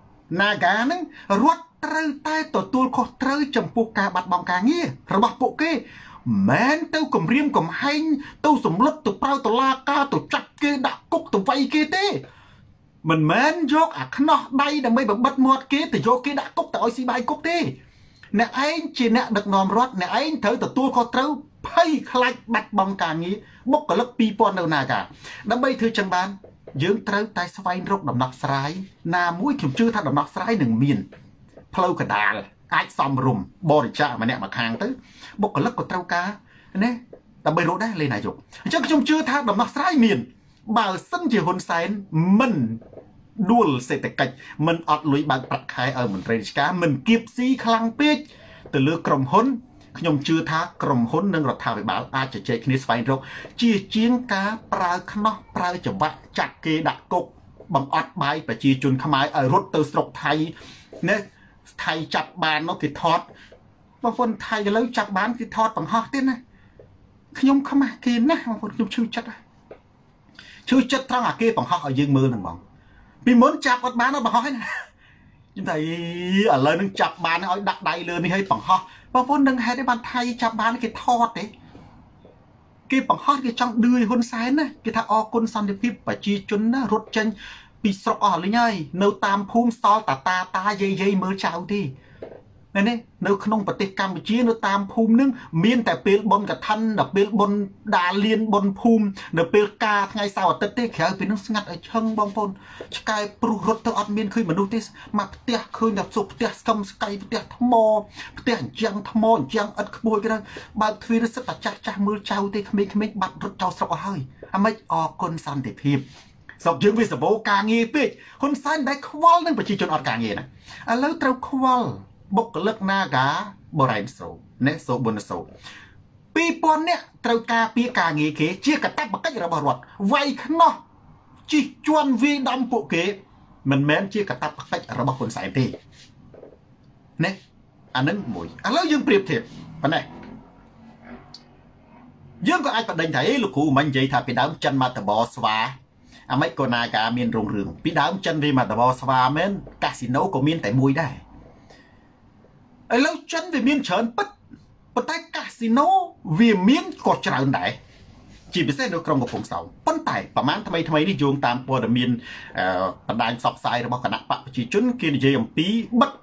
Naga ហ្នឹងរដ្ឋត្រូវតែទទួលខុសត្រូវចំពោះការបាត់បង់ការងាររបស់ពួកគេមិនទៅគម្រាមកំហែងទៅសម្លុតទៅប្រៅតុលាការទៅចាប់គេដាក់គុកទៅវាយគេទេមិនមែនយកអាខ្នោះដៃដើម្បីបំបិទមាត់គេទៅយកគេដាក់គុកទៅឲ្យស៊ីបាយគុកទេអ្នកឯងជាអ្នកដឹកនាំរដ្ឋអ្នកឯងត្រូវទទួលខុសត្រូវភ័យខ្លាចបាត់បង់ការងារបុគ្គលិក 2000 នៅ Naga ដើម្បីធ្វើចឹងបានយើងត្រូវតែស្វែងរកដំណោះស្រាយណាមួយខ្ញុំជឿថាដំណោះស្រាយនឹងមានផ្លូវកដាលអាចសំរុំបរិច្ចាគម្នាក់មកខាងទៅបុគ្គលិកក៏ត្រូវការណាដើម្បីរកដែរលេងនាយកអញ្ចឹងខ្ញុំជឿថាដំណោះស្រាយមានបើសិនជាហ៊ុនសែនមិនដួលសេដ្ឋកិច្ចមិនអត់លុយបើកប្រាក់ខែឲ្យមន្ត្រីរាជការមិនគៀបស៊ីខ្លាំងពេកទៅលើក្រុមហ៊ុនខ្ញុំជឿថាក្រុមហ៊ុននិងរដ្ឋាភិបាលអាចជជែកគ្នាស្វែងរកជាជាងការប្រើខ្នោះប្រើចង្វាក់ចាក់គេដាក់គុកបង្អត់បាយប្រជាជនខ្មែរឲ្យរត់ទៅស្រុកថៃណាថៃចាប់បានមកគេថតបងប្អូនថៃឥឡូវចាប់បានគេថតបង្ហោះទៀតណាខ្ញុំខ្មាស់គេណាស់បងប្អូនខ្ញុំឈឺចិត្តជួយចិត្តត្រង់អាគេបង្ហោះឲ្យយើងមើលហ្នឹងបងពីមុនចាប់អត់បានបង្ហោះហ្នឹងខ្ញុំថាឥឡូវនឹងចាប់បានឲ្យដាក់ដៃលើនេះឲ្យបង្ហោះបងប្អូននឹងហេតុអីបានថៃចាប់បានគេថតទេគេបង្ហោះគេចង់ឌឺហ៊ុនសែនណាគេថាអរគុណសន្តិភាពប្រជាជនណារត់ចេញពីស្រុកអស់លេងហើយនៅតាមភូមិសល់តាយាយមើលចៅទេនេះនៅក្នុងប្រទេសកម្ពុជានៅតាមភូមិនឹងមានតែពេលបុណ្យកឋិនដល់ពេលបុណ្យដាលៀនបុណ្យភូមិនៅពេលការថ្ងៃសៅរ៍អាទិត្យទេក្រៅពីនឹងស្ងាត់ឲ្យឈឹងបងប្អូនឆ្កែព្រុសរត់ទៅអត់មានឃើញមនុស្សទេមកផ្ទះឃើញតែសុបផ្ទះស្កឹមស្កៃផ្ទះថ្មផ្ទះអញ្ចឹងថ្មអញ្ចឹងឥតក្បួយគេបើកទ្វារសិតតែចាស់មើលចៅទេក្មេងៗបាត់រត់ចោលស្រុកអស់ហើយអាម៉េចអរគុណសន្តិភាពស្រុកយើងវាសម្បូរការងារពេកហ៊ុនសែនដែលខ្វល់នឹងប្រជាជនអត់ការងារណាឥឡូវត្រូវខ្វល់បុគ្គលិក Naga បរ៉ែនសូណេសូប៊ុនសូ2000នាក់ត្រូវការពីការងារគេជាកាតព្វកិច្ចរបស់រដ្ឋវាយខ្នោះជីជន់វាយដំពួកគេមិនមែនជាកាតព្វកិច្ចរបស់ហ៊ុនសែនទេណាអានឹងមួយឥឡូវយើងប្រៀបធៀបប៉ុណ្ណេះយើងក៏អាចបដិញថាលោកគ្រូមិននិយាយថាពីដើមចិនមកតបស្វាអាម៉េចក៏ Naga មានរុងរឿងពីដើមចិនវាមកតបស្វាមែនកាស៊ីណូក៏មានតែមួយដែរឥឡូវចិនវាមានច្រើនពិតប៉ុន្តែកាស៊ីណូវាមានក៏ច្រើនដែរជាពិសេសនៅក្រុងកំពង់សោមប៉ុន្តែប្រហែលថ្មីនេះយោងតាមព័ត៌មានបណ្ដាញផ្សព្វផ្សាយរបស់គណៈបកប្រជាជនគេនិយាយអំពីបិទ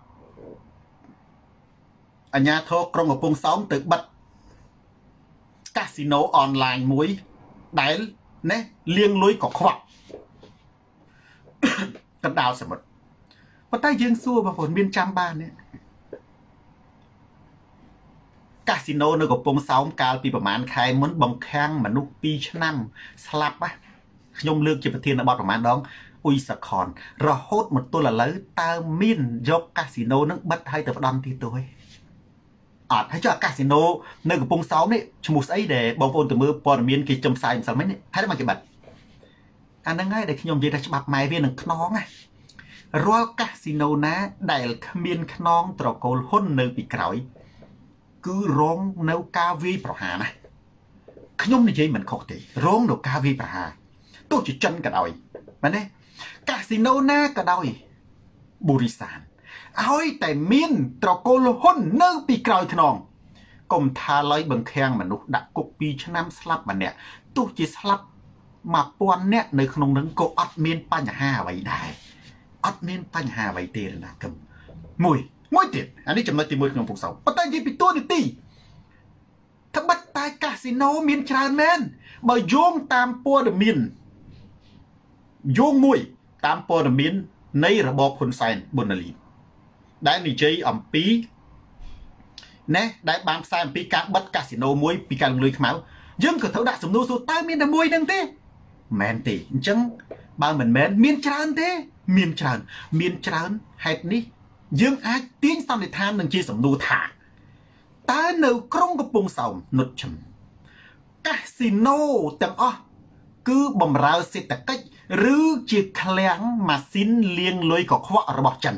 អាជ្ញាធរក្រុងកំពង់សោមទៅបិទកាស៊ីណូអនឡាញមួយដែលណាលាងលុយកខ្វក់កណ្ដាលសមុទ្រប៉ុន្តែយើងសួរបងប្អូនមានចាំបានទេកាស៊ីណូនៅកំពង់សោមកាលពីប្រហែលខែមុនបង្ខាំងមនុស្ស2ឆ្នាំស្លាប់ណាខ្ញុំលើកជាប្រធានបទប្រហែលដងអ៊ុយសខនរហូតមកទល់ឥឡូវតើមានយកកាស៊ីណូនឹងបិទឲ្យទៅផ្ដំទីទៅឯងអត់ហើយចុះអាកាស៊ីណូនៅកំពង់សោមនេះឈ្មោះស្អីដែលបងប្អូនទៅមើលព័ត៌មានគេចំផ្សាយម្សិលមិញនេះហើយមកគេបិទអាហ្នឹងហើយដែលខ្ញុំនិយាយថាច្បាប់ម៉ែវានឹងខ្នងណារាល់កាស៊ីណូណាដែលគ្មានខ្នងត្រកូលហ៊ុននៅពីក្រោយគឺរងនៅការវាយប្រហារណាខ្ញុំនិយាយមិនខុសទេរងនៅការវាយប្រហារទោះជាចិនក៏ដោយមែនទេកាស៊ីណូណាក៏ដោយប៊ូរីសានឲ្យតែមានត្រកូលហ៊ុននៅពីក្រោយខ្នងកុំថាឡើយបង្ខាំងមនុស្សដាក់គុក2ឆ្នាំស្លាប់ម្នាក់ទោះជាស្លាប់1000នាក់នៅក្នុងនឹងក៏អត់មានបញ្ហាអ្វីដែរអត់មានបញ្ហាអ្វីទេណាគឹមមួយទៀតអានេះចំណុចទី1ក្នុងពុកសោប៉ុន្តែនិយាយពីតួនាទីថាបិទតែកាស៊ីណូមានច្រើនមែនបើយោងតាមព័ត៌មានយោងមួយតាមព័ត៌មាននៃរបបហ៊ុនសែនប៊ុនណាលីដែលនិយាយអំពីណែដែលបានផ្សាយអំពីការបិទកាស៊ីណូមួយពីការលុយខ្មៅយើងក៏ត្រូវដាក់សំណួរសួរតើមានតែមួយហ្នឹងទេមែនទេអញ្ចឹងបើមិនមែនមានច្រើនទេមានច្រើនហេតុនេះយើងអាចទាញសន្និដ្ឋាននឹងជាសំណួរថាតើនៅក្រុងកំពង់សោមនុតឈឹមកាស៊ីណូទាំងអស់គឺបំរើសេដ្ឋកិច្ចឬជាឃ្លាំងម៉ាស៊ីនលាងលុយកខ្វក់របស់ចិន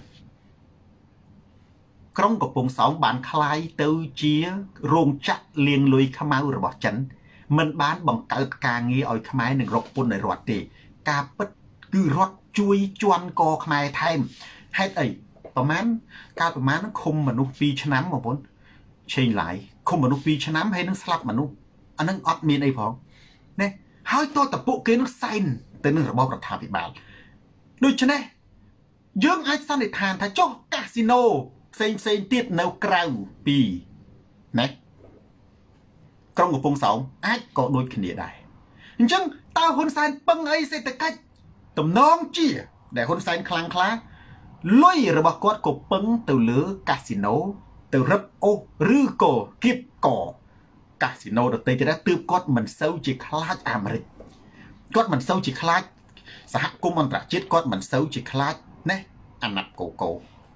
ក្រុងកំពង់សោមបានคล้ายទៅជារោងចក្រលាងលុយខ្មៅរបស់ចិនមិនបានបង្កើតការងារឲ្យខ្មែរនឹងរកពន្ធឲ្យរដ្ឋទេការពិតគឺរដ្ឋជួយជន់កខ្មែរថែមហេតុអីប្រហែលហ្នឹងឃុំមនុស្ស2ឆ្នាំបងប្អូនឆេងឡាយឃុំមនុស្ស2ឆ្នាំហើយនឹងស្លាប់មនុស្សអានឹងអត់មានអីផងណាហើយតតពួកគេនឹងសែនទៅនឹងរបបរដ្ឋាភិបាលដូច្នេះយើងអាចសន្និដ្ឋានថាចុះកាស៊ីណូផ្សេងទៀតនៅក្រៅពីណាក្រុងកំពង់សោមអាចក៏ដូចគ្នាដែរអញ្ចឹងតើហ៊ុនសែនពឹងអីសេដ្ឋកិច្ចតំណងជាដែលហ៊ុនសែនខ្លាំងក្លាលុយរបស់គាត់ក៏ពឹងទៅលើកាស៊ីណូទៅរឹបអូសឬក៏គៀបកកាស៊ីណូដទៃទៀតទើបគាត់មិនសូវជាខ្លាចអាមេរិកគាត់មិនសូវជាខ្លាចសហគមន៍អន្តរជាតិគាត់មិនសូវជាខ្លាចណាអាណត្តិកូកូ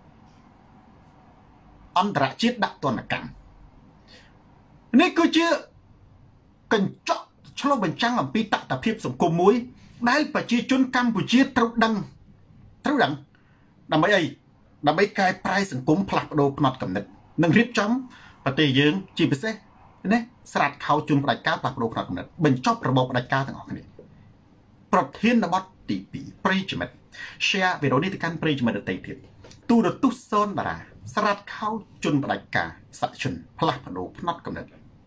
អន្តរជាតិដាក់ទណ្ឌកម្មនេះគឺជាកញ្ចក់ឆ្លុះបញ្ចាំងអំពីតថភាពសង្គមមួយដែលប្រជាជនកម្ពុជាត្រូវដឹងដើម្បីអីដើម្បីកែប្រែសង្គមផ្លាស់ប្ដូរផ្នត់គំនិតនិងរៀបចំប្រទេសយើងជាពិសេសណាស្រាតខោជុនផ្ដាច់ការផ្លាស់ប្ដូរផ្នត់គំនិតបញ្ចប់របបផ្ដាច់ការទាំងអស់គ្នាប្រធានបទទី2ប្រិយមិត្ត share វីដេអូនេះទៅកាន់ប្រិយមិត្តដទៃទៀតទូរទស្សន៍សូនតារាស្រាត់ខោជន់ផ្ដាច់ការសក្តិជនផ្លាស់ប្ដូរផ្នត់កំណត់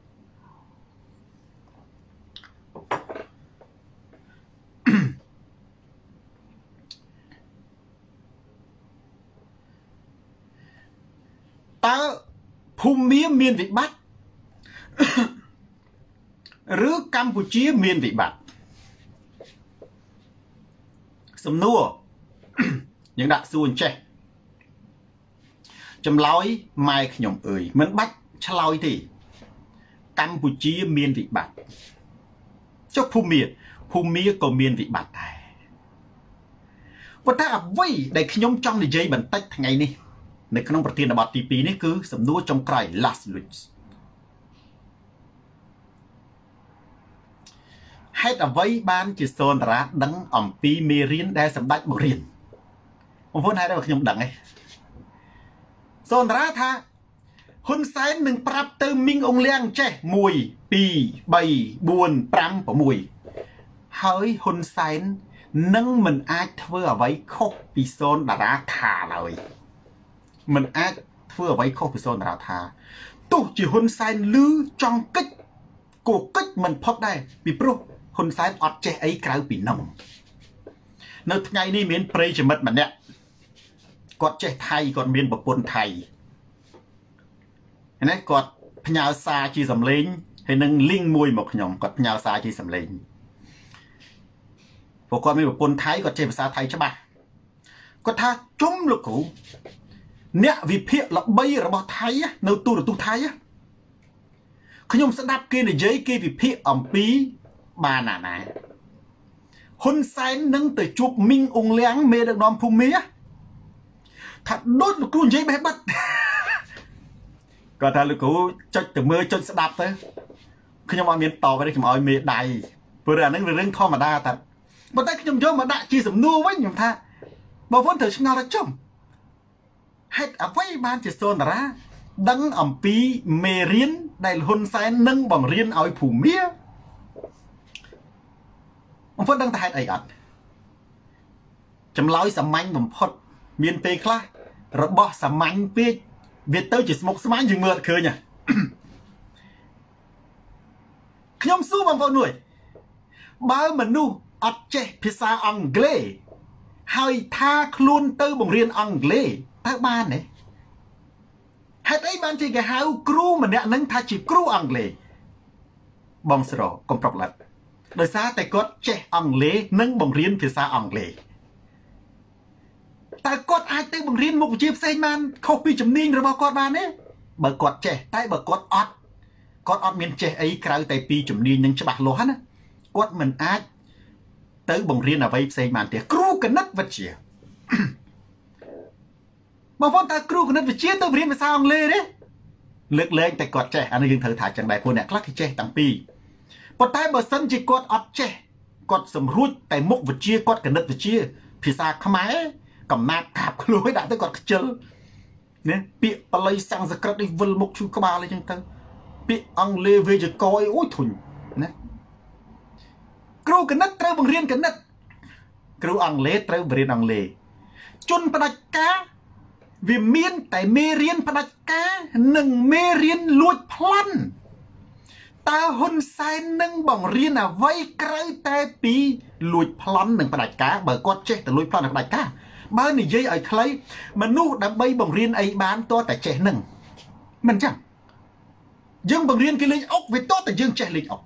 តើភូមាមានវិបត្តិឬកម្ពុជាមានវិបត្តិសំណួរយើងដាក់សួរអញ្ចេះចម្លើយម៉ែខ្ញុំអើយមិនបាច់ឆ្លើយទេកម្ពុជាមានវិបត្តិចុះភូមាក៏មានវិបត្តិដែរប៉ុន្តែអ្វីដែលខ្ញុំចង់និយាយបន្តិចថ្ងៃនេះនៅក្នុងប្រធានបទទី2នេះគឺសំណួរចុងក្រោយ last lunch ហេតុអ្វីបានជាសូនតារាដឹងអំពីមេរៀនដែលសម្ដេចបង្រៀនបងប្អូនហេតុអ្វីខ្ញុំដឹងឯងសូនតារាថាហ៊ុនសែននឹងប្រាប់ទៅមីងអងលៀងចេះ1 2 3 4 5 6ហើយហ៊ុនសែននឹងមិនអាចធ្វើអ្វីខុសពីសូនតារាថាឡើយមិនអាចធ្វើអ្វីខុសពីសូនតារាថាទោះជាហ៊ុនសែនលឺចង់កិច្ចក៏កិច្ចមិនផុតដែរពីព្រោះហ៊ុនសែនអត់ចេះអីក្រៅពីនោះនៅថ្ងៃនេះមានប្រិយមិត្តម្នាក់គាត់ចេះថៃគាត់មានប្រពន្ធថៃណាគាត់ផ្ញើសារជាសំឡេងហើយនឹង link មួយមកខ្ញុំគាត់ផ្ញើសារជាសំឡេងព្រោះគាត់មានប្រពន្ធថៃគាត់ចេះភាសាថៃច្បាស់គាត់ថាជុំលោកគ្រូអ្នកវិភាគល្បីរបស់ថៃនៅទូរទស្សន៍ថៃខ្ញុំស្ដាប់គេនិយាយគេវិភាគអំពីបានណាហ៊ុនសែននឹងទៅជួបមីងអងលៀងមេដឹកនាំភូមាថាដូចលោកគ្រូនិយាយបេះបិទគាត់ថាលោកគ្រូចុចទៅមើលចុចស្ដាប់ទៅខ្ញុំអត់មានតបទេខ្ញុំឲ្យមេដៃព្រោះអាហ្នឹងរឿងធម្មតាតែប៉ុន្តែខ្ញុំយកមកដាក់ជាសំណួរវិញខ្ញុំថាបងប្អូនត្រូវឆ្ងល់ថាចំហេតុអ្វីបានជាសូនតារាដឹងអំពីមេរៀនដែលហ៊ុនសែននឹងបង្រៀនឲ្យភូមាបងប្អូនដឹងតែហេតុអីអត់ចម្លើយសាមញ្ញបំផុតមានពេលខ្លះរបស់សាមញ្ញពេកវាទៅជាស្មុគស្មាញយើងមើលឃើញខ្ញុំសួរបងប្អូនមួយបើមនុស្សអត់ចេះភាសាអង់គ្លេសហើយថាខ្លួនទៅបង្រៀនអង់គ្លេសតើបានទេហេតុអីបានជាគេហៅគ្រូម្នាក់នឹងថាជាគ្រូអង់គ្លេសបងស្រកុំប្រុកឡិតដោយសារតែគាត់ចេះអង់គ្លេសនិងបង្រៀនភាសាអង់គ្លេសតើគាត់អាចទៅបង្រៀនមុខវិជ្ជាផ្សេងបានខុសពីជំនាញរបស់គាត់បានទេបើគាត់ចេះតែបើគាត់អត់មានចេះអីក្រៅតែពីជំនាញនឹងច្បាស់លាស់ណាគាត់មិនអាចទៅបង្រៀនអ្វីផ្សេងបានទេគ្រូគណិតវិទ្យាបងប្អូនតើគ្រូគណិតវិទ្យាទៅបង្រៀនភាសាអង់គ្លេសទេលើកលែងតែគាត់ចេះអានេះយើងត្រូវថាចឹងដែរព្រោះអ្នកខ្លះគេចេះតាំងពីប៉ុន្តែបើសិនជាគាត់អត់ចេះគាត់សម្រួចតែមុខវិជ្ជាគាត់គណិតវិទ្យាភាសាខ្មែរកំណាប់កាប់ខ្លួនដាក់ទៅគាត់ខ្ជិលណាពាក្យបល័យសំស្ក្រឹតនេះវិលមុខឈូក្បាលអីចឹងទៅពាក្យអង់គ្លេសវេយ្យាករណ៍អីអូយធុញណាគ្រូគណិតត្រូវបង្រៀនគណិតគ្រូអង់គ្លេសត្រូវបង្រៀនអង់គ្លេសជនផ្ដាច់ការវាមានតែមេរៀនផ្ដាច់ការនិងមេរៀនលួចប្លន់តើហ៊ុនសែននឹងបង្រៀនអ្វីក្រៅតែពីលួចប្លន់និងផ្ដាច់ការបើគាត់ចេះតែលួចប្លន់និងផ្ដាច់ការបើនិយាយឲ្យខ្លីមនុស្សដើម្បីបង្រៀនអីបានតើតែចេះនឹងមិនចឹងយើងបង្រៀនគេលេងអុកវាតើតែយើងចេះលេងអុក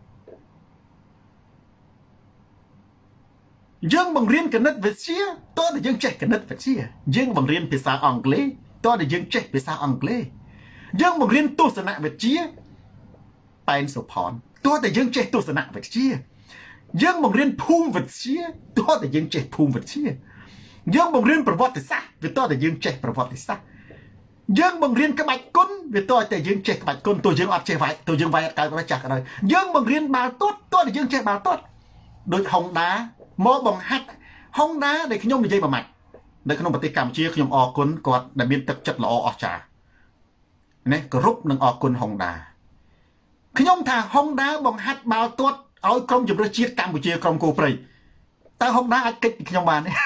យើងបង្រៀនគណិតវិទ្យាតើតែយើងចេះគណិតវិទ្យាយើងបង្រៀនភាសាអង់គ្លេសតើតែយើងចេះភាសាអង់គ្លេសយើងបង្រៀនទស្សនវិជ្ជាតែនសុផនតើតែយើងចេះទស្សនវិជ្ជាយើងបង្រៀនភូមិវិទ្យាតើតែយើងចេះភូមិវិទ្យាយើងបង្រៀនប្រវត្តិសាស្ត្រវាតើតែយើងចេះប្រវត្តិសាស្ត្រយើងបង្រៀនក្បាច់គុណវាតើតែយើងចេះក្បាច់គុណទោះយើងអត់ចេះវាយទោះយើងវាយអត់កើតចាស់ក៏ដោយយើងបង្រៀនបាល់ទាត់តើតែយើងចេះបាល់ទាត់ដូចហុងដាមកបង្ហាត់ហុងដាដែលខ្ញុំនិយាយមួយម៉ាច់នៅក្នុងប្រទេសកម្ពុជាខ្ញុំអរគុណគាត់ដែលមានទឹកចិត្តល្អអស្ចារ្យនេះគោរពនិងអរគុណហុងដាខ្ញុំថាហុងដាបង្ហាត់បាល់ទាត់ឲ្យក្រុមជម្រើសជាតិកម្ពុជាក្រុមគោព្រៃตาห้องน้าอาจกิจขยมบานนี่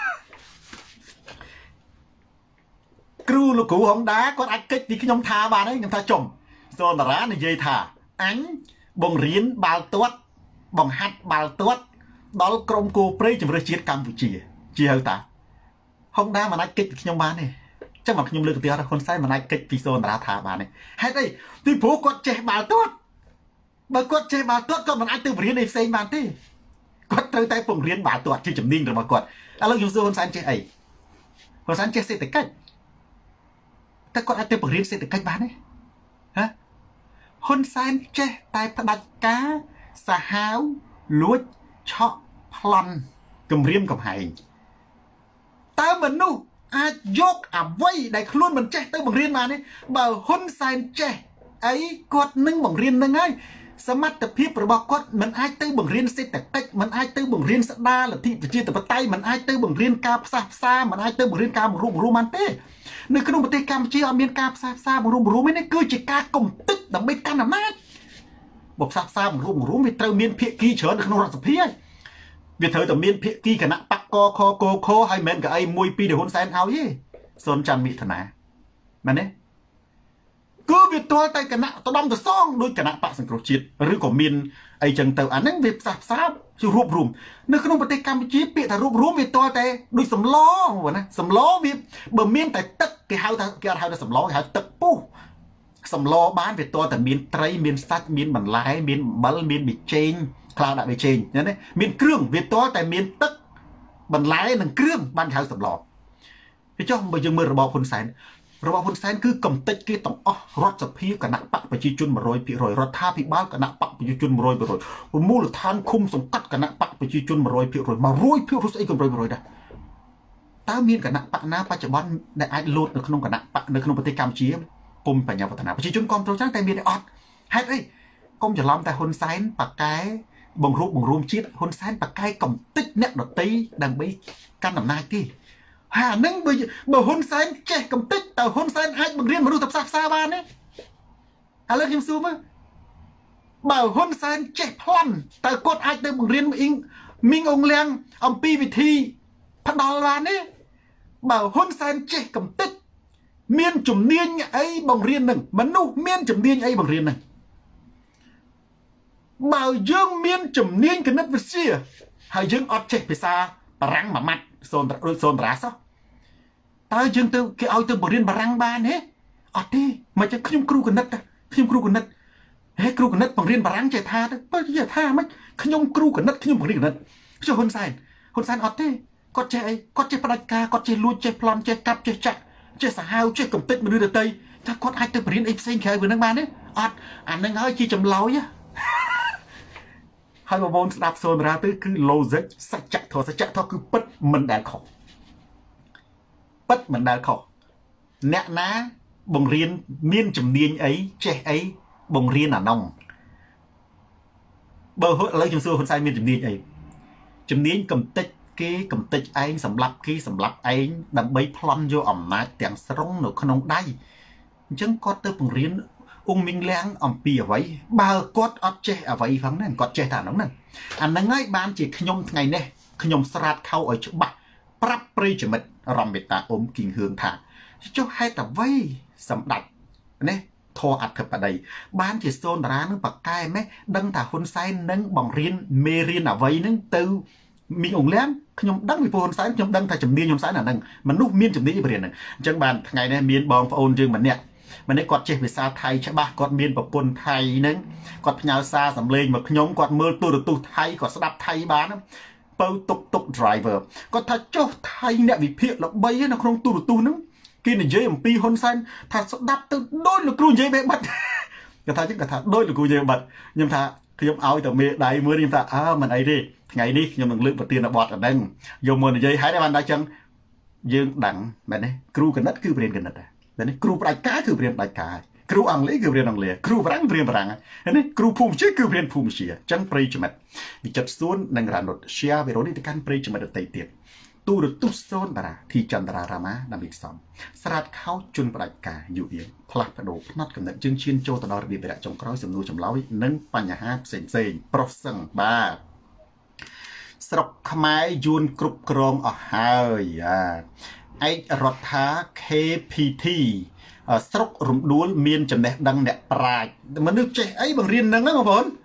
ครูลูกกูห้องน้าก็อาจกิจที่ขยมทาบานนี่ขยมทาจมโซนร้านในยัยทาอันบ่งเรียนบาลตัวบ่งหัดบาลตัวดอลกรมกูเปรย์จุดเชียกัมพูชีเจียวตาห้องน้ามันอาจกิจขยมบานนี่จังหวะขยมเลือกเตียร์คนไซมันอาจกิจที่โซนราทาบานนี่ให้ได้ที่ผู้กดเจ็บบาลตัวบางกดเจ็บบาลตัวก็มันอาจตื่นเรียนในเซนบานที่กดเตยแต่ปุ่งเรียนบาตัวที่จำนิ่งหรือมากดแล้วอยู่ส่วนสันเจไอคนสันเจเศรษฐกิจแต่กดอาจจะปุ่งเรียนเศรษฐกิจบ้านนี่ฮะคนสันเจแต่ผดัดกาสหาวลุยเฉาะพลันกำเรียมกับหายตาเหมือนนู่อาจยกอับไว้ได้คลุ้นมันเจแต่ปุ่งเรียนมานี่บ่าวคนสันเจไอกดนึ่งปุ่งเรียนยังไงสมัติพิบระบอกก็มันไอ้ตื้อบังเรียนเศรษฐกิจมันไอ้ตื้อบังเรียนสดาหรือที่ประชีตปไตยมันไอ้ตื้อบังเรียนกาภาษามันไอ้ตื้อบังเรียนกาบรูมันเต้ในขนมปฏิกรรมจีอเมียนกาภาษาบรูไม่ได้คือจิกากลมตึกแต่ไม่กันนะแม่บอกภาษาบรูไม่เติมเมียนเพียกีเฉินในขนมรัศเพียเวียเธอแต่เมียนเพียกีกันนะปักกอคอโกโคให้เมนกับไอ้มวยปีเดี๋ยวหุ่นแสนเอายี่ส่วนจันมิถนามันเนี่ยcứ việc tôi tay cái nạ tôi đâm từ xong đôi cái nạ bạc sừng chết rồi của miền ấy chẳng tàu anh ấy việc sạp sáp chứ rụp rùm nơi không có tay Campuchia bị thà rụp rùm việc tôi tay đôi sầm ló vậy nè sầm ló việc bờ miền tại tất cái hao ta sầm ló cái hao tất pu sầm ló bán việc tôi tại miền tây miền sắt miền bản lái miền bal miền bị chen cloud đại bị chen nhớ đấy miền kương việc tôi tại miền tất bản lái nâng kương ban hao sầm ló cái cho bây giờ mưa rồi bỏ phun sảiระบบคนแสนคือกำติดกี่ต้องรถสพีกับนักปักไปจีจุนมาโรยปีโรยรถท่าพิบ้ากับนักปักไปจีจุนมาโรยไปโรยมูลฐานคุมสงกัดกับนักปักไปจีจุนมาโรยปีโรยมาโรยปีรู้สึกกับโรยไปโรยได้ตาเมียนกับนักปักน้าปัจจุบันได้ไอ้โหลดในขนมกับนักปักในขนมปฏิกรรมเชี่ยกรมปัญญาพัฒนาไปจีจุนกรมโปรจ้างแต่เมียนได้ออดให้ได้กรมจะล้อมแต่คนแสนปักไก่บังรูมชิดคนแสนปักไก่กำติดเนี่ยดอกตีดังไปการนำนายที่หานึ่งบหุ่นแสนเจ๊กำติดแต่หุ่นแสนให้บังเรียนมาดูทับซาซาบานนี่อะไรยังซูมั้ยบ่าวหุ่นแสนเจ๊พลันแต่กดไอ้เติมบังเรียนมาอิงมิงองเลียงอมปีวิธีพัดดอลบานนี่บ่าวหุ่นแสนเจ๊กำติดเมียนจุ่มเนียนไอ้บังเรียนหนึ่งมันนู่เมียนจุ่มเนียนไอ้บังเรียนหนึ่งบ่าวยังเมียนจุ่มเนียนกันนับวิเชียหายังอดเจ๊ไปซาปรังมามัดโซนราซะตาจึงตัวแกเอาตัวบทเรียนบารังบานเฮ้อดที่มาจะขยมครูกันนัดนะขยมครูกันนัดเฮ้ครูกันนัดบางเรียนบารังใจท่าตัวไม่ใช่ท่าไหมขยมครูกันนัดขยมบางเรียนกันนัดเจ้าคนแสนอดที่กดใจปนัดกากดใจลุยใจพลอนใจกับใจจักใจสาวใจกำติดมาดูเดือดเตยถ้ากดไอ้ตัวบทเรียนไอ้เซนแค่บนนักบานเนี่ยอดอ่านนังเฮ้ยจีจำเล่าเนี่ยให้มาบนสนับโซนราตื้อคือโลจิกสัจจะทอคือปัดมันแดนของปัดมันได้ขอเนะนะบ่งเรียนเมียนจำเนียนไอ้เจ๊ไอ้บ่งเรียนน้องเบอร์เลยจังซัวคนใส่เมียนจำเนียนไอ้จำเนียนกำติดไอ้สำหรับไอ้ดับใบพลันโยอ่ำนาเตียงสรงหนูขนมได้จังก็เติมบ่งเรียนองมิงแรงอ่ำปีเอาไว้เบอร์กดอัดเจ๊เอาไว้ฟังนั่นกดเจ๊ฐานน้องนั่นอันนั้นง่ายบ้านจีขยมไงเนี่ยขยมสลัดเข้าไอ้ฉบับปรับปริจมิตรำเบตาอมกิ่งเฮืองถาเจ้าให้แต่ไว้สำดับเนี่ยทออัดเถอะปะใดบ้านที่โซนร้านนึงปากกายไหมดังแต่คนไซนึงบังเรียนเมเรียนเอาไว้นึงตือมีองค์เลี้ยงขยมดังมีคนไซขยมดังแต่จำเนียนขยมไซน่ะนึงมันลูกเมียนจำเนียนเรียนนึงจังบ้านไงเนี่ยเมียนบองโอนจึงมันเนี่ยมันได้กอดเจ็บภาษาไทยใช่ปะกอดเมียนปะปนไทยนึงกอดพญาซาสำเร็จมาขยมกอดมือตัวไทยกอดสดับไทยบ้านเปิดตุกไดรเวอร์ก็ถ้าเจ้าไทยเนี่ยวิเพียรเราใบนะโครงตัวนึงกินเยอะอย่างปีฮอนซันถ้าสดับตัวโดนหรือกรูเยอะแบบบัดก็ถ้าจึงก็ถ้าโดนหรือกรูเยอะบัดยังถ้าขยมเอาแต่เมื่อใดเมื่อยังถ้ามันไอ้ดิไงนี่ยังมึงเลือกปฏิณบอดอันนั้นยมมือเยอะหายได้มันได้จังยืงดังแบบนี้ครูกันนัดคือเรียนกันนัดแบบนี้ครูปลายกาคือเรียนปลายกาครูอังเลคือเรียนอังเลครูฝรั่งเรียนฝรั่งอันนี้ครูภูมิเชื่อคือเรียนภูมิเชื่อจังปริจมัดวิจัดส่วนในรานดเชียเวโรนิตการปริจมัดไตเตียตู้รตุโซนบาราที่จันทรารามะนำอีกสองสลัดเข้าจุนปลายกาอยู่เอียงพลัดกระโดดนัดกำเนิดจึงชินโจตนอร์บีเบระจงกร้อยสำนูจำเล้านึ่งปัญญาเซนเซนปรสังบาស្រុកខ្មែរយួនគ្រប់គ្រងអស់ហើយឯករដ្ឋា KPT ស្រុករំដួលមានចំណេះដឹងអ្នកប្រាជ្ញមនុស្សចេះអីបង្រៀនហ្នឹងបងប្អូន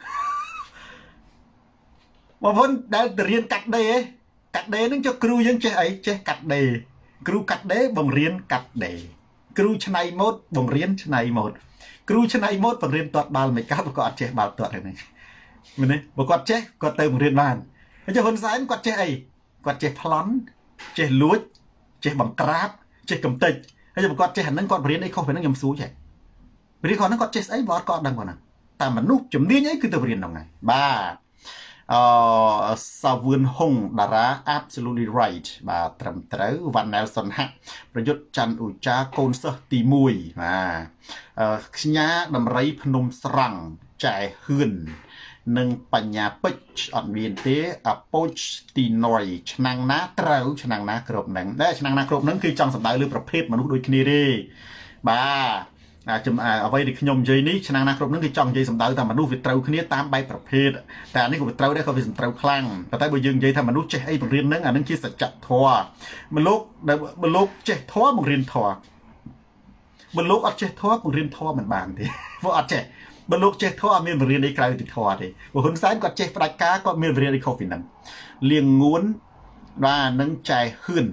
ដែលទៅរៀនកាត់ដេរហ្នឹងចុះគ្រូយើងចេះអីចេះកាត់ដេរគ្រូកាត់ដេរបង្រៀនកាត់ដេរគ្រូឆ្នៃម៉ូដបង្រៀនឆ្នៃម៉ូដគ្រូឆ្នៃម៉ូដបង្រៀនទាត់បាល់មិនកើតក៏អត់ចេះបាល់ទាត់ហ្នឹងមែនទេបើគាត់ចេះគាត់ទៅបង្រៀនបានហើយចុះហ៊ុនសែនគាត់ចេះអីគាត់ចេះប្លន់ចេះលួចចេះបង្ក្រាបចេះកំទេចហើយបើគាត់ចេះអាហ្នឹងគាត់បរៀនអីខុសពីហ្នឹងខ្ញុំសួរចេះបរៀនគាត់ហ្នឹងគាត់ចេះស្អីបើគាត់ដឹងគាត់ហ្នឹងតែមនុស្សជំនាញអីគឺទៅបរៀនហ្នឹងហើយបាទសាវឿនហុងតារា absolutely right បាទត្រឹមត្រូវវ៉ាន់ណែលសុនហាក់ប្រយុទ្ធច័ន្ទឧចា កូនសិស្សទី1បាទខ្ញាដំរីភ្នំស្រង់ចែហ៊ឿននិងបញ្ញាពេជ្រអត់មានទេអពោចទីណយឆ្នាំងណាត្រូវឆ្នាំងណាគ្រប់ហ្នឹងដែរឆ្នាំងណាគ្រប់ហ្នឹងគឺចង់សម្ដៅលើប្រភេទមនុស្សដូចគ្នាទេបាទអ្វីដែលខ្ញុំនិយាយនេះឆ្នាំងណាគ្រប់ហ្នឹងគឺចង់និយាយសម្ដៅថាមនុស្សវាត្រូវគ្នាតាមបែបប្រភេទតែអានេះក៏វាត្រូវដែរក៏វាមិនត្រូវខ្លាំងតែបើយើងនិយាយថាមនុស្សចេះអីបង្រៀនហ្នឹងអានឹងជាសច្ចធម៌បើលោកចេះធម៌បង្រៀនធម៌បើលោកអត់ចេះធម៌បង្រៀនធម៌មិនបានទេព្រោះអត់ចេះបើលោកចេះធម៌អត់មានបរិញ្ញាបត្រក្រៅពីធម៌ទេបើហ៊ុនសែនគាត់ចេះផ្ដាច់ការគាត់មានបរិញ្ញាបត្រខុសពីហ្នឹងលៀងងួនបាទនឹងចែហ៊ឿន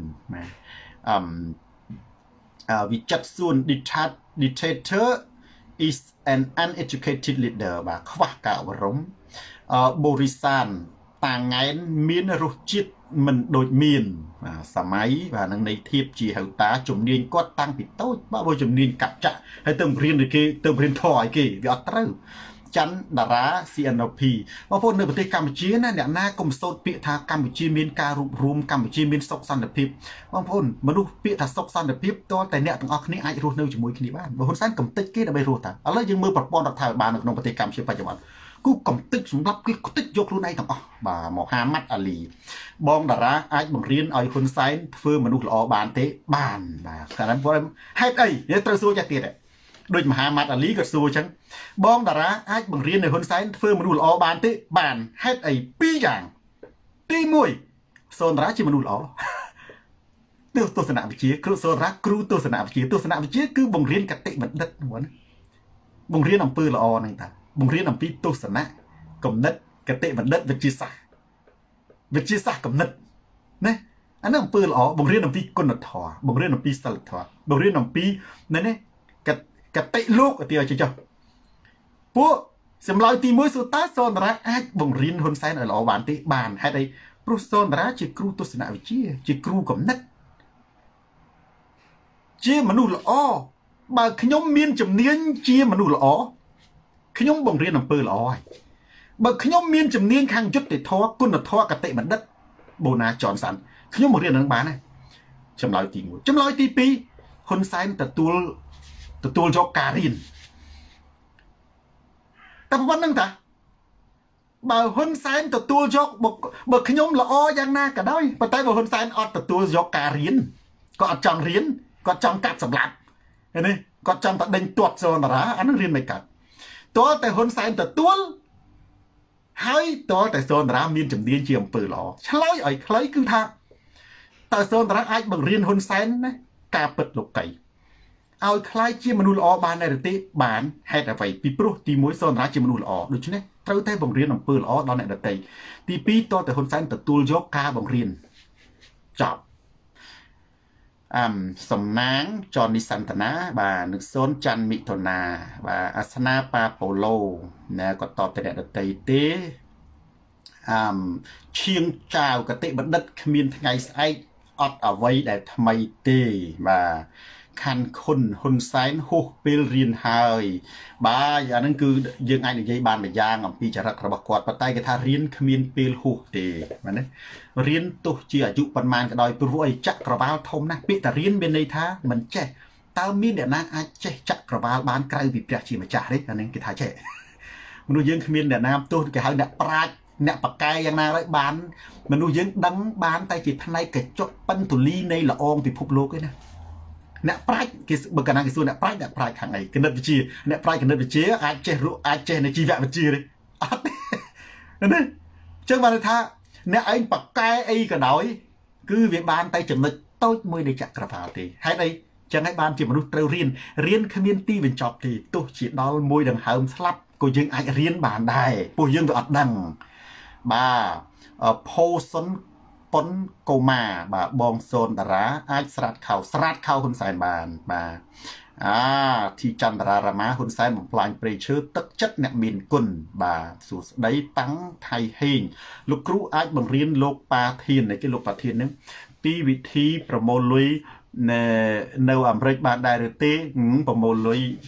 បាទវិចិត្រសួន dictator is an uneducated leader បាទខ្វះការអប់រំបូរីសានតាង៉ែនមានរសជាតិមិនដូចមានសម័យបាទនឹងនៃធៀបជាហៅតាជំនាញគាត់តាំងពីតូចបើជំនាញកាប់ចាក់ហើយទៅរៀនដូចគេទៅរៀនធေါ်ឲ្យគេវាអត់ត្រូវច័ន្ទតារា CNP បងប្អូននៅប្រទេសកម្ពុជាណាអ្នកណាកុំសូត្រពាក្យថាកម្ពុជាមានការរួបរวมកម្ពុជាមានសុខសន្តិភាពបងប្អូនមនុស្សពាក្យថាសុខសន្តិភាពតើតែអ្នកទាំងអស់គ្នាអាចរស់នៅជាមួយគ្នាបានបើហ៊ុនសែនកំទេចគេដើម្បីរស់តាឥឡូវយើងមើលប្រព័ន្ធរដ្ឋាភិបាលនៅក្នុងប្រទេសកម្ពុជាបច្ចុប្បន្នគូកំទេចសម្រាប់គេខ្ទេចយកខ្លួនឯងទាំងអស់បាទមហាម៉ាត់អាលីបងតារាអាចបង្រៀនឲ្យហ៊ុនសែនធ្វើមនុស្សល្អបានទេបានបាទകാരണം ហេតុអីត្រូវសួរចាស់ទៀតដូចមហាម៉ាត់អាលីក៏សួរអញ្ចឹងបងតារាអាចបង្រៀនឲ្យហ៊ុនសែនធ្វើមនុស្សល្អបានទេបានហេតុអីពីរយ៉ាងទី1សូនតារាជាមនុស្សល្អទស្សនវិជ្ជាគ្រូសូនតារាគ្រូទស្សនវិជ្ជាគឺបង្រៀនកតិបណ្ឌិតបង្រៀនអំពើល្អហ្នឹងតាបង្រៀនអំពីទស្សនៈគំនិតកតិបណ្ឌិតវិទ្យាសាស្ត្រគំនិតណាអានោះអំពើល្អបង្រៀនអំពីគុណធម៌បង្រៀនអំពីសិលធម៌បង្រៀនអំពីនេះកតិលោកឧទាហរណ៍ចុះពួកសម្លើយទី1សួរតើសូនតារាអាចបង្រៀនហ៊ុនសែនឲ្យល្អបានទេបានហេតុអីព្រោះសូនតារាជាគ្រូទស្សនវិជ្ជាជាគ្រូគំនិតជាមនុស្សល្អបើខ្ញុំមានជំនាញជាមនុស្សល្អខ្ញុំបង្រៀនអំពើល្អហើយបើខ្ញុំមានជំនាញខាងយុត្តិធម៌គុណធម៌កតិបណ្ឌិតបូណាចនសាន់ខ្ញុំបង្រៀននឹងបានហើយចម្លើយទី1ចម្លើយទី2ហ៊ុនសែនទទួលយកការរៀនតែប៉ុណ្្នឹងតាបើហ៊ុនសែនទទួលយកបើខ្ញុំល្អយ៉ាងណាក៏ដោយប៉ុន្តែបើហ៊ុនសែនអត់ទទួលយកការរៀនគាត់អត់ចង់រៀនគាត់ចង់កាប់សម្លាប់ឃើញទេគាត់ចង់តែដេញទាត់សូនតារាអានឹងរៀនមិនកាត់តើតែហ៊ុនសែនទទួលហើយតើតែសូនតារាមានជំនាញជាអំពើល្អឆ្លើយឲ្យខ្លីគឺថាតើសូនតារាអាចបង្រៀនហ៊ុនសែនណាការពិតលោកីឲ្យខ្លាយជាមនុស្សល្អបានដែរទេបានហេតុអ្វីពីព្រោះទី1សូនតារាជាមនុស្សល្អដូច្នេះត្រូវតែបង្រៀនអំពើល្អដល់អ្នកដទៃទី2តើតែហ៊ុនសែនទទួលយកការបង្រៀនចប់សំណាងចននិសន្តនាបាទនឹងសូនច័ន្ទមិថុនាបាទអាសនាប៉ាប៉ូឡូណាគាត់តបទៅអ្នកដទៃទេឈៀងចៅកតិបណ្ឌិតគ្មានថ្ងៃស្អែកអត់អ្វីដែលថ្មីទេបាទខាន់ខុនហ៊ុនសែនហួសពេលរៀនហើយបាទអាហ្នឹងគឺយើងអាចនិយាយបានមួយយ៉ាងអំពីចរិតរបស់គាត់ប៉ុន្តែគេថារៀនគ្មានពេលហួសទេបាទណារៀនទោះជាអាយុប៉ុន្មានក៏ដោយព្រោះអីចក្រវាលធំណាស់ពាក្យតែរៀនមានន័យថាមិនចេះតើមានអ្នកណាអាចចេះចក្រវាលបានក្រៅពីព្រះជាម្ចាស់ទេអាហ្នឹងគេថាចេះមនុស្សយើងគ្មានអ្នកណាទោះគេហៅអ្នកប្រាជ្ញអ្នកបកែយ៉ាងណាហើយបានមនុស្សយើងដឹងបានតែជាផ្នែកកញ្ចក់ប៉ិនទូលីនៃល្អងពិភពលោកឯណាអ្នកប្រាជ្ញគេបើកាលណាគេសួរអ្នកប្រាជ្ញខាងអីគណិតវិទ្យាអ្នកប្រាជ្ញគណិតវិទ្យាអាចចេះនៅជីវវិទ្យាទេអត់ទេណាអញ្ចឹងបានថា nè anh bạc cai ấy cả đói cứ việc bàn tay chậm lực tôi mới để chặt cà pháo thì hay đây chẳng hay bàn chỉ mà lúc trâu riêng khamiên ti bên chọc thì tôi chỉ đo môi đằng hầm slap cô dương ai riêng bàn đài cô dương được đằng bà poson pon cô mà bà bong son đá ai srat khao hun sai bàn bà thì chân ra ra má hun sai một plan pressure tất chất nè miền quân bà số đấy tăng thay hình lúc cũ ai bằng riêng lục pa thiên này cái lục pa thiên nữa ti vị thi promo lui nêu ẩm rách bà đại được tế promo lui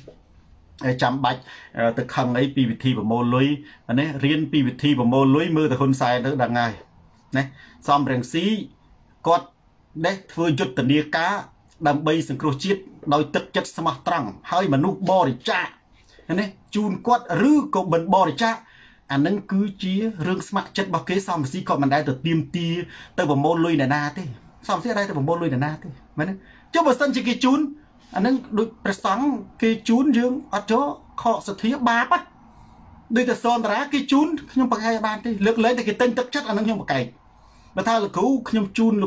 chăm bạch từ khăn ấy pi vị thi promo lui riêng pi vị thi promo lui mưa từ hun sai đó đằng ngày này xong rèn xí cột đấy vừa chốt từ nia cá đầm bay sừng cua chiết đôi tức chất smart trăng hơi mà nụ bò để cha này chun quát rư cậu bẩn bò để cha anh nâng cứ chia rương smart chất bao kế xong xí còn mình đây từ tiêm tia từ vào môn lui này na thế xong xí đây từ vào môn lui này na thế mà này cho bờ sân chỉ cái chun anh nâng đôi sáng cái chun dương ở chỗ họ sẽ thấy ba á đôi từ son ra cái chun nhưng bằng hai bàn thế lực lấy cái tên tức chất anh nâng nhưng mà cày mà thay là cứu nhom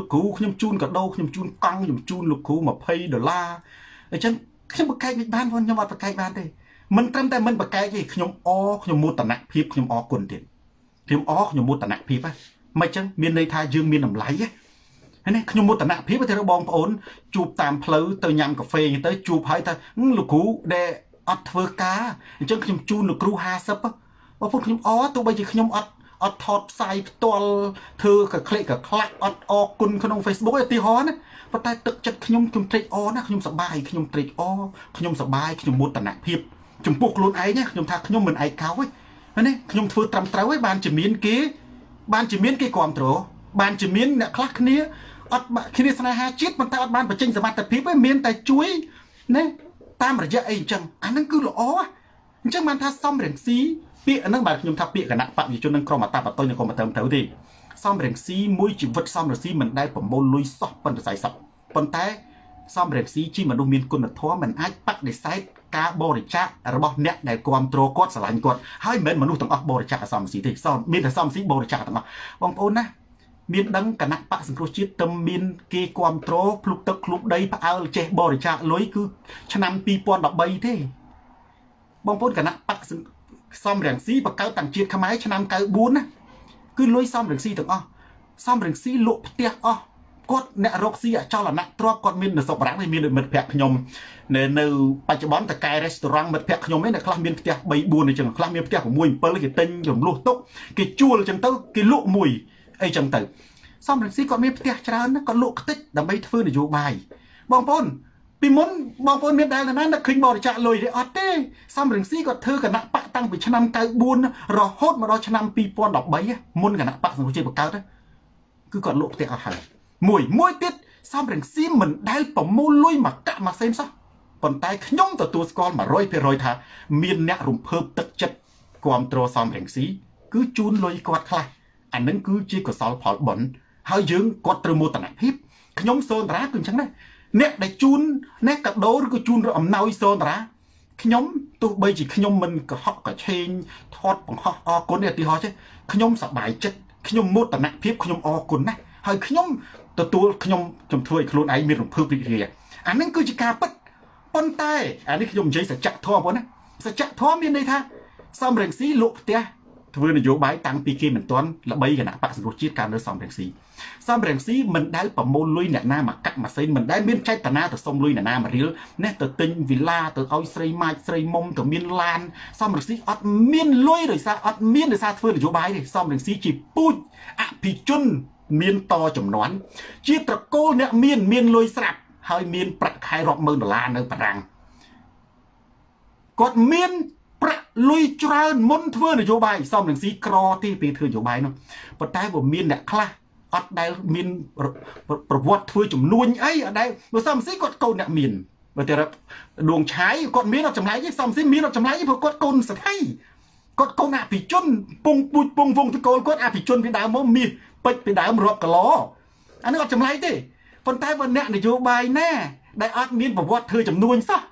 chun cả đâu nhom chun căng nhom chun lục cứu mà pay $, để chân khi một cái ban von nhom một cái ban đây mình trâm tay mình một cái gì nhom nhom mua tận nặng phép nhom quần tiền nhom nhom mua tận nặng phép á mà chân miền đây thay dương miền nằm lấy á này nhom mua tận nặng phép thì nó bong ổn chụp tạm phơi tới nhâm cà phê tới chụp hay ta lục cứu để ọt phơi cá chân nhom chun lục cứu 50á và phút nhom tôi bây giờ nhomอดทอดใส่ตัวเธอกับคลิกกับคลักอดออกกุนขนมเฟซบุ๊กไอ้ตีฮอนะพอตายตึกจัดขยมตรีอนะขยมสบายขยมตรีขยมสบายขยมมุดตะหนักเพียบจุ่มพวกลุ้นไอ้เนี่ยขยมทักขยมเหมือนไอ้เขาไว้นี่ขยมเฟื่อตรำเต้าไว้บานจะมีนกี้บานจะมีนกี้ความโตบานจะมีนเนี่ยคลักนี้อดคิดสนาฮาจิตมันแต่อดบานประจิงสมาแต่เพียบไว้มีนแต่ช่วยนี่ตามระยะไอ้จังอันนั้นคือหล่อจังมันท่าซ่อมเหรียญซีเปียนั่งแบบยมทับเปียกันนะปะอยู่จนนั่งกรอมาตาปะต้นยังกรอมาเติมเท่าดีซ่อมเหรียญซีมวยจีวัดซ่อมเหรียญซีมันได้ผมโมลุยซอกปันใส่สับปันแต่ซ่อมเหรียญซีจีมันดูมีนกุนท้อมันไอ้ปักในไซต์กาบริจาระบบเนี่ยในความโตรกอดสลายกอดให้เหมือนมนุษย์ต้องออกบริจาซ่อมสีที่ซ่อมมีแต่ซ่อมสีบริจาต้องออกบางคนนะมีดังกันนะปะสังโครชิตตมีนเกความโตรพลุกตะคลุกได้พะเอาเจบริจาลอยคือชนะปีปอนดอกใบที่บางคนกันนะปะสังซ่อมเหรียญซีปากเก้าต่างจีดขมายชนะเก้าบุญนะคือลุยซ่อมเหรียญซีถึงซ่อมเหรียญซีโลกเตี้ยกดเนรกซีเจ้าละนักตรอกกดมินเนสบรักในมินเนมแพกขยมในปัจจุบันแต่กายรีสอร์ทมันแพกขยมไม่ในคลาสมินเตี้ยใบบุญในจังคลาสมินเตี้ยของมวยเปิลกี่เต็งหยมลูกตุ๊กกี่จั่วจังเต้ากี่ลูกมวยไอจังเต้าซ่อมเหรียญซีกดมินเตี้ยชนะนะกดลูกติ๊กดับใบฟื้นในโยบายบางคนปีมุนบางคนมีได้แล้วนั้นนักขึ้นบริจาคเลยได้อดเต้ซ้ำเรื่องซีก็เธอกับนักปะตั้งไปชนะเก้าบุญรอโฮดมารอชนะปีปอนดอกใบมุนกับนักปะสังเกตปากเก้าได้คือกอดโลกเตะอาหารมวยติดซ้ำเรื่องซีเหมือนได้ปมมูลุยมากะมาเซ็นซะปนตายขย่มตัวสกอลมาร้อยไปร้อยท่ามีนเนี่ยรุมเพิ่มตึกจัดความโตซ้ำเรื่องซีคือจูนลอยกอดคลายอันนั้นคือจีกอดซอลพอลบอลหายยืงกอดตรมูตะหนักพิบขย่มโซนร้าคุณช่างได้เนี่ยได้จูนเนี่ยกระโดดก็จูนเราอมนาอิโซนระขยมตัวใบจีขยมมันก็ฮอกก็เชนทอดของฮอกคนเนี่ยตีฮอใช่ขยมสบายจัดขยมมุดแต่หนักเพียบขยมคนนะให้ขยมตัวขยมจมถ้วยโคลนไอมีหลุมเพิ่มปริเรียอันนั้นคือจิกาปัดปนใต้อันนี้ขยมใจสัจจะทอพอนะสัจจะทอมีในท่าซ้ำเร่งซีลุกเตี้ยทว่านโยบายตั้งปีเกมเหมือนต้นและใบกันนะปักสรุปชีตการเดินซ้ำเร่งซีซ้ำเร่งซีมันได้ประมูลลุยเนี่ยหน้ามากัดมาเซ็นมันได้เมียนใช้ตนาแต่ส่งลุยเนี่ยหน้ามาเรียลเนี่ยแต่ติงวิลล่าแต่เอาใส่ไม้ใส่มมแต่เมียนลานซ้ำเร่งซีอัดเมียนลุยหรือซาอัดเมียนหรือซาทว่านโยบายเลยซ้ำเร่งซีจีปุ้ยอภิจุนเมียนต่อจำนวนจีตระโกเนี่ยเมียนลุยสับให้เมียนประคาย$10,000ในปรังกดเมียนประลุยจรามุนเทือนโยบายซ้อมหนึ่งสีกรอที่ปีเทือนโยบายเนาะปัจจัยว่ามีนเนี่ยคลาอัดได้มีนประวัติเทือนจุ่มนวลไอ้อันใดว่าซ้อมสีกดโกนเนี่ยมีนว่าแต่ดวงใช้กดมีนเราจำไรยี่ซ้อมสีมีนเราจำไรยี่พอกดโกนสัตย์ให้กดโกนอาภิจุนปงปุยปงวงตะโกนกดอาภิจุนพี่ดาวมมีไปพี่ดาวรอบกะล้ออันนี้เราจำไรดิปัจจัยว่าเนี่ยโยบายแน่ได้อัดมีนประวัติเทือนจุ่มนวลซะ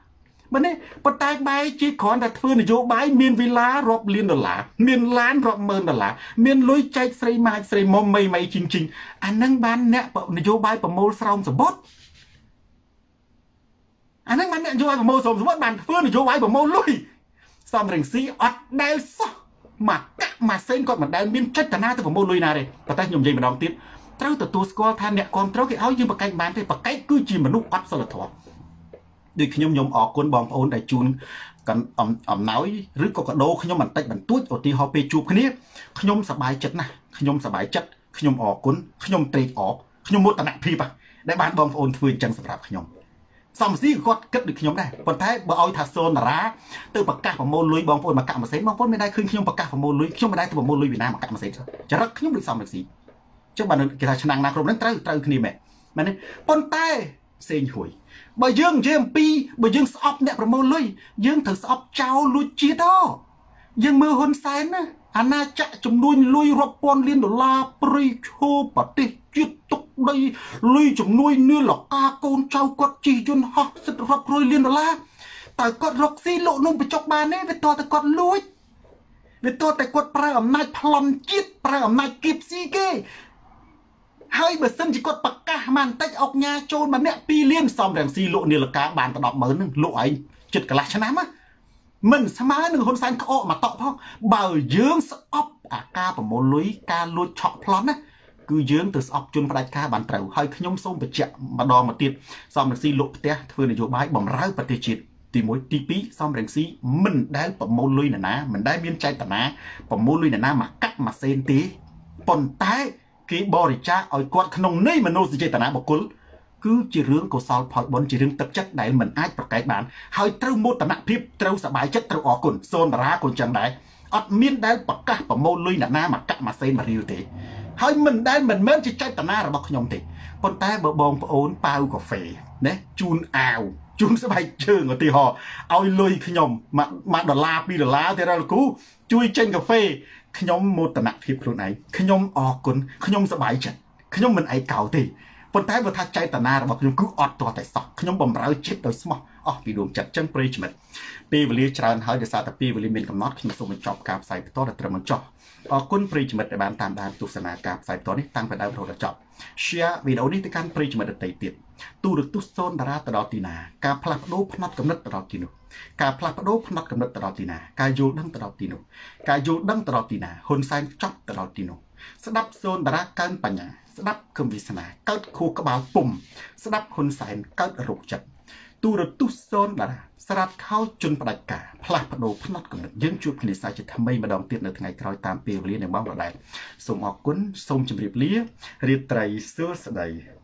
មិនទេប៉ុន្តែបែរជាគ្រាន់តែធ្វើនយោបាយមានវិឡារាប់លានដុល្លារមានឡានរាប់ម៉ឺនដុល្លារមានលុយចែកស្រីម៉ាចស្រីមុំមីជីងអាហ្នឹងបានអ្នកនយោបាយប្រមូលស្រោមសម្បត្តិអាហ្នឹងបានអ្នកនយោបាយប្រមូលស្រោមសម្បត្តិបានធ្វើនយោបាយប្រមូលលុយសំរងស៊ីអត់ដែលសោះមកកាក់ម៉ាសេនគាត់មិនដែលមានចេតនាទៅប្រមូលលុយណាទេប៉ុន្តែខ្ញុំនិយាយម្ដងទៀតត្រូវទទួលស្គាល់ថាអ្នកគ្រប់គ្រងគេឲ្យយើងប្រកែកបានទេប្រកែកគឺជាមនុស្សអត់សិលធម៌ដូចខ្ញុំអរគុណបងប្អូនដែលជូនអំណោយឬក៏កាដូខ្ញុំបន្តិចបន្តួចឧទាហរណ៍ពេលជួបគ្នាខ្ញុំសប្បាយចិត្តណាស់ខ្ញុំសប្បាយចិត្តខ្ញុំអរគុណខ្ញុំត្រេកអរខ្ញុំមោទនភាពដែលបានបងប្អូនធ្វើអញ្ចឹងសម្រាប់ខ្ញុំសំស៊ីគាត់គិតដូចខ្ញុំដែរប៉ុន្តែបើឲ្យថាសូនតារាទៅប្រកាសប្រមូលលុយបងប្អូនមកកាក់ម៉ាស៊ីនបងប្អូនមិនដែលឃើញខ្ញុំប្រកាសប្រមូលលុយខ្ញុំមិនដែលទៅប្រមូលលុយពីណាមកកាក់ម៉ាស៊ីនចរិតខ្ញុំដូចសំរងស៊ីចុះបានគេថាឆ្នាំណាគ្រប់ហ្នឹងត្រូវគ្នាមែនទេប៉ុន្តែសេងហួយបើយើងនិយាយអំពីបើយើងស្អប់អ្នកប្រមូលលុយយើងត្រូវស្អប់ចោលលួចជាតិយើងមើលហ៊ុនសែនណាអាណាចក្រចំនួនលុយរាប់ពាន់លានដុល្លារព្រៃឈើប្រទេសជាតិទុកដីលុយចំនួននឿលកាកូនចៅគាត់ជិះយន្តហោះសិតរាប់រយលានដុល្លារតើគាត់រកស៊ីលក់នំបញ្ចុកបានទេវាតតែគាត់លួចវាតតែគាត់ប្រើអំណាចប្លន់ជាតិប្រើអំណាចគៀបស៊ីគេហើយបើសិនជាគាត់ប្រកាសបានតិចអុកញ៉ាចូលម្នាក់2លានសំរងស៊ីលក់នាឡិកាបានទៅ100000ហ្នឹងលក់ឯងចិត្តកន្លះឆ្នាំណាមិនស្មើនឹងហ៊ុនសែនក្អកមកតក់ផងបើយើងស្អប់អាការប្រមូលលុយការលួចឆក់ប្លន់ណាគឺយើងទៅស្អប់ជនផ្ដាច់ការបានត្រូវហើយខ្ញុំសូមបញ្ជាក់ម្ដងមកទៀតសំរងស៊ីលក់ផ្ទះធ្វើនយោបាយបំរើប្រទេសជាតិទី1ទី2សំរងស៊ីមិនដែលប្រមូលលុយនរណាមិនដែលមានចេតនាប្រមូលលុយនរណាមកកាក់ម៉ាសេនទេប៉ុន្តែគេបរិច្ចាគឲ្យគាត់ក្នុងន័យមនោសញ្ចេតនាបុគ្គលគឺជារឿងកុសលផលបុណ្យជារឿងទឹកចិត្តដែលមិនអាចប្រកែកបានហើយត្រូវមោទនភាពត្រូវសប្បាយចិត្តត្រូវអរគុណសូនតារាក៏ចឹងដែរអត់មានដែលប្រកាសប្រមូលលុយអ្នកណាមកកាក់ម៉ាសេនមករៀលទេហើយមិនមែនជាចេតនារបស់ខ្ញុំទេប៉ុន្តែបើបងប្អូនប៉ាវកាហ្វេណាជូនអាវជូនស្បែកជើងឧទាហរណ៍ឲ្យលុយខ្ញុំ$1 $2ទេរលគូជួយចេញកាហ្វេខ្ញុំមោទនភាពខ្លួនឯងខ្ញុំអរគុណខ្ញុំសប្បាយចិត្តខ្ញុំមិនឯកោទេប៉ុន្តែបើថាចេតនារបស់ខ្ញុំគឺអត់ទាល់តែសោះខ្ញុំបំរើចិត្តដោយស្មោះអស់ពីដួងចិត្តចឹងប្រិយមិត្តពេលវេលាច្រើនហើយដោយសារតែពេលវេលាមានកំណត់ខ្ញុំសូមបញ្ចប់ការផ្សាយបន្តដល់ត្រឹមបញ្ចប់អរគុណប្រិយមិត្តដែលបានតាមដានទស្សនាការផ្សាយបន្តនេះតាំងពីដើមរហូតដល់ចប់ share វីដេអូនេះទៅកាន់ប្រិយមិត្តដទៃទៀតទូរទស្សន៍សូនតារាទៅដល់ទីណាការផ្លាស់ប្ដូរផ្នត់កំណត់ទៅដល់ទីនោះការផ្លាស់ប្ដូរផ្នត់កំណត់ទៅដល់ទីណាការយល់ដឹងទៅដល់ទីនោះការយល់ដឹងទៅដល់ទីណាហ៊ុនសែនចប់ទៅដល់ទីនោះស្ដាប់សូនតារាកើនបញ្ញាស្ដាប់គំវិស្នាកើតខួរក្បាលពុំស្ដាប់ហ៊ុនសែនកើតរោគចិត្តទូរទស្សន៍សូនតារាស្រាតខោជនផ្ដាច់ការផ្លាស់ប្ដូរផ្នត់កំណត់យើងជួបគ្នាសាជាថ្មីម្ដងទៀតនៅថ្ងៃក្រោយតាមពេលវេលានៃម៉ោងដដែលសូមអរគុណសូមជម្រាបលារាត្រីសួស្ដី